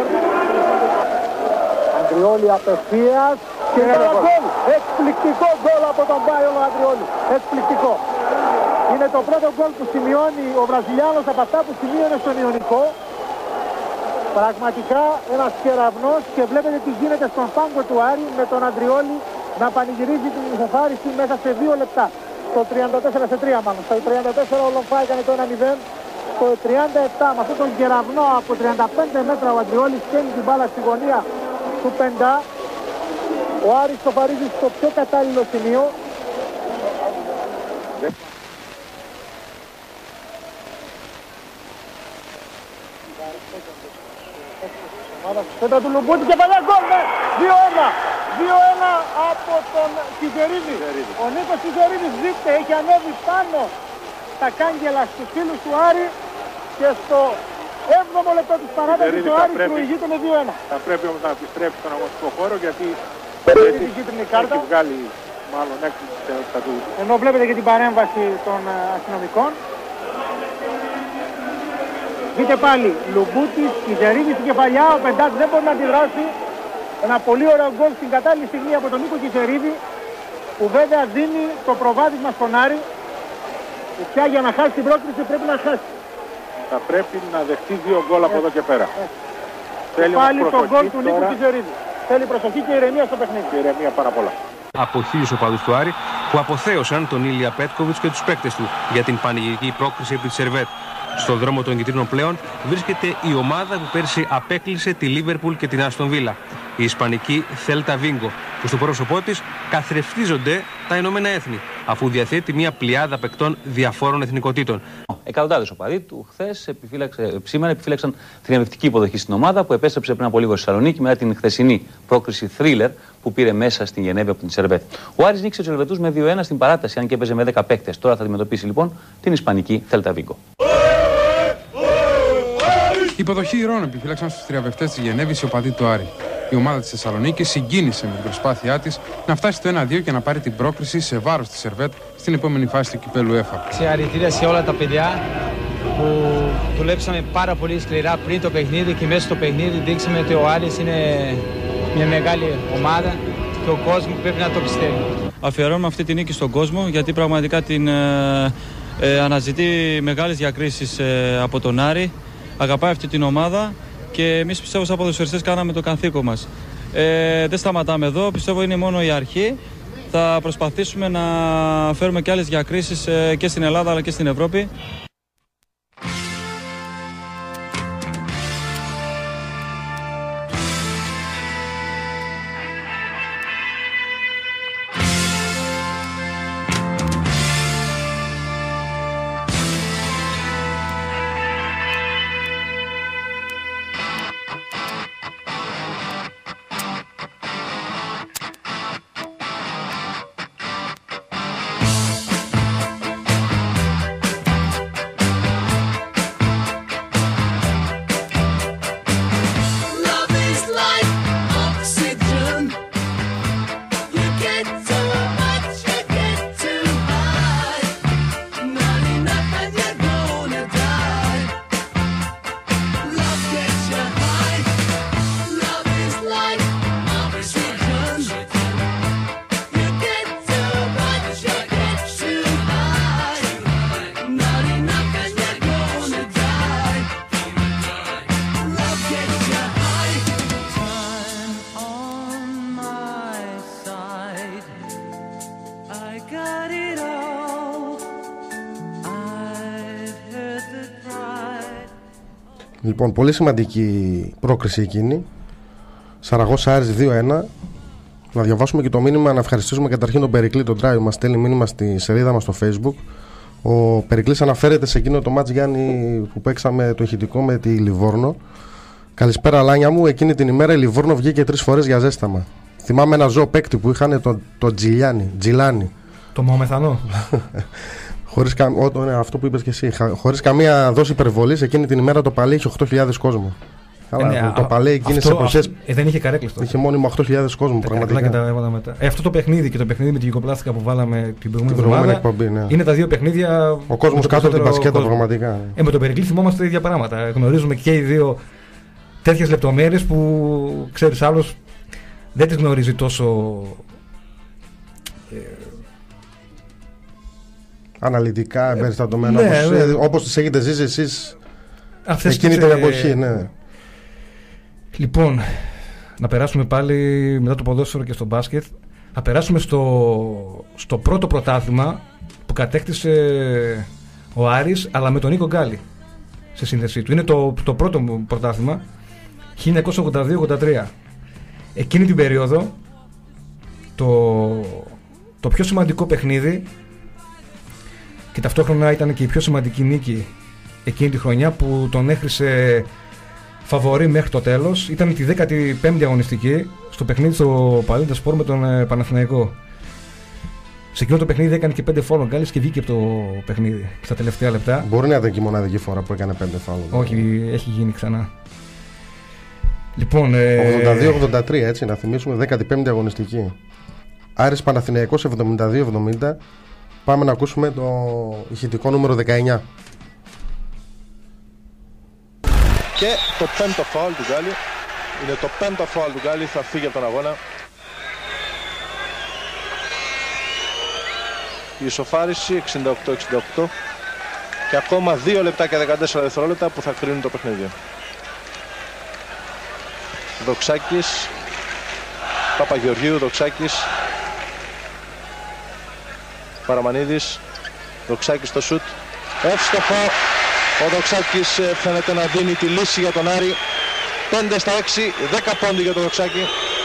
Αντριόλη απευθείας και ένα γκολ. Εκπληκτικό γκολ από τον Πάιολο Αντριόλη. Εκπληκτικό. Είναι το πρώτο γκολ που σημειώνει ο Βραζιλιάνος από αυτά που σημείωνε στον Ιωνικό. Πραγματικά ένας κεραυνός και βλέπετε τι γίνεται στον πάγκο του Άρη με τον Αντριόλη να πανηγυρίζει την ισοφάριση μέσα σε 2 λεπτά. Στο 34-3 μάλλον. Στο 34 ο Λονφά έκανε το 1-0. Στο 37 με αυτόν τον κεραυνό από 35 μέτρα ο Αντριόλης στέλνει την μπάλα στη γωνία του Πεντά. Ο Άρης το παρίζει στο πιο κατάλληλο σημείο. Πέντα του Λουμπούτη και παλιά γκολ με 2-1. 2-1 από τον Κιζερίδη. Ο Νίκος Κιζερίδης δείχνει, έχει ανέβει πάνω τα κάγκελα στους φίλους του Άρη και στο 7ο λεπτό της παράτασης ο Άρης προηγείται με 2-1. Θα πρέπει όμως να επιστρέψει στον αγωνιστικό χώρο γιατί την κίτρινη κάρτα. Έχει βγάλει μάλλον έκπληξη στα του. Ενώ βλέπετε και την παρέμβαση των αστυνομικών. Δείτε πάλι, Λουμπούτης, Κιζερίδης στην κεφαλιά, ο Πεντάτης δεν μπορεί να αντιδράσει. Ένα πολύ ωραίο γκολ στην κατάλληλη στιγμή από τον Νίκο Κιζερίδη, που βέβαια δίνει το προβάδισμα στον Άρη, που πια για να χάσει την πρόκριση πρέπει να χάσει. Θα πρέπει να δεχτεί 2 γκολ από εδώ και πέρα. Θέλει πάλι το γκολ του Νίκου Κιζερίδη. Θέλει προσοχή και ηρεμία στο παιχνίδι. Και ηρεμία πάρα πολλά. Από 1000 οπαδούς του Άρη που αποθέωσαν τον Ήλια Πέτκοβιτς και τους παίκτες του για την πανηγυρική πρόκριση επί της Σερβέτ. Στον δρόμο των κυτρίνων πλέον βρίσκεται η ομάδα που πέρσι απέκλεισε τη Λίβερπουλ και την Άστον Βίλα. Η ισπανική Θέλτα Βίγκο, που στο πρόσωπό της καθρεφτίζονται τα Ηνωμένα Έθνη, αφού διαθέτει μια πλειάδα παικτών διαφόρων εθνικοτήτων. Εκατοντάδες οπαδοί του χθες σήμερα επιφύλαξαν θριαμβευτική υποδοχή στην ομάδα που επέστρεψε πριν από λίγο στη Θεσσαλονίκη μετά την χθεσινή πρόκριση θρίλερ που πήρε μέσα στην Γενέβη από την Σερβέτ. Ο Άρης νίκησε τους Ελβετούς με 2-1 στην παράταση, αν και έπαιζε με 10 παίκτες. Τώρα θα αντιμετωπίσει λοιπόν την ισπανική Θέλτα Βίγκο. Η υποδοχή ηρών επιφύλαξαν στους θριαμβευτές της Γενέβης οι οπαδοί του Άρη. Η ομάδα της Θεσσαλονίκης συγκίνησε με την προσπάθειά της να φτάσει στο 1-2 και να πάρει την πρόκριση σε βάρος της Σερβέτ στην επόμενη φάση του κυπέλου ΕΦΑ. Συγχαρητήρια σε όλα τα παιδιά που δουλέψαμε πάρα πολύ σκληρά πριν το παιχνίδι και μέσα στο παιχνίδι δείξαμε ότι ο Άρης είναι μια μεγάλη ομάδα και ο κόσμος πρέπει να το πιστεύει. Αφιερώνουμε αυτή τη νίκη στον κόσμο γιατί πραγματικά την αναζητεί μεγάλες διακρίσεις από τον Άρη. Αγαπάει αυτή την ομάδα και εμείς πιστεύω σαν ποδοσφαιριστές κάναμε το καθήκον μας. Δεν σταματάμε εδώ, πιστεύω είναι μόνο η αρχή. Θα προσπαθήσουμε να φέρουμε και άλλες διακρίσεις και στην Ελλάδα αλλά και στην Ευρώπη. Λοιπόν, πολύ σημαντική πρόκριση εκείνη. Σαραγώσα Άρης 2-1. Να διαβάσουμε και το μήνυμα, να ευχαριστήσουμε καταρχήν τον Περικλή, τον Τράι, μας στέλνει μήνυμα στη σελίδα μας στο Facebook. Ο Περικλής αναφέρεται σε εκείνο το μάτς, Γιάννη, που παίξαμε το ηχητικό με τη Λιβόρνο. Καλησπέρα, Λάνια μου. Εκείνη την ημέρα η Λιβόρνο βγήκε 3 φορές για ζέσταμα. Θυμάμαι ένα ζώο παίκτη που είχαν, το Τζιλάνι. Το Μαομεθανό. Αυτό που είπες και εσύ. Χωρίς καμία δόση υπερβολής, εκείνη την ημέρα το Παλέ είχε 8.000 κόσμο. Καλά, το Παλέ εκείνη σε εποχές. Δεν είχε καρέκλες τότε. Είχε μόνιμο 8.000 κόσμο. Πραγματικά. Και τα έβαλα μετά. Αυτό το παιχνίδι και το παιχνίδι με την Γιουγκοπλάστικα που βάλαμε την προηγούμενη εκπομπή. Ναι. Είναι τα δύο παιχνίδια. Ο κόσμος κάτω από την μπασκέτα, πραγματικά. Με τον Περικλή θυμόμαστε τα ίδια πράγματα. Γνωρίζουμε και οι δύο τέτοιες λεπτομέρειες που ξέρεις, άλλος δεν τις γνωρίζει τόσο. Αναλυτικά, εμπεριστατωμένα, όπως τις έχετε ζήσει εσείς εκείνη την εποχή. Ναι. Λοιπόν, να περάσουμε πάλι μετά το ποδόσφαιρο και στο μπάσκετ. Να περάσουμε στο πρώτο πρωτάθλημα που κατέκτησε ο Άρης, αλλά με τον Νίκο Γκάλι σε σύνδεσή του. Είναι το πρώτο πρωτάθλημα 1982-83. Εκείνη την περίοδο το πιο σημαντικό παιχνίδι και ταυτόχρονα ήταν και η πιο σημαντική νίκη εκείνη τη χρονιά που τον έχρισε φαβορί μέχρι το τέλος, ήταν τη 15η αγωνιστική στο παιχνίδι στο Παλέντα Σπορ με τον Παναθηναϊκό. Σε εκείνο το παιχνίδι έκανε και 5 φάουλ ο Γκάλης και βγήκε από το παιχνίδι στα τελευταία λεπτά. Μπορεί να ήταν και η μοναδική φορά που έκανε 5 φάουλ. Όχι, έχει γίνει ξανά. Λοιπόν, 82-83, έτσι, να θυμίσουμε, 15η αγωνιστική. Άρης Παναθηναϊκός 72-70. Πάμε να ακούσουμε το ηχητικό νούμερο 19. Και το πέμπτο φάουλ του Γκάλι. Είναι το πέμπτο φάουλ του Γκάλι, θα φύγει από τον αγώνα. Η ισοφάριση 68-68 και ακόμα 2 λεπτά και 14 δευτερόλεπτα που θα κρίνουν το παιχνίδι. Δοξάκης, Παπαγεωργίου, Δοξάκης, Παραμανίδης, Δοξάκης στο σουτ, εύστοχο. Ο Δοξάκης φαίνεται να δίνει τη λύση για τον Άρη. 5 στα 6, 10 πόντι για τον Δοξάκη,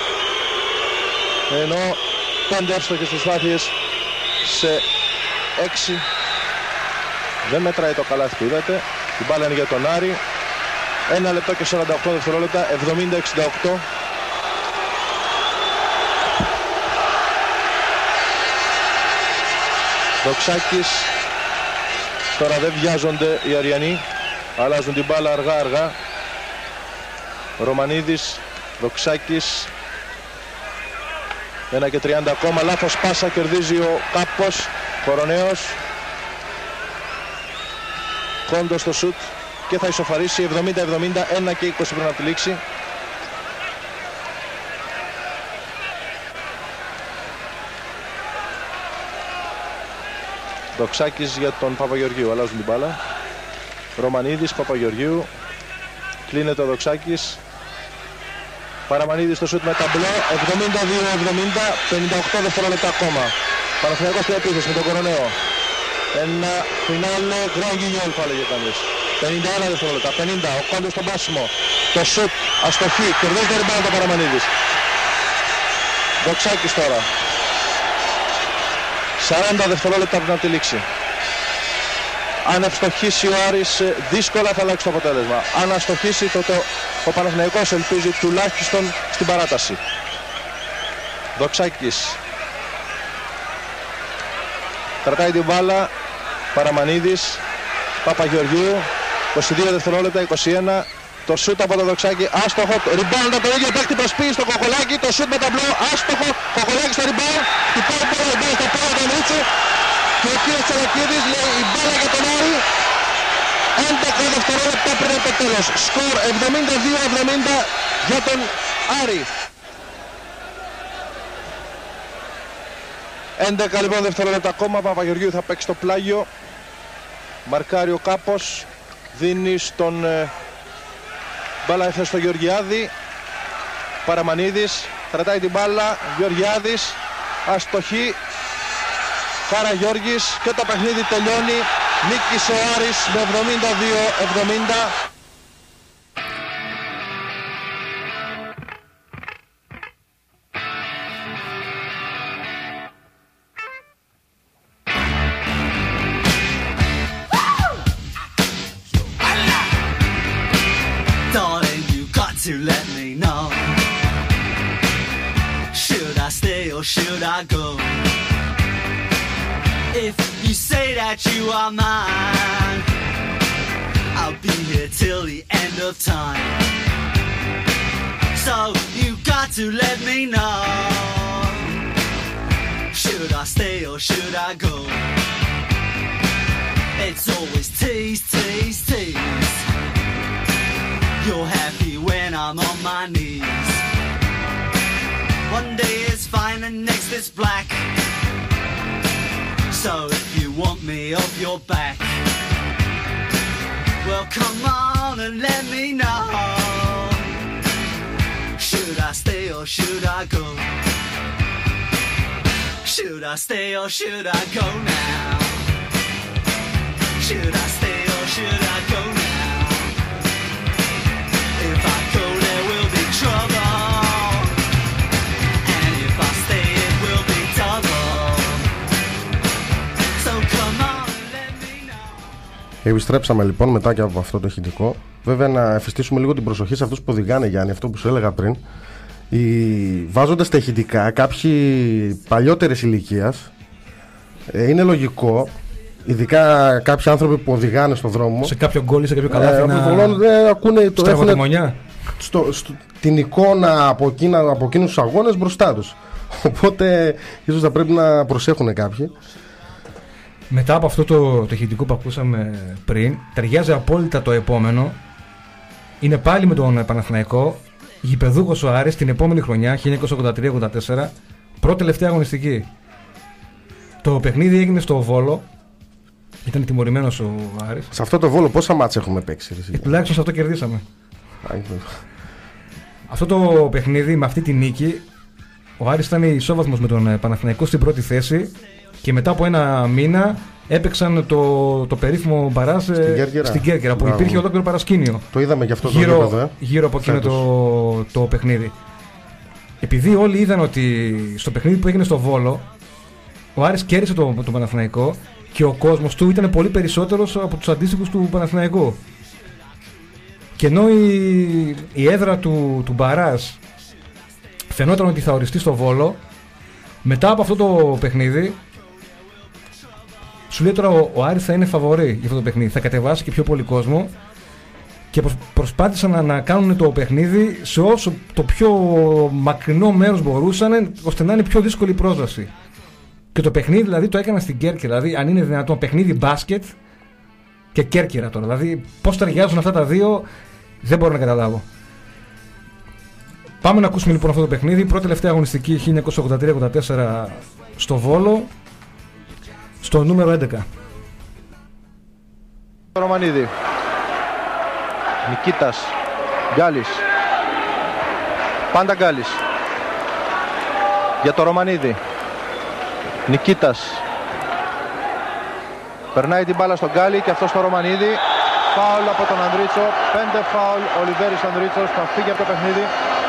ενώ 5 εύστοχες προσπάθειες σε 6. Δεν μετράει το καλάθι που είδατε. Η μπάλα είναι για τον Άρη. 1 λεπτό και 48 δευτερόλεπτα, 70-68. Δοξάκης. Τώρα δεν βιάζονται οι Αριανοί. Αλλάζουν την μπάλα αργά. Ρωμανίδης, Δοξάκης. 1 και 30 ακόμα. Λάθος πάσα, κερδίζει ο Κάπος. Κοροναίος. Κόντο στο σουτ και θα ισοφαρίσει 70-70. 1 και 20 πριν από τη λήξη. Δοξάκης για τον Παπαγεωργίου. Αλλάζουν την μπάλα. Ρωμανίδης, Παπαγεωργίου. Κλείνεται ο Δοξάκης. Παραμανίδης στο σουτ με ταμπλό. 72-70. 58 δευτερόλεπτα ακόμα. Παναθηναϊκός στην επίθεση με τον Κοροναίο. Ένα φινάλε Grand Guignol θα λέγε κανείς. 51 δευτερόλεπτα. 50. Ο Κόντος στο μπάσιμο. Το σουτ αστοχή. Κερδίζει το ριμπάουντ ο Παραμανίδης. Δοξάκης τώρα. 40 δευτερόλεπτα πριν από τη λήξη. Αν ευστοχίσει ο Άρης, δύσκολα θα αλλάξει το αποτέλεσμα. Αν αστοχίσει, τότε ο Παναθηναϊκός ελπίζει τουλάχιστον στην παράταση. Δοξάκης. Κρατάει την μπάλα. Παραμανίδης. Παπαγεωργίου. 22 δευτερόλεπτα, 21. Το σούτ από το Δοξάκη, άστοχο. Rebound από το ίδιο παίκτη, προσποιεί στο Κοκολάκι. Το σούτ με ταμπλό, άστοχο. Κοκολάκι στο rebound. Χτυπάει πέρα, μπάλα στα πόδια του Μίτσου. Και ο κύριος Τσαλακίδης λέει η μπάλα για τον Άρη. 11 δευτερόλεπτα πριν από το τέλος. Σκορ 72-70 για τον Άρη. 11 λοιπόν δευτερόλεπτα ακόμα. Παπαγεωργίου θα παίξει το πλάγιο. Μαρκάρει ο Κάπος. Δίνει στον μπάλα έφτασε στο Γεωργιάδη. Παραμανίδης κρατάει την μπάλα. Γεωργιάδης αστοχή. Καραγιώργης και το παιχνίδι τελειώνει. Νίκησε ο Άρης με 72-70. to let me know. Should I stay or should I go? If you say that you are mine, I'll be here till the end of time. So you got to let me know. Should I stay or should I go? It's always tease, tease, tease. You're happy when I'm on my knees. One day is fine and next is black. So if you want me off your back, well come on and let me know. Should I stay or should I go? Should I stay or should I go now? Should I stay or should I go now? If I go there will be trouble, and if I stay it will be double. So come on and let me know. Επιστρέψαμε λοιπόν μετά και από αυτό το ηχητικό. Βέβαια να εφιστήσουμε λίγο την προσοχή σε αυτούς που οδηγάνε, Γιάννη, αυτό που σου έλεγα πριν. Βάζοντας τα ηχητικά κάποιοι παλιότερης ηλικίας, είναι λογικό, ειδικά κάποιοι άνθρωποι που οδηγάνε στον δρόμο, σε κάποιο γκόλ ή σε κάποιο καλάθι ακούνε την εικόνα από εκείνους τους αγώνες μπροστά τους. Οπότε ίσως θα πρέπει να προσέχουν κάποιοι. Μετά από αυτό το ηχητικό που ακούσαμε πριν, ταιριάζει απόλυτα το επόμενο. Είναι πάλι με τον Παναθηναϊκό, γηπεδούχος ο Άρης την επόμενη χρονιά, 1983-84, πρώτη τελευταία αγωνιστική. Το παιχνίδι έγινε στο Βόλο. Ήταν τιμωρημένος ο Άρης. Σε αυτό το Βόλο πόσα μάτς έχουμε παίξει? Τουλάχιστον σε αυτό κερδίσαμε. Αυτό το παιχνίδι, με αυτή τη νίκη, ο Άρης ήταν ισόβαθμος με τον Παναθηναϊκό στην πρώτη θέση και μετά από ένα μήνα έπαιξαν το περίφημο μπαράζ στην Κέρκυρα, που υπήρχε ολόκληρο παρασκήνιο. Το είδαμε και αυτό γύρω από εκείνο το παιχνίδι. Επειδή όλοι είδαν ότι στο παιχνίδι που έγινε στο Βόλο ο Άρης κέρδισε τον Παναθηναϊκό και ο κόσμος του ήταν πολύ περισσότερος από τους αντίστοιχους του Παναθηναϊκού. Και ενώ η έδρα του μπαράζ φαινόταν ότι θα οριστεί στο Βόλο, μετά από αυτό το παιχνίδι σου λέει τώρα ο Άρης θα είναι φαβορί για αυτό το παιχνίδι, θα κατεβάσει και πιο πολύ κόσμο, και προσπάθησαν να κάνουν το παιχνίδι σε όσο το πιο μακρινό μέρος μπορούσαν, ώστε να είναι πιο δύσκολη η πρόσβαση. Και το παιχνίδι δηλαδή το έκανα στην Κέρκυρα. Δηλαδή, αν είναι δυνατόν, παιχνίδι μπάσκετ και Κέρκυρα τώρα. Δηλαδή, πώς ταιριάζουν αυτά τα δύο, δεν μπορώ να καταλάβω. Πάμε να ακούσουμε λοιπόν αυτό το παιχνίδι. Πρώτη τελευταία αγωνιστική 1983-84 στο Βόλο, στο νούμερο 11. Ρωμανίδη, Νικήτας, Γκάλης, πάντα Γκάλης για το Ρωμανίδη. Νικήτας περνάει την μπάλα στον Γκάλη και αυτό στο Ρωμανίδη. Φάουλ από τον Ανδρίτσο, 5 φάουλ. Ο Λιβέρης Ανδρίτσος θα φύγει από το παιχνίδι.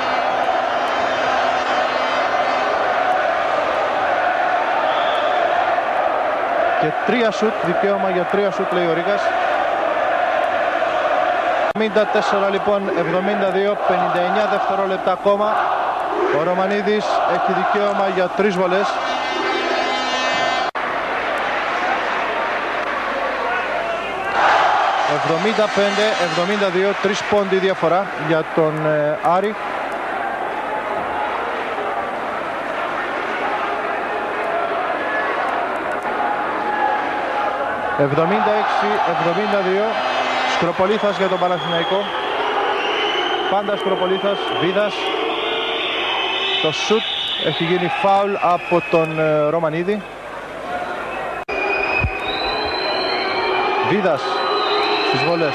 Και 3 σουτ, δικαίωμα για 3 σουτ λέει ο Ρίγας. 74 λοιπόν, 72, 59 δευτερόλεπτα ακόμα. Ο Ρωμανίδης έχει δικαίωμα για 3 βολές. ...75-72, 3 πόντι διαφορά για τον Άρη. ...76-72... Σκροπολίθας για τον Παναθηναϊκό. Πάντα Σκροπολίθας, Βίδας. Το σουτ έχει γίνει φάουλ από τον Ρωμανίδη. Βίδας στις βολές.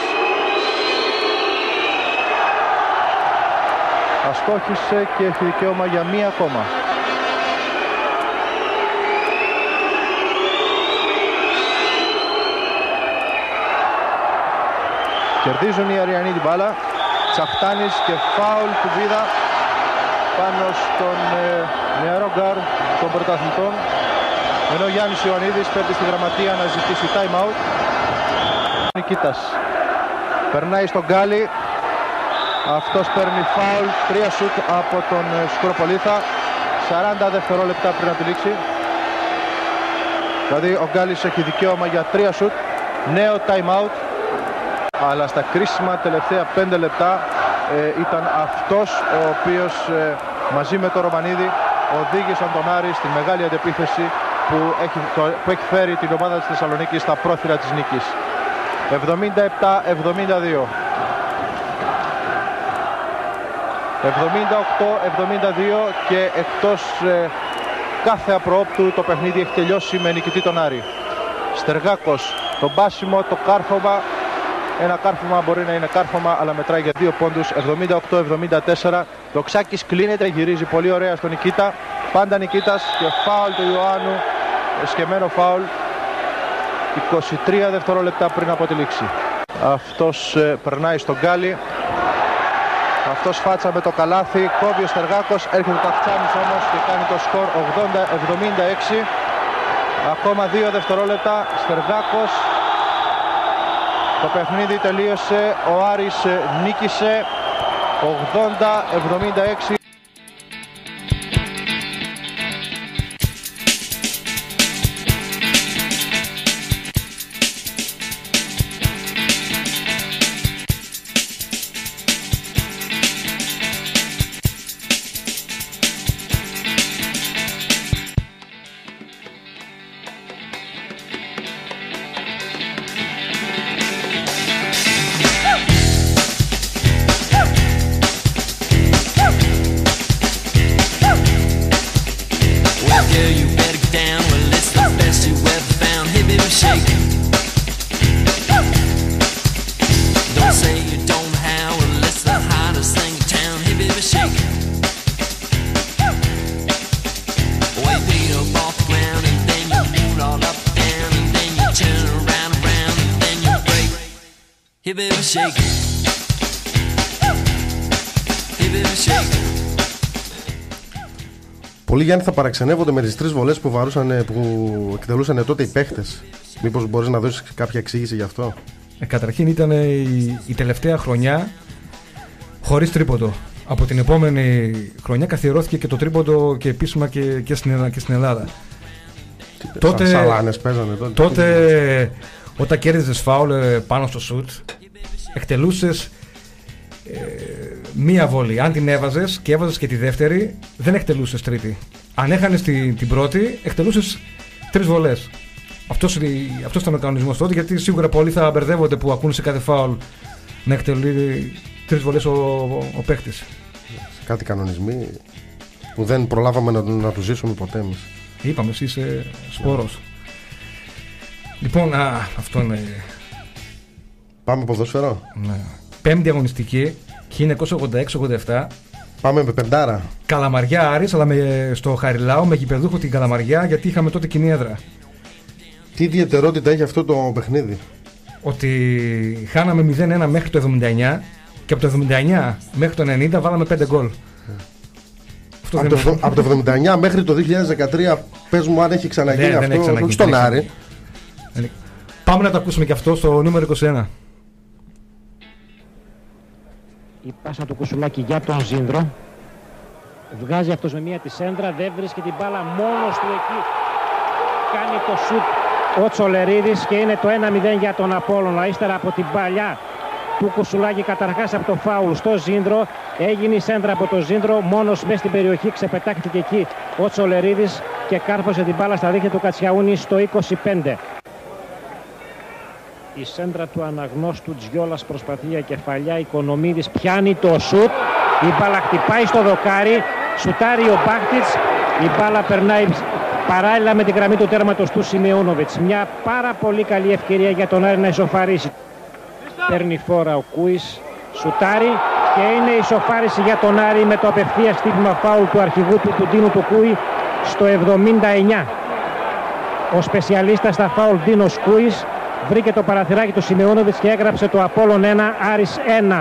Αστόχησε και έχει δικαίωμα για μία ακόμα. Κερδίζουν οι Αριανοί την μπάλα. Τσαχτάνης και φάουλ του Βίδα πάνω στον νεαρό γκάρ των πρωταθλητών. Ενώ ο Γιάννης Ιωαννίδης παίρνει στη γραμματεία να ζητήσει time out. Νικήτας περνάει στον Γκάλι. Αυτός παίρνει φάουλ, 3 σουτ από τον Σκουροπολίθα, 40 δευτερόλεπτα πριν από τη λήξη. Δηλαδή ο Γκάλης έχει δικαίωμα για 3 σουτ, νέο time out, αλλά στα κρίσιμα τελευταία 5 λεπτά ήταν αυτός ο οποίος μαζί με τον Ρωμανίδη οδήγησαν τον Άρη στη μεγάλη αντεπίθεση που έχει φέρει την ομάδα της Θεσσαλονίκης στα πρόθυρα της νίκης. 77-72. 78-72 και εκτός κάθε απροόπτου το παιχνίδι έχει τελειώσει με νικητή τον Άρη. Στεργάκος, το μπάσιμο, το κάρφωμα. Ένα κάρφωμα μπορεί να είναι κάρφωμα, αλλά μετράει για 2 πόντους. 78-74. Το Ξάκης κλείνεται, γυρίζει πολύ ωραία στον Νικήτα. Πάντα Νικήτας και φάουλ του Ιωάννου. Εσκεμμένο φάουλ. 23 δευτερόλεπτα πριν από τη λήξη. Αυτός περνάει στον Γκάλι. Αυτός φάτσα με το καλάθι. Κόβει ο Στεργάκος. Έρχεται ο Καφτσάνης όμως και κάνει το σκορ 80-76. Ακόμα 2 δευτερόλεπτα. Στεργάκος. Το παιχνίδι τελείωσε. Ο Άρης νίκησε 80-76. Πολλοί, Γιάννη, θα παραξενεύονται με τις 3 βολές που εκτελούσαν τότε οι παίχτες. Μήπως μπορείς να δώσεις κάποια εξήγηση γι' αυτό? Καταρχήν ήταν η τελευταία χρονιά χωρίς τρίποντο. Από την επόμενη χρονιά καθιερώθηκε και το τρίποντο και επίσημα και στην Ελλάδα. Σαλάνες παίζανε τότε. Τότε όταν κέρδιζες φάουλ πάνω στο σουτ, εκτελούσες μία βολή. Αν την έβαζες και έβαζες και τη δεύτερη, δεν εκτελούσες τρίτη. Αν έχανες την πρώτη, εκτελούσες 3 βολές. Αυτός ήταν ο κανονισμός τότε, γιατί σίγουρα πολλοί θα μπερδεύονται που ακούν σε κάθε φάουλ να εκτελεί 3 βολές ο παίκτης. Κάτι κανονισμοί που δεν προλάβαμε να τους ζήσουμε ποτέ εμείς. Είπαμε, εσύ είσαι σπόρος. Λοιπόν, αυτό είναι. Πάμε ποδόσφαιρο. Ναι. 5η αγωνιστική, 1986-87. Πάμε με πεντάρα. Καλαμαριά Άρης, αλλά στο Χαριλάου με γηπεδούχο την Καλαμαριά, γιατί είχαμε τότε κοινή έδρα. Τι ιδιαιτερότητα έχει αυτό το παιχνίδι? Ότι χάναμε 0-1 μέχρι το 79 και από το 79 μέχρι το 90 βάλαμε 5 γκολ. Από το 79 μέχρι το 2013, πες μου αν έχει ξαναγίνει αυτό, όχι στον Άρη. Πάμε να το ακούσουμε και αυτό στο νούμερο 21. Η πάσα του Κουσουλάκη για τον Ζήνδρο. Βγάζει αυτός με μία τη σέντρα, δεν βρίσκει την μπάλα μόνος του εκεί. Κάνει το σουτ ο Τσολερίδης και είναι το 1-0 για τον Απόλλωνα. Ύστερα από την παλιά του Κουσουλάκη, καταρχάς από το φάουλ στο Ζήνδρο, έγινε η σέντρα από το Ζήνδρο, μόνος μέσα στην περιοχή, ξεπετάχθηκε εκεί ο Τσολερίδης και κάρφωσε την μπάλα στα δίχτυα του Κατσιαούνη στο 25. Η σέντρα του αναγνώστου Τζιόλας προσπαθεί για κεφαλιά, Οικονομίδης πιάνει το σουτ, η μπάλα χτυπάει στο δοκάρι, σουτάρει ο Μπάχτιτς, η μπάλα περνάει παράλληλα με τη γραμμή του τέρματος του Σιμεούνοβιτς. Μια πάρα πολύ καλή ευκαιρία για τον Άρη να ισοφαρίσει. Παίρνει φόρα ο Κούις, σουτάρει και είναι ισοφάριση για τον Άρη με το απευθείας χτύπημα φάουλ του αρχηγού του Ντίνου του Κούι στο 79. Ο σπεσιαλίστας στα φάουλ Ντίνος Κούις βρήκε το παραθυράκι του Σιμεούνοβιτς και έγραψε το Απόλλων 1, Άρης 1.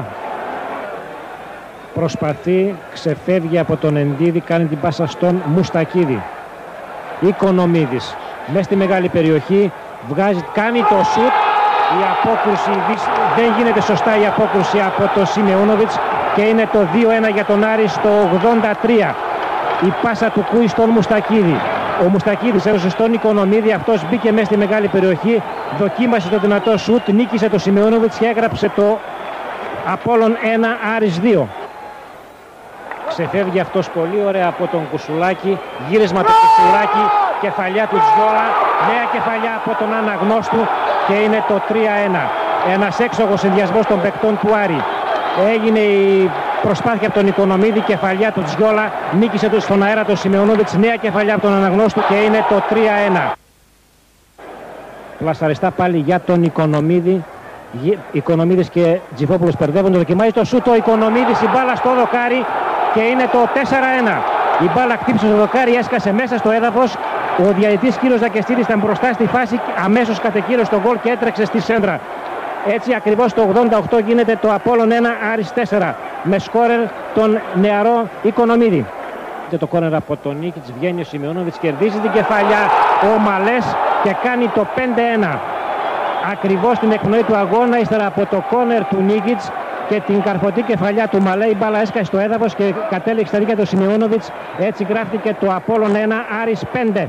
Προσπαθεί, ξεφεύγει από τον Εντίδη, κάνει την πάσα στον Μουστακίδη. Οικονομίδης μέσα στη μεγάλη περιοχή, βγάζει, κάνει το σουτ. Η απόκρουση δεν γίνεται σωστά, η απόκρουση από τον Σιμεούνοβιτς και είναι το 2-1 για τον Άρη στο 83. Η πάσα του Κούι στον Μουστακίδη. Ο Μουστακίδης έδωσε στον Οικονομίδη, αυτός μπήκε μέσα στη μεγάλη περιοχή, δοκίμασε το δυνατό σουτ, νίκησε το Σιμεώνοβιτς και έγραψε το Απόλλων 1, Άρης 2. Ξεφεύγει αυτός πολύ ωραία από τον Κουσουλάκη, γύρισμα του Κουσουλάκη, κεφαλιά του Τζιόλα, νέα κεφαλιά από τον Αναγνώστου και είναι το 3-1. Ένας έξοχος συνδυασμός των παικτών του Άρη. Έγινε η προσπάθεια από τον Οικονομίδη, κεφαλιά του Τζιόλα, νίκησε στον αέρα τον Σιμεωνόβιτς, νέα κεφαλιά από τον Αναγνώστου και είναι το 3-1. Πλασαριστά πάλι για τον Οικονομίδη. Οικονομίδης και Τζιφόπουλος μπερδεύονται, δοκιμάζει το σούτ ο Οικονομίδης, η μπάλα στο δοκάρι και είναι το 4-1. Η μπάλα χτύπησε στο δοκάρι, έσκασε μέσα στο έδαφος. Ο διαιτητής κύριος Ζακεστίδης ήταν μπροστά στη φάση, αμέσως κατεκύρωσε τον γκολ και έτρεξε στη σέντρα. Έτσι ακριβώς το 88 γίνεται το Απόλλων 1, Άρης 4 με σκόρερ τον νεαρό Οικονομίδη. Και το κόρνερ από τον Νίκητς, βγαίνει ο Σιμεώνοβιτς, κερδίζει την κεφαλιά ο Μαλές και κάνει το 5-1. Ακριβώς την εκπνοή του αγώνα, ύστερα από το κόρνερ του Νίκητς και την καρφωτή κεφαλιά του Μαλέ, η μπάλα έσκασε στο έδαφος και κατέληξε στα δίκαια του Σιμεώνοβιτς. Έτσι γράφτηκε το Απόλλων 1, Άρης 5.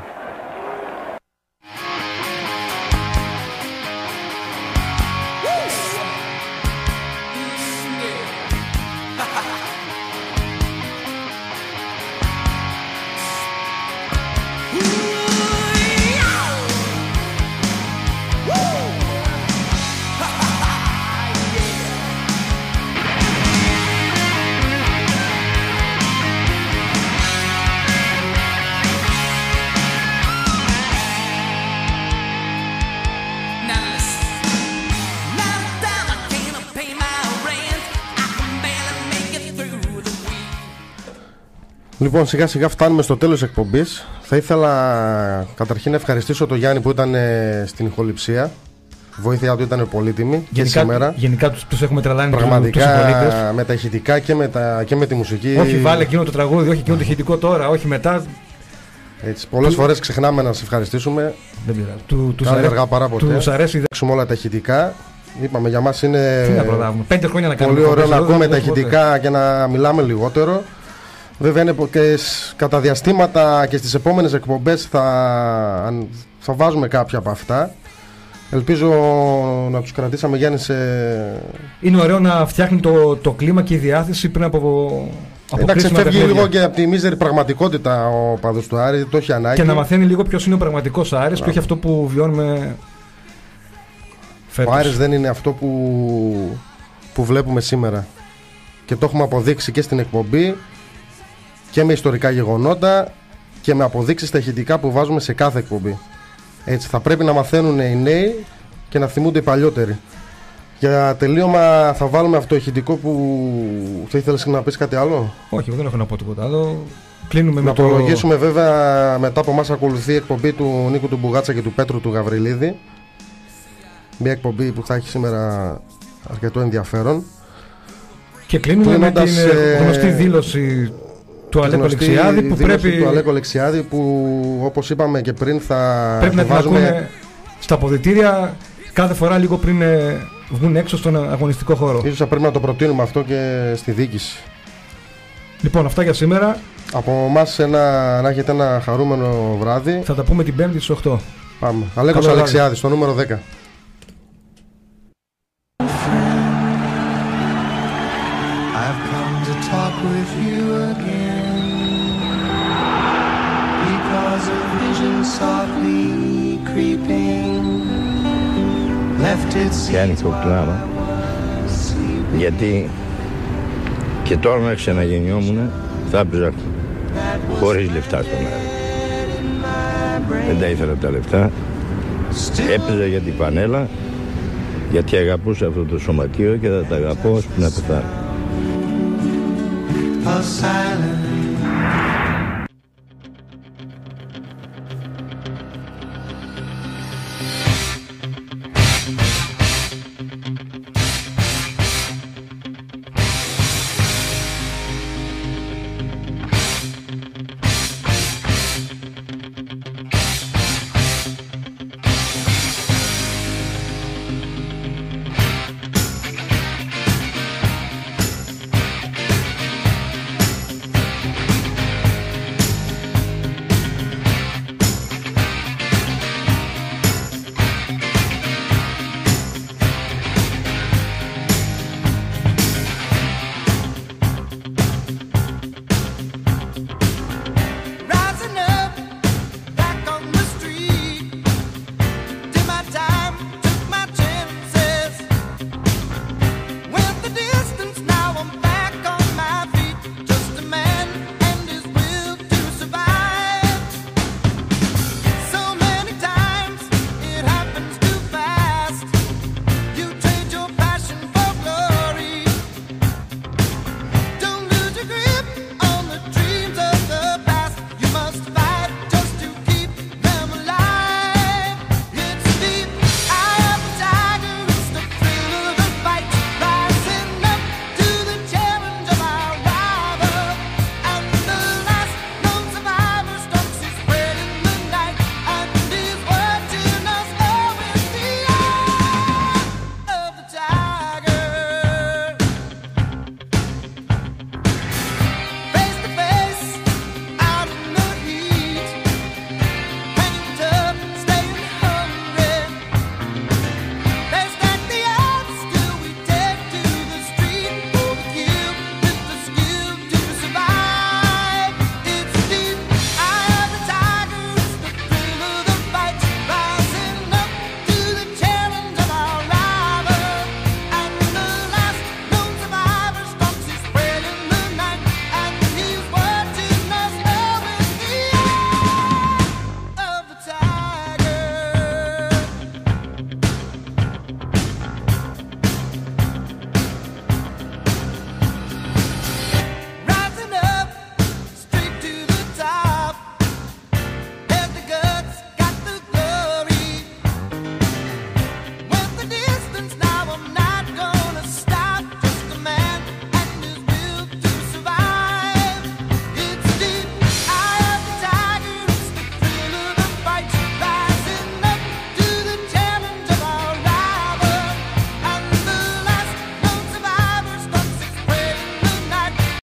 Λοιπόν, σιγά σιγά φτάνουμε στο τέλος της εκπομπής. Θα ήθελα καταρχήν να ευχαριστήσω τον Γιάννη που ήταν στην ηχοληψία. Η βοήθειά του ήταν πολύτιμη γενικά, σήμερα. Γενικά τους έχουμε τρελάνει πραγματικά με τα ηχητικά και με τη μουσική. Όχι βάλε εκείνο το τραγούδι, όχι εκείνο το ηχητικό τώρα, όχι μετά. Έτσι, πολλές φορές ξεχνάμε να σας ευχαριστήσουμε. Δεν πειράζει. Τους αργά πάρα ποτέ. Τους αρέσει. Δέξουμε όλα τα ηχητικά. Είπαμε για μας είναι πολύ ωραίο να ακούμε τα ηχητικά και να μιλάμε λιγότερο. Βέβαια είναι και κατά διαστήματα και στις επόμενες εκπομπές θα βάζουμε κάποια από αυτά. Ελπίζω να τους κρατήσαμε, Γιάννη, Είναι ωραίο να φτιάχνει το κλίμα και η διάθεση πριν από εντάξει, φεύγει λίγο και από τη μίζερη πραγματικότητα ο παδός του Άρη, το έχει ανάγκη. Και να μαθαίνει λίγο ποιος είναι ο πραγματικός Άρης και όχι αυτό που βιώνουμε φέτος. Ο Άρης δεν είναι αυτό που βλέπουμε σήμερα. Και το έχουμε αποδείξει και στην εκπομπή και με ιστορικά γεγονότα και με αποδείξεις τα ηχητικά που βάζουμε σε κάθε εκπομπή. Έτσι θα πρέπει να μαθαίνουν οι νέοι και να θυμούνται οι παλιότεροι. Για τελείωμα θα βάλουμε αυτό το ηχητικό που θα ήθελες να πεις κάτι άλλο? Όχι, δεν έχω να πω τίποτα άλλο. Κλείνουμε να προλογίσουμε βέβαια μετά από εμάς ακολουθεί η εκπομπή του Νίκου του Μπουγάτσα και του Πέτρου του Γαβριλίδη. Μια εκπομπή που θα έχει σήμερα αρκετό ενδιαφέρον. Και κλείνουμε με την γνωστή δήλωση του Αλέκο Λεξιάδη που πρέπει. Του Αλέκο Λεξιάδη που όπως είπαμε και πριν πρέπει να την ακούμε στα αποδυτήρια κάθε φορά λίγο πριν βγουν έξω στον αγωνιστικό χώρο. Ίσως θα πρέπει να το προτείνουμε αυτό και στη διοίκηση. Λοιπόν, αυτά για σήμερα. Από εμάς να έχετε ένα χαρούμενο βράδυ. Θα τα πούμε την Πέμπτη στις 8. Πάμε. Αλέκος Αλεξιάδης, στο νούμερο 10. Και άνοιξε ο κλάμα, γιατί και τώρα να ξαναγεννιόμουν θα έπαιζα χωρίς λεφτά στον Άρη. Δεν τα ήθελα τα λεφτά, έπαιζα για την πανέλα, γιατί αγαπούσα αυτό το σωματείο και θα τα αγαπώ ώσπου να πεθάνω.